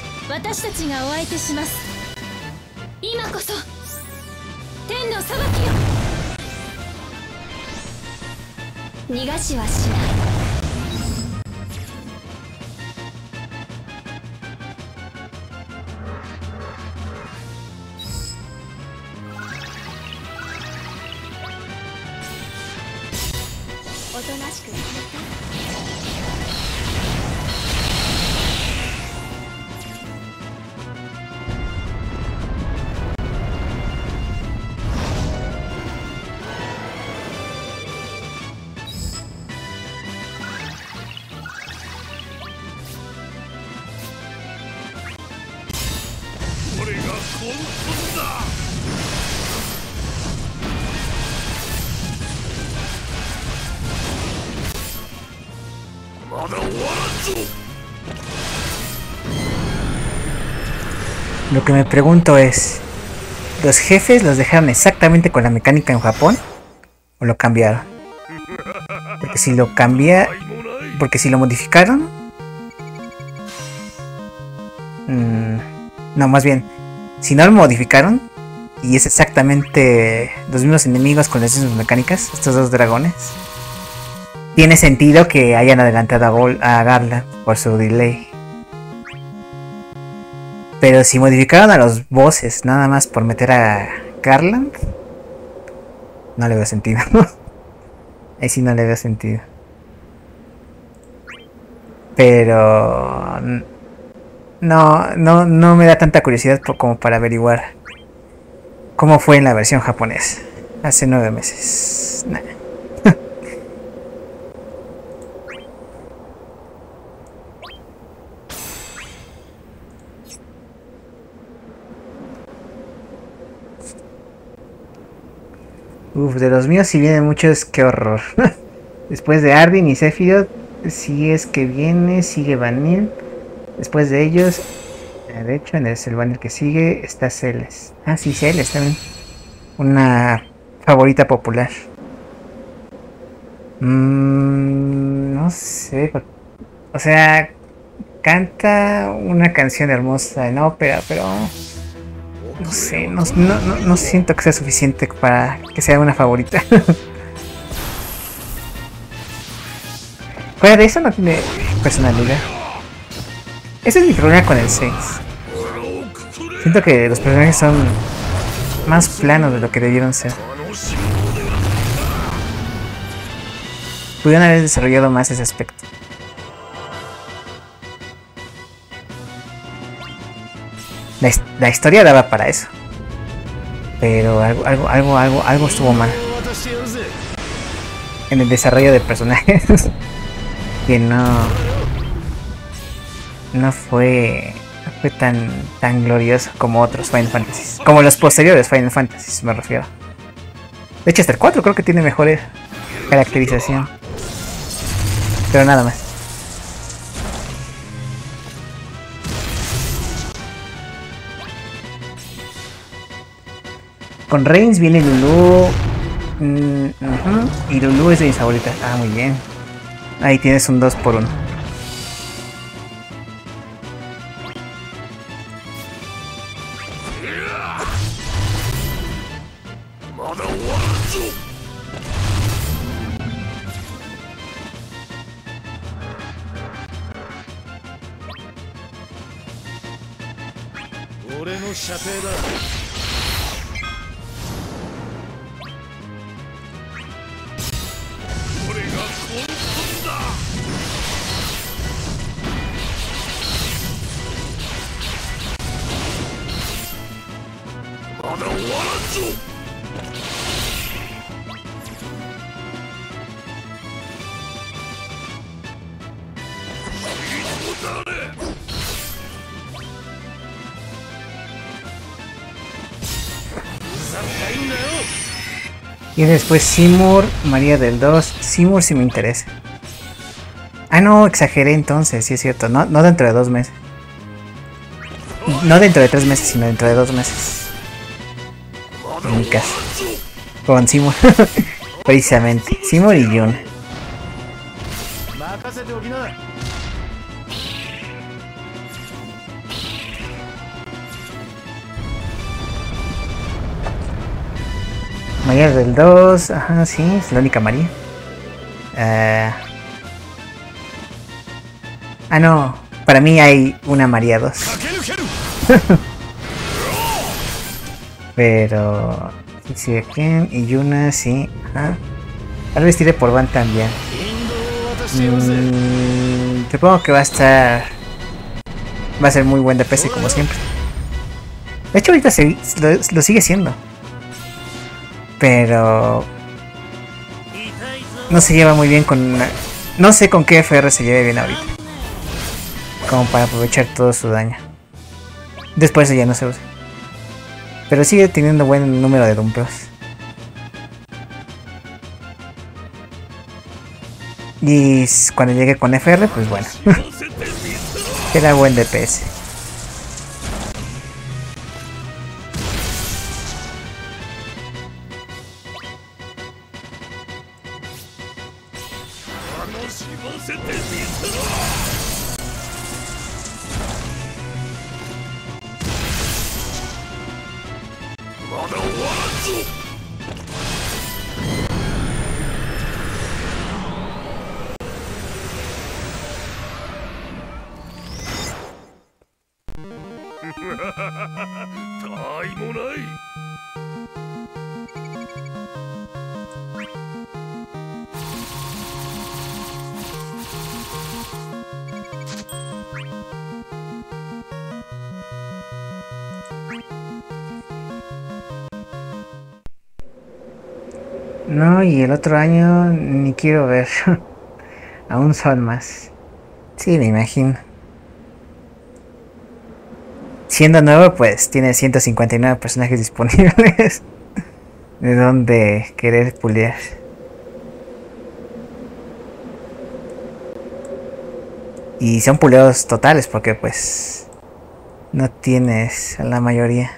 S11: Lo que me pregunto es, ¿los jefes los dejaron exactamente con la mecánica en Japón? ¿O lo cambiaron? Porque si lo modificaron... no, más bien, si no lo modificaron y es exactamente los mismos enemigos con las mismas mecánicas, estos dos dragones, tiene sentido que hayan adelantado a Garland por su delay. Pero si modificaron a los bosses nada más por meter a Garland, no le veo sentido. Ahí sí no le veo sentido. Pero no me da tanta curiosidad como para averiguar cómo fue en la versión japonesa hace 9 meses. Nah. Uf, de los míos si vienen muchos, qué horror. Después de Ardyn y Sephiroth, si es que viene, sigue Vanille. Después de ellos, de hecho, en el Vanille que sigue está Celes. Ah, sí, Celes también. Una favorita popular. No sé. O sea, canta una canción hermosa en ópera, pero... no sé, no siento que sea suficiente para que sea una favorita. Fuera de eso no tiene personalidad. Ese es mi problema con el 6. Siento que los personajes son más planos de lo que debieron ser. Pudieron haber desarrollado más ese aspecto. La historia daba para eso. Pero algo estuvo mal en el desarrollo de personajes. Que no fue tan glorioso como otros Final Fantasy. Como los posteriores Final Fantasy, me refiero. De hecho, hasta el 4 creo que tiene mejor caracterización. Pero nada más. Con Reigns viene Lulu. Y Lulu es de mis favoritas. Ah, muy bien. Ahí tienes un 2x1. Y después Seymour, María del 2. Seymour sí me interesa. Ah, no, exageré entonces, sí es cierto. No dentro de 2 meses. No dentro de 3 meses, sino dentro de 2 meses. En mi caso. Con Seymour. Precisamente. Seymour y Jun. María del 2, ajá, sí, es la única María. No, para mí hay una María 2. Pero... sí, y Yuna, sí, ajá. Tal vez tire por Van también. Supongo que va a estar... va a ser muy buen DPS como siempre. De hecho ahorita lo sigue siendo. Pero... no se lleva muy bien con... no sé con qué FR se lleve bien ahorita. Como para aprovechar todo su daño. Después ya no se usa. Pero sigue teniendo buen número de dumpeos. Y cuando llegue con FR, pues bueno. Era buen DPS. No, y el otro año ni quiero ver. Aún son más. Sí, me imagino. Siendo nuevo, pues tiene 159 personajes disponibles. De donde querer pulear. Y son puleos totales porque pues no tienes a la mayoría.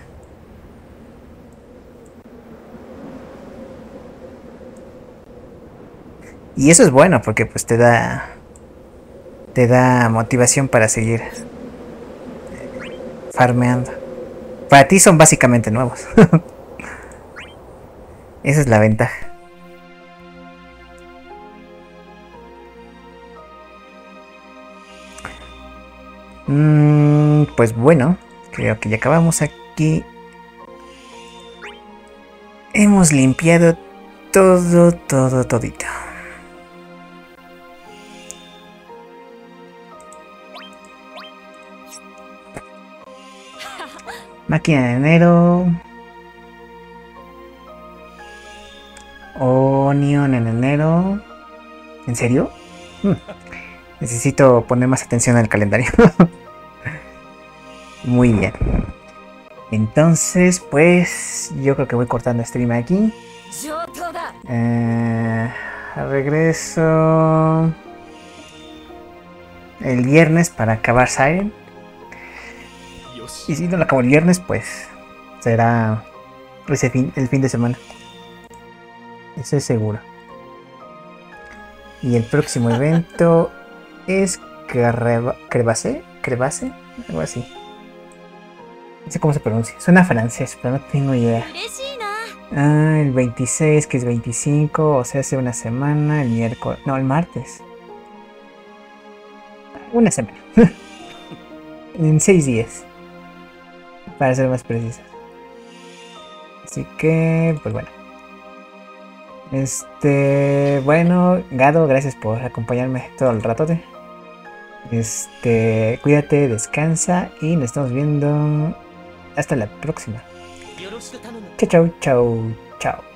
S11: Y eso es bueno porque pues te da motivación para seguir farmeando. Para ti son básicamente nuevos. Esa es la ventaja. Pues bueno, creo que ya acabamos aquí. Hemos limpiado todito. Máquina de enero. Onion en enero. ¿En serio? Necesito poner más atención al calendario. Muy bien. Entonces, pues yo creo que voy cortando stream aquí. Regreso el viernes para acabar Siren. Y si no lo acabo el viernes, pues será el fin de semana. Eso es seguro. Y el próximo evento es Crevase, algo así. No sé cómo se pronuncia. Suena francés, pero no tengo idea. El 26, que es 25, o sea, hace una semana, el miércoles. No, el martes. Una semana. En 6 días. Para ser más preciso. Así que, pues bueno. Bueno, Gado, gracias por acompañarme todo el ratote. Cuídate, descansa y nos estamos viendo hasta la próxima. Chao, chao, chao, chao.